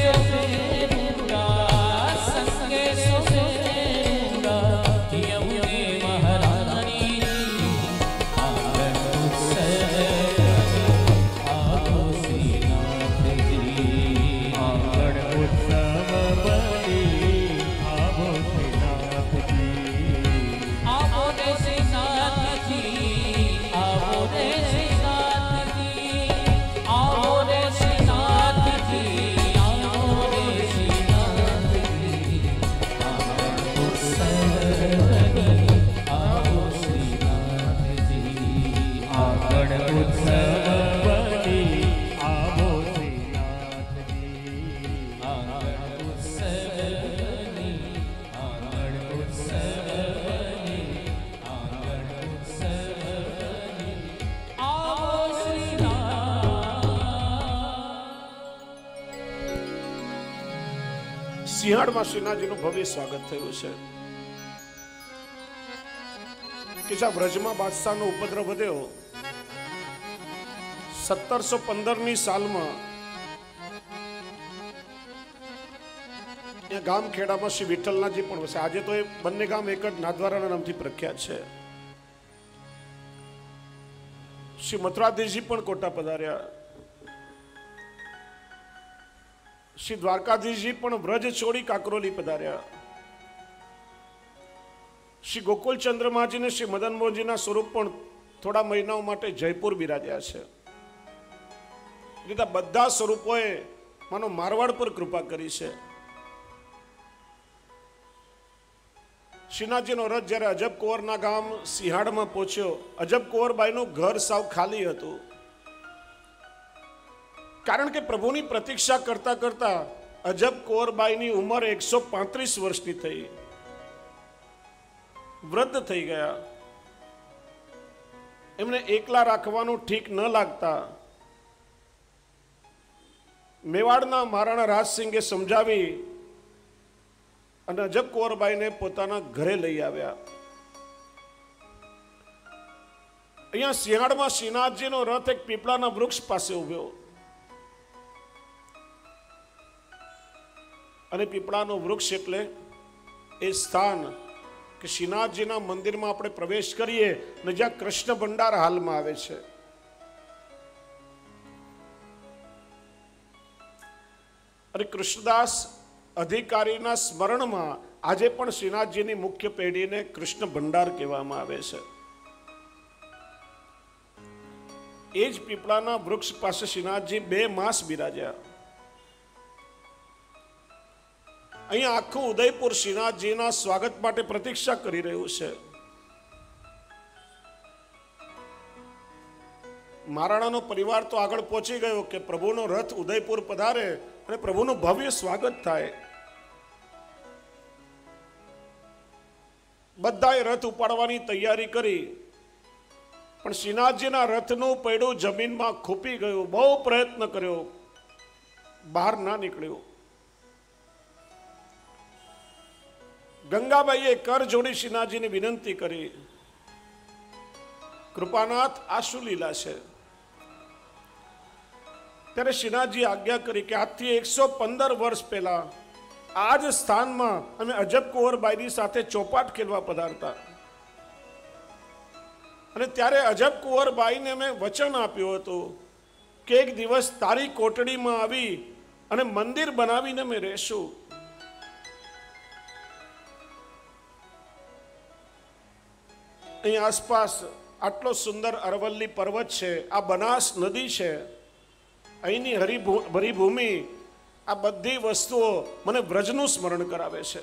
સોમેરુડા સંગે સોમેરુડા યમુને મહારાણી આગળ ઉત્સવની આવો શ્રીનાથજી આગળ ઉત્સવ બની આવો શ્રીનાથજી આવો રે શ્રીનાથજી આવો રે શ્રીનાથજી આવો રે શ્રીનાથજી આવો રે શ્રીનાથજી આગળ ઉત્સવની આવો શ્રીનાથજી આગળ ઉત્સવ બની આવો શ્રીનાથજી આગળ ઉત્સવની આગળ ઉત્સવની આગળ ઉત્સવની આવો શ્રીનાથ સિંહાડમાં શ્રીનાથજીનું ભવ્ય સ્વાગત થયું છે કે જ્યાં વ્રજમાં બાદશાહનો ઉપદ્રવ વધ્યો 1715ની સાલમાં એ ગામ ખેડામાં શ્રી વિઠ્ઠલનાથજી પણ વસે. આજે તો એ બંને ગામ એક જ નાથદ્વારાના નામથી પ્રખ્યાત છે. શ્રી મથુરાધીશજી પણ કોટા પધાર્યા. શ્રી દ્વારકાધીશજી પણ વ્રજ છોડી કાકરોલી પધાર્યા. શ્રી ગોકુલચંદ્રમાજી ને શ્રી મદન મોહનજીના સ્વરૂપ પણ થોડા મહિનાઓ માટે જયપુર બિરાજ્યા છે. એટલે બધા સ્વરૂપોએ માનો મારવાડ પર કૃપા કરી છે. શ્રીનાથજીનો રથ જ્યારે અજબ કુંવરના ગામ સિંહાડમાં પહોંચ્યો, અજબ કુંવરબાઈનું ઘર સાવ ખાલી હતું. કારણ કે પ્રભુની પ્રતીક્ષા કરતા કરતા અજબ કુંવરબાઈની ઉંમર 135 વર્ષની થઈ, વૃદ્ધ થઈ ગયા. એમને એકલા રાખવાનું ઠીક ન લાગતા મેવાડના મહારાણા રાજસિંહે સમજાવી અને અજબ કુંવરબાઈને પોતાના ઘરે લઈ આવ્યા. અહીંયા સિંહાડમાં શ્રીનાથજીનો રથ એક પીપળાના વૃક્ષ પાસે ઉભ્યો અને પીપળાનું વૃક્ષ એટલે એ સ્થાન કે શ્રીનાથજીના મંદિરમાં આપણે પ્રવેશ કરીએ ને જ્યાં કૃષ્ણ ભંડાર હાલમાં આવે છે. અને કૃષ્ણદાસ અધિકારીના સ્મરણમાં આજે પણ શ્રીનાથજીની મુખ્ય પેઢીને કૃષ્ણ ભંડાર કહેવામાં આવે છે. એ જ પીપળાના વૃક્ષ પાસે શ્રીનાથજી 2 માસ બિરાજ્યા. અહીંયા આખું ઉદયપુર શ્રીનાથજીના સ્વાગત માટે પ્રતીક્ષા કરી રહ્યું છે. મહારાણાનો પરિવાર તો આગળ પહોંચી ગયો કે પ્રભુનો રથ ઉદયપુર પધારે અને પ્રભુનું ભવ્ય સ્વાગત થાય. બધાએ રથ ઉપાડવાની તૈયારી કરી, પણ શ્રીનાથજીના રથનું પૈડું જમીનમાં ખૂપી ગયું. બહુ પ્રયત્ન કર્યો, બહાર ના નીકળ્યું. ગંગાબાઈએ કર જોડી શ્રીનાથજીને વિનંતી કરી, કૃપાનાથ આ શું લીલા છે? ત્યારે શ્રીનાથજી આજ્ઞા કરી કે આજથી 115 વર્ષ પહેલા આ જ સ્થાનમાં અમે અજબ કુંવરબાઈની સાથે ચોપાટ ખેલવા પધારતા, અને ત્યારે અજબ કુંવરબાઈને અમે વચન આપ્યું હતું કે એક દિવસ તારી કોટડીમાં આવી અને મંદિર બનાવીને અમે રહેશું. અહીં આસપાસ આટલો સુંદર અરવલ્લી પર્વત છે, આ બનાસ નદી છે, અહીંની હરિભૂમિ આ બધી વસ્તુઓ મને વ્રજનું સ્મરણ કરાવે છે.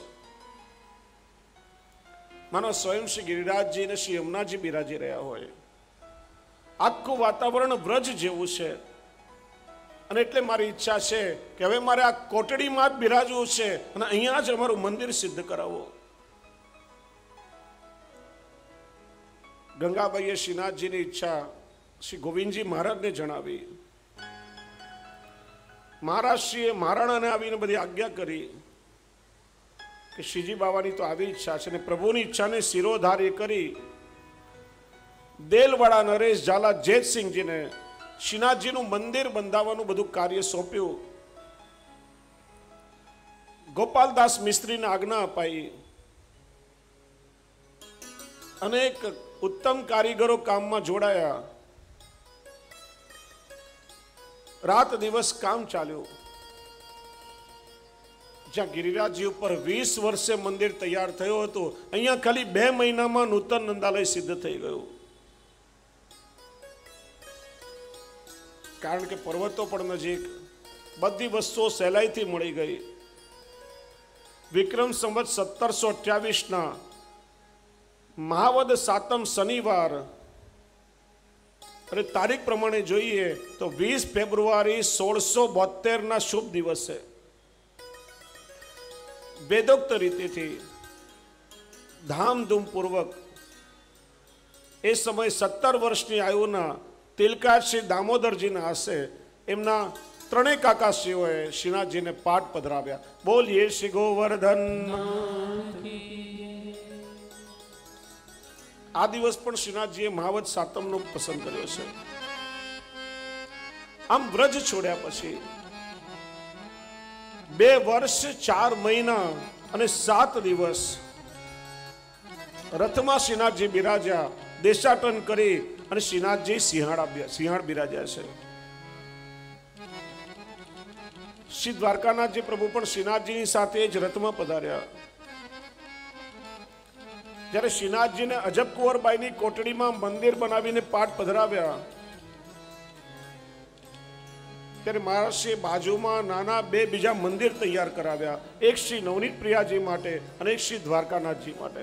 માનો સ્વયં શ્રી ગિરિરાજજી અને શ્રી યમુનાજી બિરાજી રહ્યા હોય, આખું વાતાવરણ વ્રજ જેવું છે. અને એટલે મારી ઈચ્છા છે કે હવે મારે આ કોટડીમાં જ બિરાજવું છે અને અહીંયા જ અમારું મંદિર સિદ્ધ કરાવો. ગંગાબાઈએ શ્રીનાથજીની ઈચ્છા શ્રી ગોવિંદજી મહારાજને જણાવી. મહારાજશ્રીએ મહારાણાને આવીને બધી આજ્ઞા કરી કે શ્રીજી બાવાની તો આવી ઈચ્છા છે, ને પ્રભુની ઈચ્છાને શિરોધાર્ય કરી દેલવાડા નરેશ ઝાલા જેતસિંહજીને શ્રીનાથજીનું મંદિર બંધાવવાનું બધું કાર્ય સોંપ્યું. ગોપાલદાસ મિસ્ત્રીને આજ્ઞા અપાઈ. અનેક ઉત્તમ કારીગરો કામમાં જોડાયા. રાત દિવસ કામ ચાલ્યું. જ્યાં ગિરિરાજજી ઉપર 20 વર્ષે મંદિર તૈયાર થયું હતું, અહીંયા ખાલી 2 મહિનામાં નૂતન નંદાલય સિદ્ધ થઈ ગયું. કારણ કે પર્વતો પણ નજીક, બધી વસ્તુઓ સહેલાઈથી મળી ગઈ. વિક્રમ સંવત 1728 મહાવદ સાતમ શનિવાર અને તારીખ પ્રમાણે જોઈએ તો 20 ફેબ્રુઆરી 1672 શુભ દિવસે વેદોક્ત રીતિથી ધામધૂમ પૂર્વક એ સમય 17 વર્ષની આયુના તિલકાત શ્રી દામોદરજીના હશે એમના ત્રણેય કાકાશ્રીઓએ શ્રીનાથજીને પાઠ પધરાવ્યા. બોલીએ શ્રી ગોવર્ધન. આ દિવસ પણ શ્રીનાથજીએ મહાવદ સાતમનો પસંદ કર્યો છે. આમ વ્રજ છોડ્યા પછી 2 વર્ષ 4 મહિના અને 7 દિવસ રથમાં શ્રીનાથજી બિરાજ્યા. દેશાટન કરી અને શ્રીનાથજી સિંહાળ બિરાજ્યા છે. શ્રી દ્વારકાનાથજી પ્રભુ પણ શ્રીનાથજીની સાથે જ રથમાં પધાર્યા. જ્યારે શ્રીનાથજીને અજબ કુંવરબાઈની કોટડીમાં મંદિર બનાવીને પાઠ પધરાવ્યા, ત્યારે મહારાજશ્રીએ બાજુમાં નાના 2 બીજા મંદિર તૈયાર કરાવ્યા. એક શ્રી નવનીત પ્રિયાજી માટે અને એક શ્રી દ્વારકાનાથજી માટે.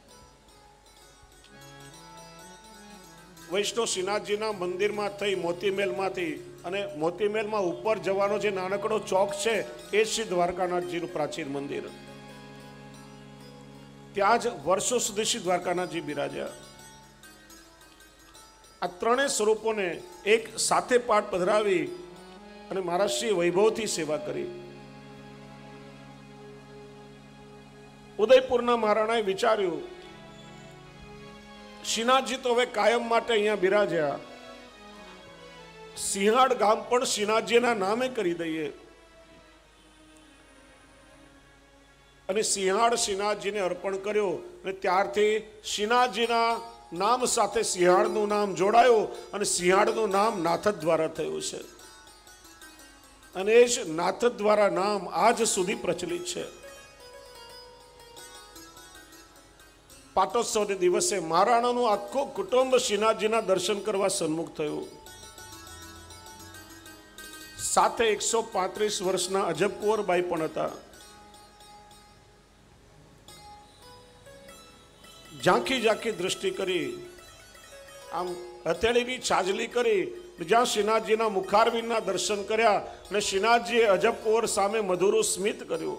વૈષ્ણવ શ્રીનાથજીના મંદિરમાં થઈ મોતીમેલમાંથી, અને મોતીમેલમાં ઉપર જવાનો જે નાનકડો ચોક છે એ શ્રી દ્વારકાનાથજીનું પ્રાચીન મંદિર. ત્યાં જ વર્ષો સુધી શ્રી દ્વારકાનાથજી બિરાજ્યા. આ ત્રણેય સ્વરૂપોને એક સાથે પાઠ પધરાવી અને મહારાજશ્રીએ વૈભવથી સેવા કરી. ઉદયપુરના મહારાણાએ વિચાર્યું, શ્રીનાથજી તો હવે કાયમ માટે અહીંયા બિરાજ્યા, સિંહાડ ગામ પણ શ્રીનાથજીના નામે કરી દઈએ. અને સિંહાડ શ્રીનાથજીને અર્પણ કર્યો અને ત્યારથી શ્રીનાથજીના નામ સાથે સિંહાડનું નામ જોડાયું અને સિંહાડનું નામ નાથ દ્વારા થયું છે. અને એ જ નાથ દ્વારા નામ આજ સુધી પ્રચલિત છે. પાટોત્સવના દિવસે મહારાણાનું આખું કુટુંબ શ્રીનાથજીના દર્શન કરવા સન્મુખ થયું. સાથે 135 વર્ષના અજબ કુંવરબાઈ પણ હતા. ઝાંખી ઝાંખી દૃષ્ટિ કરી, આમ હથેળીની છાજલી કરી, જ્યાં શ્રીનાથજીના મુખારવિંદના દર્શન કર્યા અને શ્રીનાથજીએ અજબ કુંવર સામે મધુરું સ્મિત કર્યું.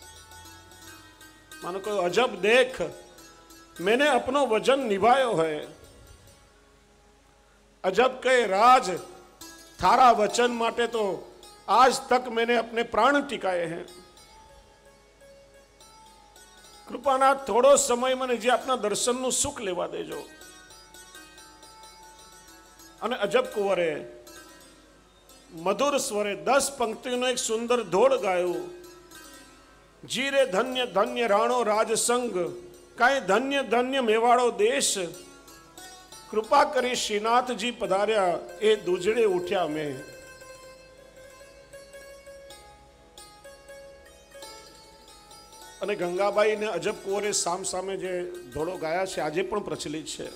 માનો કહ્યું, અજબ દેખ, मैंने अपनो वचन निभायो है. अजब के राज, थारा वचन माटे तो आज तक मैंने अपने प्राण टिकाए हैं. कृपाना थोड़ो समय મને જે આપના દર્શનનું સુખ લેવા દેજો. અને અજબ કુંવરે મધુર સ્વરે 10 પંક્તિનો એક સુંદર ધોળ ગાયો. જીરે ધન્ય ધન્ય રાણો રાજસંગ, કાંઈ ધન્ય ધન્ય મેવાડો દેશ. કૃપા કરી શ્રીનાથજી પધાર્યા, એ દુજડે ઉઠ્યા મેં. અને ગંગાબાઈ ને અજબ કુંવરે સામ સામે જે ધોળો ગાયા છે આજે પણ પ્રચલિત છે.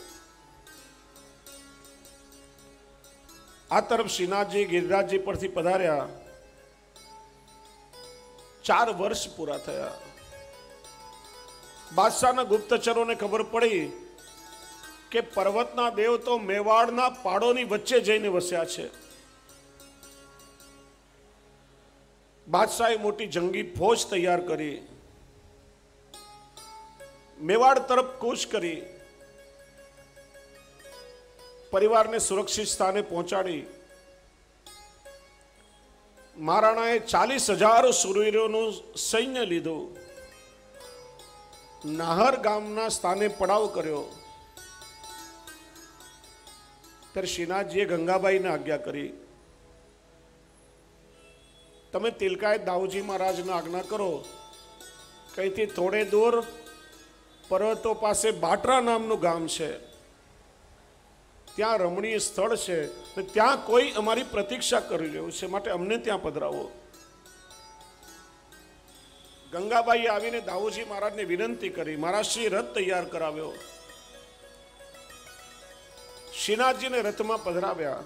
આ તરફ શ્રીનાથજી ગિરિરાજજી પરથી પધાર્યા 4 વર્ષ પૂરા થયા. બાદશાહના ગુપ્તચરોને ખબર પડી કે પર્વતના દેવ તો મેવાડના પાડોની વચ્ચે જઈને વસ્યા છે. બાદશાહે મોટી જંગી ફોજ તૈયાર કરી, મેવાડ તરફ કૂચ કરી, પરિવારને સુરક્ષિત સ્થાને પહોંચાડી. મહારાણાએ 40,000 શૂરવીરોનું સૈન્ય લીધું, નાહર ગામના સ્થાને પડાવ કર્યો. ત્યારે શ્રીનાથજીએ ગંગાબાઈને આજ્ઞા કરી, તમે તિલકાયત દાઉજી મહારાજને આજ્ઞા કરો, કઈથી થોડે દૂર પર્વતો પાસે બાટરા નામનું ગામ છે, ત્યાં રમણીય સ્થળ છે, ત્યાં કોઈ અમારી પ્રતીક્ષા કરી રહ્યું છે, માટે અમને ત્યાં પધરાવો. ગંગાબાઈએ આવીને દાઉજી મહારાજને વિનંતી કરી. મહારાજશ્રી રથ તૈયાર કરાવ્યો, શ્રીનાથજીને રથમાં પધરાવ્યા.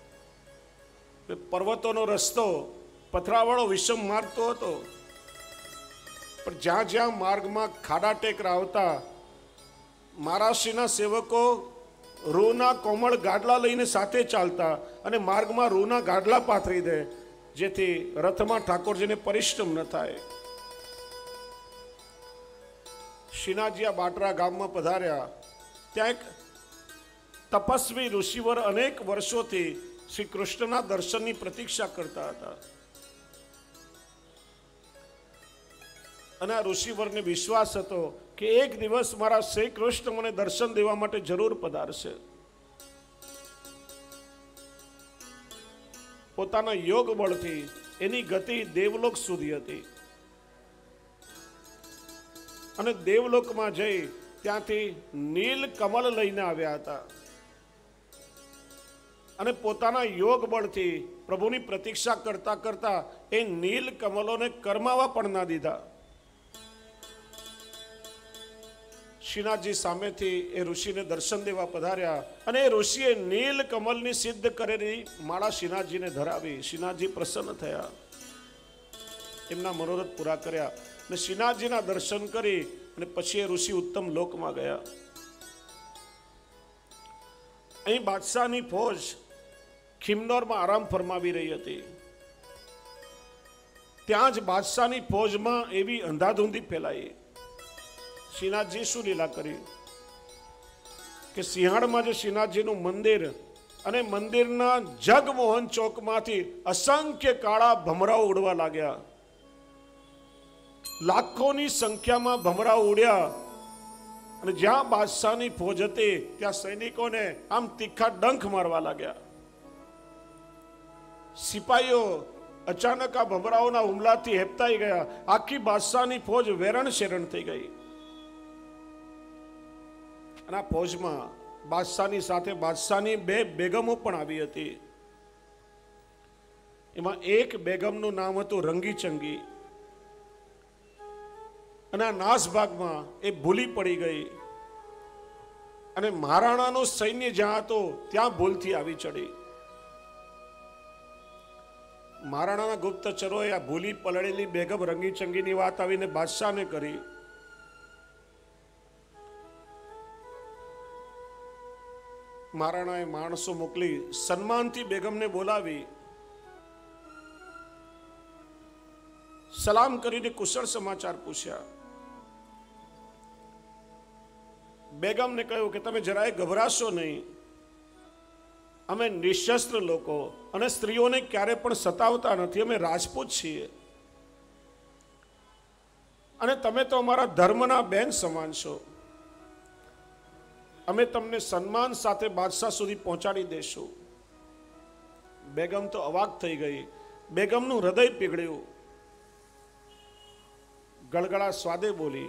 પર્વતોનો રસ્તો પથરાવાળો વિષમ માર્ગ તો હતો, પણ જ્યાં જ્યાં માર્ગમાં ખાડા ટેકરા આવતા, મહારાજશ્રીના સેવકો રૂના કોમળ ગાડલા લઈને સાથે ચાલતા અને માર્ગમાં રૂના ગાડલા પાથરી દે, જેથી રથમાં ઠાકોરજીને પરિશ્રમ ન થાય. શ્રીનાથજી આ બાટરા ગામમાં પધાર્યા. ત્યાં એક તપસ્વી ઋષિવર અનેક વર્ષોથી શ્રી કૃષ્ણના દર્શનની પ્રતીક્ષા કરતા હતા. અને આ ઋષિવરને વિશ્વાસ હતો કે એક દિવસ મારા શ્રી કૃષ્ણ મને દર્શન દેવા માટે જરૂર પધારશે. પોતાના યોગ બળથી એની ગતિ દેવલોક સુધી હતી, અને દેવલોકમાં જઈ ત્યાંથી નીલ કમલ લઈને આવ્યા હતા, અને પોતાના યોગ બળથી પ્રભુની પ્રતીક્ષા કરતા કરતા એ નીલ કમલોને કરમાવા પણ ના દીધા. શ્રીનાથજી સામેથી એ ઋષિને દર્શન દેવા પધાર્યા, અને એ ઋષિએ નીલ કમલની સિદ્ધ કરેલી માળા શ્રીનાથજીને ધરાવી. શ્રીનાથજી પ્રસન્ન થયા, એમના મનોરથ પૂરા કર્યા, અને શ્રીનાથજીના દર્શન કરી અને પછી એ ઋષિ ઉત્તમ લોકમાં ગયા. અહીં બાદશાહની ફોજ ખિમનોરમાં આરામ ફરમાવી રહી હતી. ત્યાં જ બાદશાહની ફોજમાં એવી અંધાધૂંધી ફેલાઈ. શ્રીનાથજી શું લીલા કરી કે સિંહાડમાં જે શ્રીનાથજીનું મંદિર, અને મંદિરના જગમોહન ચોકમાંથી અસંખ્ય કાળા ભમરાઓ ઉડવા લાગ્યા. લાખોની સંખ્યામાં ભમરાઓ ઉડ્યા, અને જ્યાં બાદશાહની ફોજ હતી ત્યાં સૈનિકોને આમ તીખા ડંખ મારવા લાગ્યા. સિપાહીઓ અચાનક આ ભમરાઓના હુમલાથી હેપતાઈ ગયા. આખી બાદશાહની ફોજ વેરણ શેરણ થઈ ગઈ. અને આ ફોજમાં બાદશાહની સાથે બાદશાહની 2 બેગમો પણ આવી હતી. એમાં એક બેગમનું નામ હતું રંગી ચંગી, અને આ નાસભાગમાં એ ભૂલી પડી ગઈ, અને મહારાણાનું સૈન્ય જ્યાં હતું ત્યાં ભૂલથી આવી ચડી. મહારાણાના ગુપ્તચરોએ આ ભૂલી પલળેલી બેગમ રંગી ચંગીની વાત આવીને બાદશાહને કરી. મહારાણાએ માણસો મોકલી સન્માનથી બેગમને બોલાવી, સલામ કરીને કુશળ સમાચાર પૂછ્યા. બેગમને કહ્યું કે તમે જરાય ગભરાશો નહીં, અમે નિશસ્ત્ર લોકો અને સ્ત્રીઓને ક્યારે પણ સતાવતા નથી, અમે રાજપૂત છીએ, અને તમે તો અમારા ધર્મના બેન સમાન છો. અમે તમને સન્માન સાથે બાદશાહ સુધી પહોંચાડી દેશું. બેગમ તો અવાક થઈ ગઈ. બેગમનું હૃદય પીગળ્યું. ગળગળા સ્વાદે બોલી,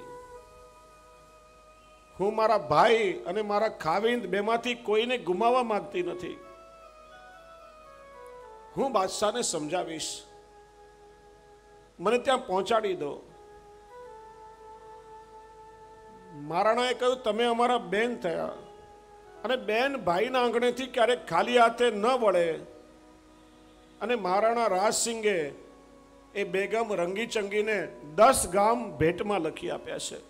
હું મારા ભાઈ અને મારા ખાવિંદ બેમાંથી કોઈને ગુમાવવા માંગતી નથી. હું બાદશાહને સમજાવીશ, મને ત્યાં પહોંચાડી દો. મહારાણાએ કહ્યું, તમે અમારા બેન થયા, અને બેન ભાઈના આંગણેથી ક્યારેક ખાલી હાથે ન વળે. અને મહારાણા રાજસિંગે એ બેગમ રંગી ચંગીને 10 ગામ ભેટમાં લખી આપ્યા છે.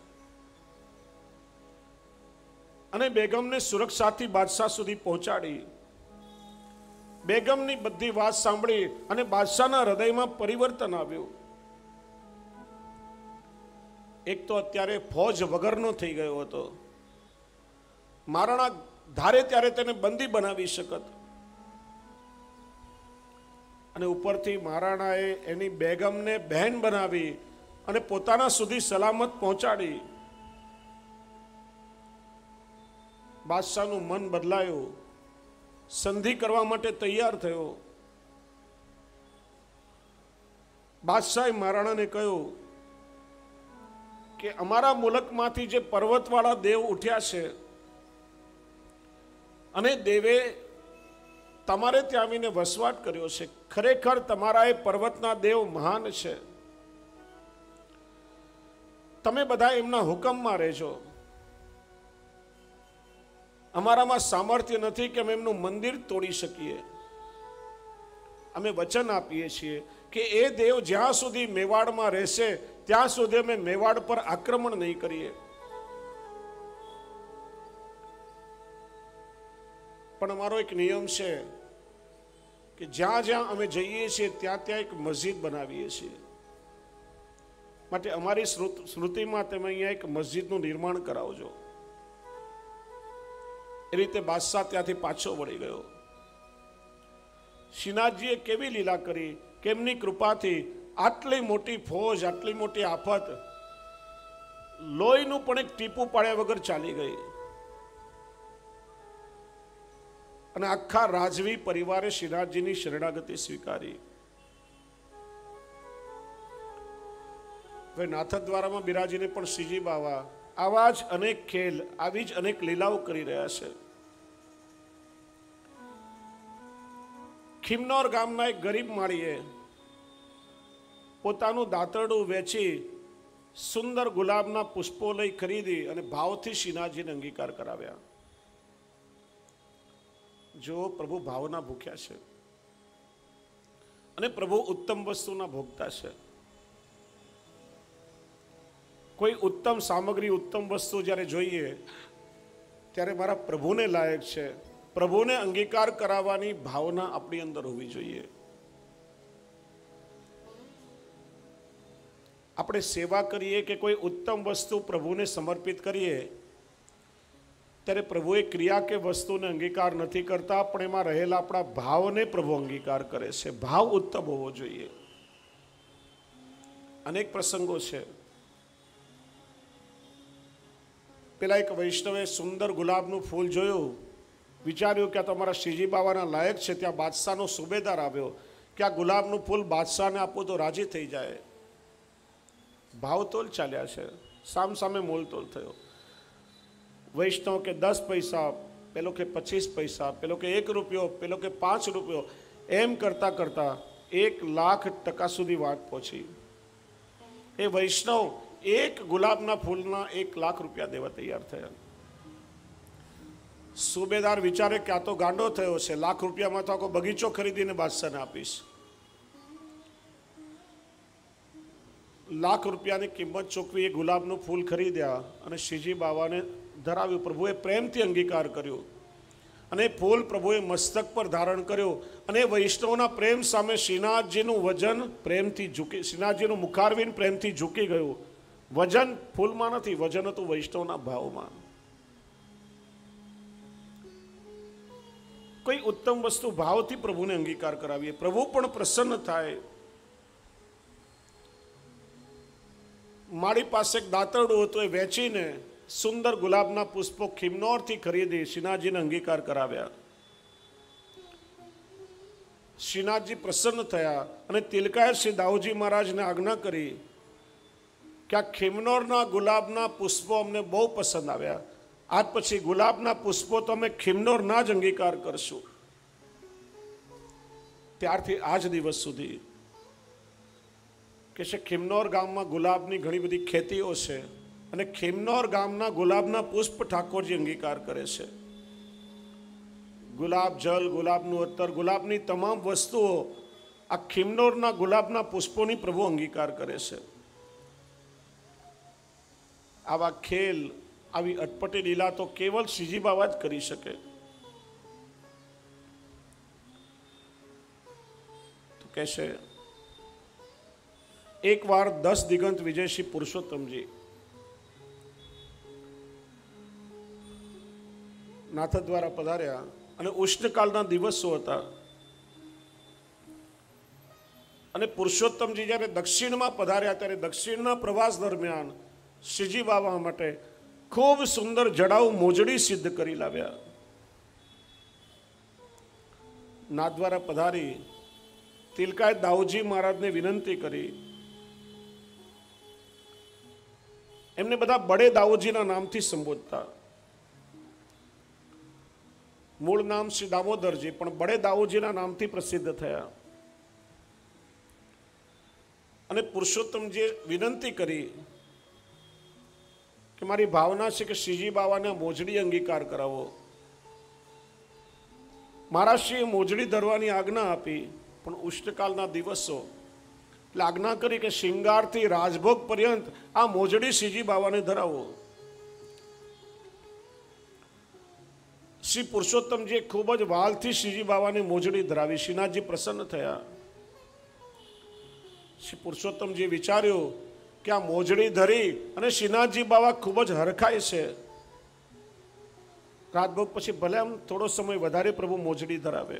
અને બેગમને સુરક્ષાથી બાદશાહ સુધી પહોંચાડી. બેગમની બધી વાત સાંભળી અને બાદશાહના હૃદયમાં પરિવર્તન આવ્યું. એક તો અત્યારે ફોજ વગરનો થઈ ગયો હતો. મહારાણા ધારે ત્યારે તેને બંદી બનાવી શકત, અને ઉપરથી મહારાણાએ એની બેગમને બહેન બનાવી અને પોતાના સુધી સલામત પહોંચાડી. બાદશાહનું મન બદલાયું, સંધિ કરવા માટે તૈયાર થયો. બાદશાહે મહારાણાને કહ્યું કે અમારા મુલકમાંથી જે પર્વતવાળા દેવ ઉઠ્યા છે, અને દેવે તમારે ત્યાં આવીને વસવાટ કર્યો છે. ખરેખર તમારા એ પર્વતના દેવ મહાન છે. તમે બધા એમના હુકમમાં રહેજો. અમારામાં સામર્થ્ય નથી કે અમે એમનું મંદિર તોડી શકીએ. અમે વચન આપીએ છીએ કે એ દેવ જ્યાં સુધી મેવાડમાં રહેશે ત્યાં સુધી અમે મેવાડ પર આક્રમણ નહીં કરીએ. પણ અમારો એક નિયમ છે કે જ્યાં જ્યાં અમે જઈએ છીએ ત્યાં ત્યાં એક મસ્જિદ બનાવીએ છીએ. માટે અમારી સ્મૃતિમાં તમે અહીંયા એક મસ્જિદનું નિર્માણ કરાવજો. એ રીતે બાદશાહ ત્યાંથી પાછો વળી ગયો. શ્રીનાથજીએ કેવી લીલા કરી કે એમની કૃપાથી આટલી મોટી ફોજ, આટલી મોટી આફત લોહીનું પણ એક ટીપું પાડ્યા વગર ચાલી ગઈ. અને આખા રાજવી પરિવારે શ્રીનાથજીની શરણાગતિ સ્વીકારી. હવે નાથદ્વારામાં બિરાજીને પણ શ્રીજી બાવા આવા જ અનેક ખેલ, આવી જ અનેક લીલાઓ કરી રહ્યા છે. ખિમનોર ગામના એક ગરીબ માળીએ પોતાનું દાંતરડું વેચી સુંદર ગુલાબના પુષ્પો લઈ ખરીદી અને ભાવથી શ્રીનાથજીને અંગીકાર કરાવ્યા. જો પ્રભુ ભાવના ભૂખ્યા છે અને પ્રભુ ઉત્તમ વસ્તુના ભોગતા છે. કોઈ ઉત્તમ સામગ્રી, ઉત્તમ વસ્તુ જ્યારે જોઈએ ત્યારે મારા પ્રભુને લાયક છે. પ્રભુને અંગીકાર કરાવવાની ભાવના આપણી અંદર હોવી જોઈએ. આપણે સેવા કરીએ કે કોઈ ઉત્તમ વસ્તુ પ્રભુને સમર્પિત કરીએ ત્યારે પ્રભુ એ ક્રિયા કે વસ્તુને અંગીકાર નથી કરતા, પણ એમાં રહેલા આપણા ભાવને પ્રભુ અંગીકાર કરે છે. ભાવ ઉત્તમ હોવો જોઈએ. અનેક પ્રસંગો છે. પેલા એક વૈષ્ણવે સુંદર ગુલાબનું ફૂલ જોયું, વિચાર્યું કે આ તમારા શ્રીજી બાવાના લાયક છે. ત્યાં બાદશાહનો સુબેદાર આવ્યો કે આ ગુલાબનું ફૂલ બાદશાહને આપો તો રાજી થઈ જાય. ભાવતોલ ચાલ્યા છે, સામ સામે મોલતોલ થયો. વૈષ્ણવ કે 10 પૈસા, પેલો કે 25 પૈસા, પેલો કે 1 રૂપિયો, પેલો કે 5 રૂપિયો, એમ કરતા કરતા 1,00,000 સુધી વાત પહોંચી. એ વૈષ્ણવ એક ગુલાબના ફૂલના 1,00,000 રૂપિયા દેવા તૈયાર થયા. સુબેદાર વિચારે કે આ તો ગાંડો થયો છે, 1,00,000 રૂપિયામાં તો આખો બગીચો ખરીદીને બાદશાહને આપીશ. 1,00,000 રૂપિયાની કિંમત ચૂકવી એ ગુલાબનું ફૂલ ખરીદ્યા અને શ્રીજી બાવાને ધરાવ્યું. પ્રભુએ પ્રેમથી અંગીકાર કર્યો અને ફૂલ પ્રભુએ મસ્તક પર ધારણ કર્યો. અને વૈષ્ણવના પ્રેમ સામે શ્રીનાથજીનું વજન પ્રેમથી ઝૂકી, શ્રીનાથજીનું મુખારવિંદ પ્રેમથી ઝૂકી ગયું. વજન ફૂલમાં નથી, વજન હતું વૈષ્ણવના ભાવમાં. કોઈ ઉત્તમ વસ્તુ ભાવથી પ્રભુને અંગીકાર કરાવીએ, પ્રભુ પણ પ્રસન્ન થાય. મારી પાસે એક દાંતરડું હતું, એ વેચીને સુંદર ગુલાબના પુષ્પો ખિમનોરથી ખરીદી શ્રીનાથજીને અંગીકાર કરાવ્યા. શ્રીનાથજી પ્રસન્ન થયા અને તિલકાએ શ્રી દાઉજી મહારાજને આજ્ઞા કરી કે આ ખિમનોરના ગુલાબના પુષ્પો અમને બહુ પસંદ આવ્યા. આજ પછી ગુલાબના પુષ્પો તો અમે ખિમનોરના જ અંગીકાર કરશું. ત્યારથી આજ દિવસ સુધી કે છે ખિમનોર ગામમાં ગુલાબની ઘણી બધી ખેતીઓ છે અને ખિમનોર ગામના ગુલાબના પુષ્પ ઠાકોરજી અંગીકાર કરે છે. ગુલાબ જલ, ગુલાબનું અત્તર, ગુલાબની તમામ વસ્તુઓ આ ખિમનોરના ગુલાબના પુષ્પોની પ્રભુ અંગીકાર કરે છે. આવા ખેલ, આવી અટપટી લીલા તો કેવલ શ્રીજી બાવા જ કરી શકે. તો કહેશે એક વાર 10 દિગંત વિજય શ્રી પુરુષોત્તમજી નાથ દ્વારા પધાર્યા અને ઉષ્ણકાળના દિવસો હતા. અને પુરુષોત્તમજી જ્યારે દક્ષિણમાં પધાર્યા ત્યારે દક્ષિણના પ્રવાસ દરમિયાન શ્રીજી બાવા માટે ખૂબ સુંદર જડાઉ મોજડી સિદ્ધ કરી લાવ્યા. નાથ દ્વારા પધારી તિલકાએ દાઉજી મહારાજને વિનંતી કરી. એમને બધા બડે દાઉજીના નામથી સંબોધતા. મૂળ નામ શ્રી દામોદરજી, પણ બડે દાઉજીના નામથી પ્રસિદ્ધ થયા. અને પુરુષોત્તમજીએ વિનંતી કરી કે મારી ભાવના છે કે શ્રીજી બાવાને મોજડી અંગીકાર કરાવો. મહારાજશ્રીએ મોજડી ધરવાની આજ્ઞા આપી, પણ ઉષ્ણકાળના દિવસો એટલે આજ્ઞા કરી કે શિંગારથી રાજભોગ પર્યંત આ મોજડી શ્રીજી બાવાને ધરાવો. શ્રી પુરુષોત્તમજીએ ખૂબ જ વાલથી શ્રીજી બાવાને મોજડી ધરાવી. શ્રીનાથજી પ્રસન્ન થયા. શ્રી પુરુષોત્તમજીએ વિચાર્યું કે આ મોજડી ધરી અને શ્રીનાથજી બાવા ખૂબ જ હરખાય છે. રાજભોગ પછી ભલે આમ થોડો સમય વધારે પ્રભુ મોજડી ધરાવે.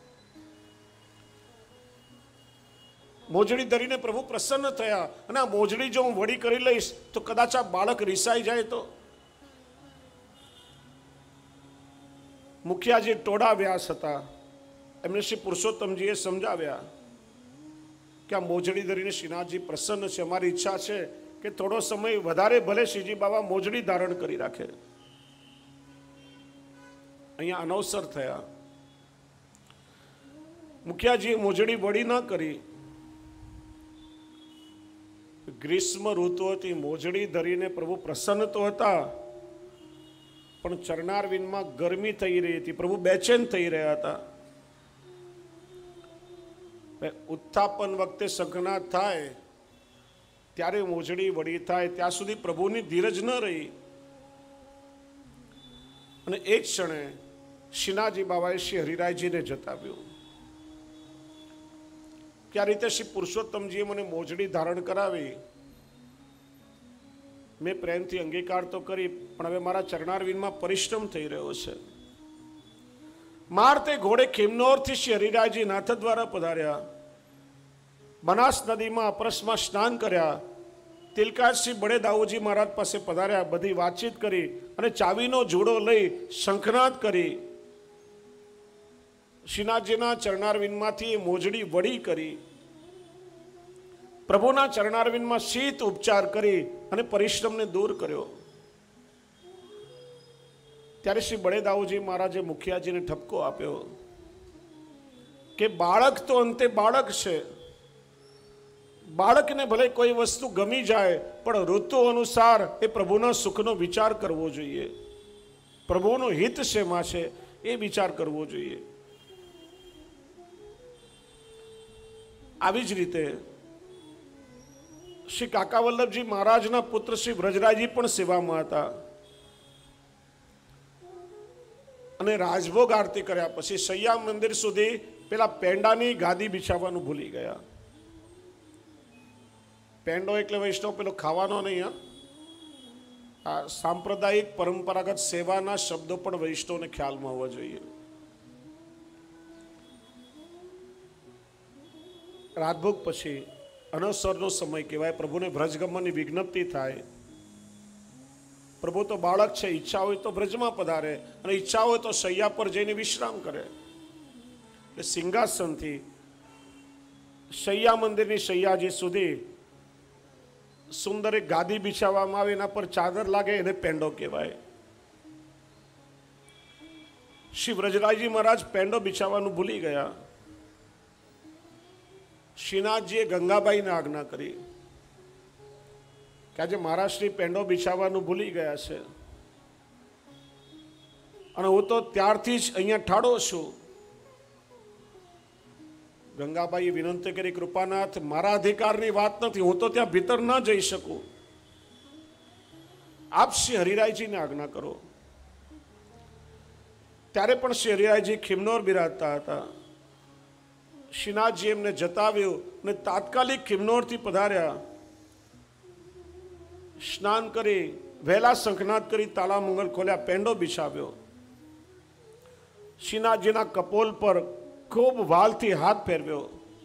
મોજડી ધરીને પ્રભુ પ્રસન્ન થયા. અને આ મોજડી જો હું વળી કરી લઈશ તો કદાચ આ બાળક રીસાઈ જાય તો. મુખિયાજી ટોડા વ્યાસ હતા. એમને શ્રી પુરુષોત્તમજીએ સમજાવ્યા કે આ મોજડી ધરીને શ્રીનાથજી પ્રસન્ન છે. અમારી ઈચ્છા છે કે થોડો સમય વધારે ભલે શ્રીજી બાબા મોજડી ધારણ કરી રાખે. અહીંયા અનવસર થયા. મુખિયાજીએ મોજડી વળી ન કરી. ગ્રીષ્મ ઋતુ હતી, મોજડી ધરીને પ્રભુ પ્રસન્ન તો હતા, પણ ચરણારવિંદમાં ગરમી થઈ રહી હતી. પ્રભુ બેચેન થઈ રહ્યા હતા. ઉત્થાપન વખતે શંખનાદ થાય ત્યારે મોજડી વળી થાય ત્યાં સુધી પ્રભુની ધીરજ ન રહી. અને એક ક્ષણે શ્રીનાથજી બાબાએ શ્રી હરિરાયજીને જતાવ્યું કે આ રીતે શ્રી પુરુષોત્તમજીએ મને મોજડી ધારણ કરાવી. મેં પ્રેમથી અંગીકાર તો કરી, પણ હવે મારા ચરણારવિંદમાં પરિશ્રમ થઈ રહ્યો છે. મારતે ઘોડે ખિમનોરથી શ્રી હરિરાયજી નાથ દ્વારા પધાર્યા. બનાસ નદીમાં અપરસમાં સ્નાન કર્યા. તિલકાજ શ્રી બડે દાઉજી મહારાજ પાસે પધાર્યા. બધી વાતચીત કરી અને ચાવીનો જોડો લઈ શંખનાદ કરી શ્રીનાથજીના ચરણારવિંદમાંથી એ મોજડી વળી કરી. પ્રભુના ચરણારવિંદમાં શીત ઉપચાર કરી અને પરિશ્રમને દૂર કર્યો. ત્યારે શ્રી બડે દાઉજી મહારાજે મુખિયાજીને ઠપકો આપ્યો કે બાળક તો અંતે બાળક છે. બાળકને ભલે કોઈ વસ્તુ ગમી જાય, પણ ઋતુ અનુસાર એ પ્રભુના સુખનો વિચાર કરવો જોઈએ. પ્રભુનો હિત શેમાં છે એ વિચાર કરવો જોઈએ. આવી જ રીતે શ્રી કાકા વલ્લભજી મહારાજના પુત્ર શ્રી વ્રજરાયજી પણ સેવામાં હતા. અને રાજભોગ આરતી કર્યા પછી સૈયા મંદિર સુધી પેલા પેંડાની ગાદી બિછાવવાનું ભૂલી ગયા. પેંડો એટલે વૈષ્ણવ પેલો ખાવાનો નહીં. આ સાંપ્રદાયિક પરંપરાગત સેવાના શબ્દો પણ વૈષ્ણવને ખ્યાલમાં હોવા જોઈએ. રાજભોગ પછી અનવસરનો સમય કહેવાય. પ્રભુને વ્રજગમનની વિજ્ઞપ્તિ થાય. પ્રભુ તો બાળક છે, ઈચ્છા હોય તો વ્રજમાં પધારે અને ઈચ્છા હોય તો શૈયા પર જઈને વિશ્રામ કરે. એટલે સિંહાસનથી શૈયા મંદિરની શૈયાજી સુધી સુંદર એક ગાદી બિછાવવામાં આવે. એના પર ચાદર લાગે, એને પેંડો કહેવાય. શ્રી વ્રજરાયજી મહારાજ પેંડો બિછાવવાનું ભૂલી ગયા. શ્રીનાથજીએ ગંગાબાઈને આજ્ઞા કરી કે આજે મહારાજ શ્રી પેંડો બિછાવવાનું ભૂલી ગયા છે અને હું તો ત્યારથી જ અહીંયા ઠાડો છું. ગંગાબાઈએ વિનંતી કરી, કૃપાનાથ, મારા અધિકારની વાત નથી, હું તો ત્યાં ભીતર ન જઈ શકું, આપ શ્રી હરિરાયજીને આજ્ઞા કરો. ત્યારે પણ શ્રી હરિરાયજી ખિમનોર બિરાજતા હતા. શ્રીનાથજી એમને જતાવ્યું અને તાત્કાલિક ખિમનોરથી પધાર્યા. સ્નાન કરી વહેલા શંખનાદ કરી તાલા મંગલ ખોલ્યા, પેંડો બિછાવ્યો. શ્રીનાથજીના કપોલ પર ખૂબ વાલથી હાથ ફેરવ્યો.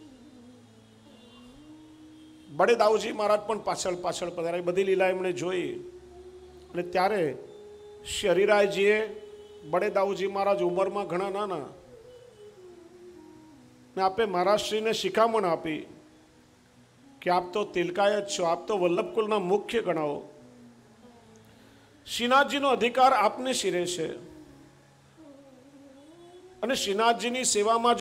બડે દાઉજી મહારાજ પણ પાછળ પાછળ પધાર્યા. બધી લીલા એમણે જોઈ. અને ત્યારે શ્રી હરિરાયજીએ, બડે દાઉજી મહારાજ ઉંમરમાં ઘણા નાના, ને આપે મહારાજશ્રીને શિખામણ આપી કે આપ તો તિલકાયત છો, આપ તો વલ્લભકુલના મુખ્ય ગણાવો. શ્રીનાથજીનો અધિકાર આપને શિરે છે અને શ્રીનાથજીની સેવામાં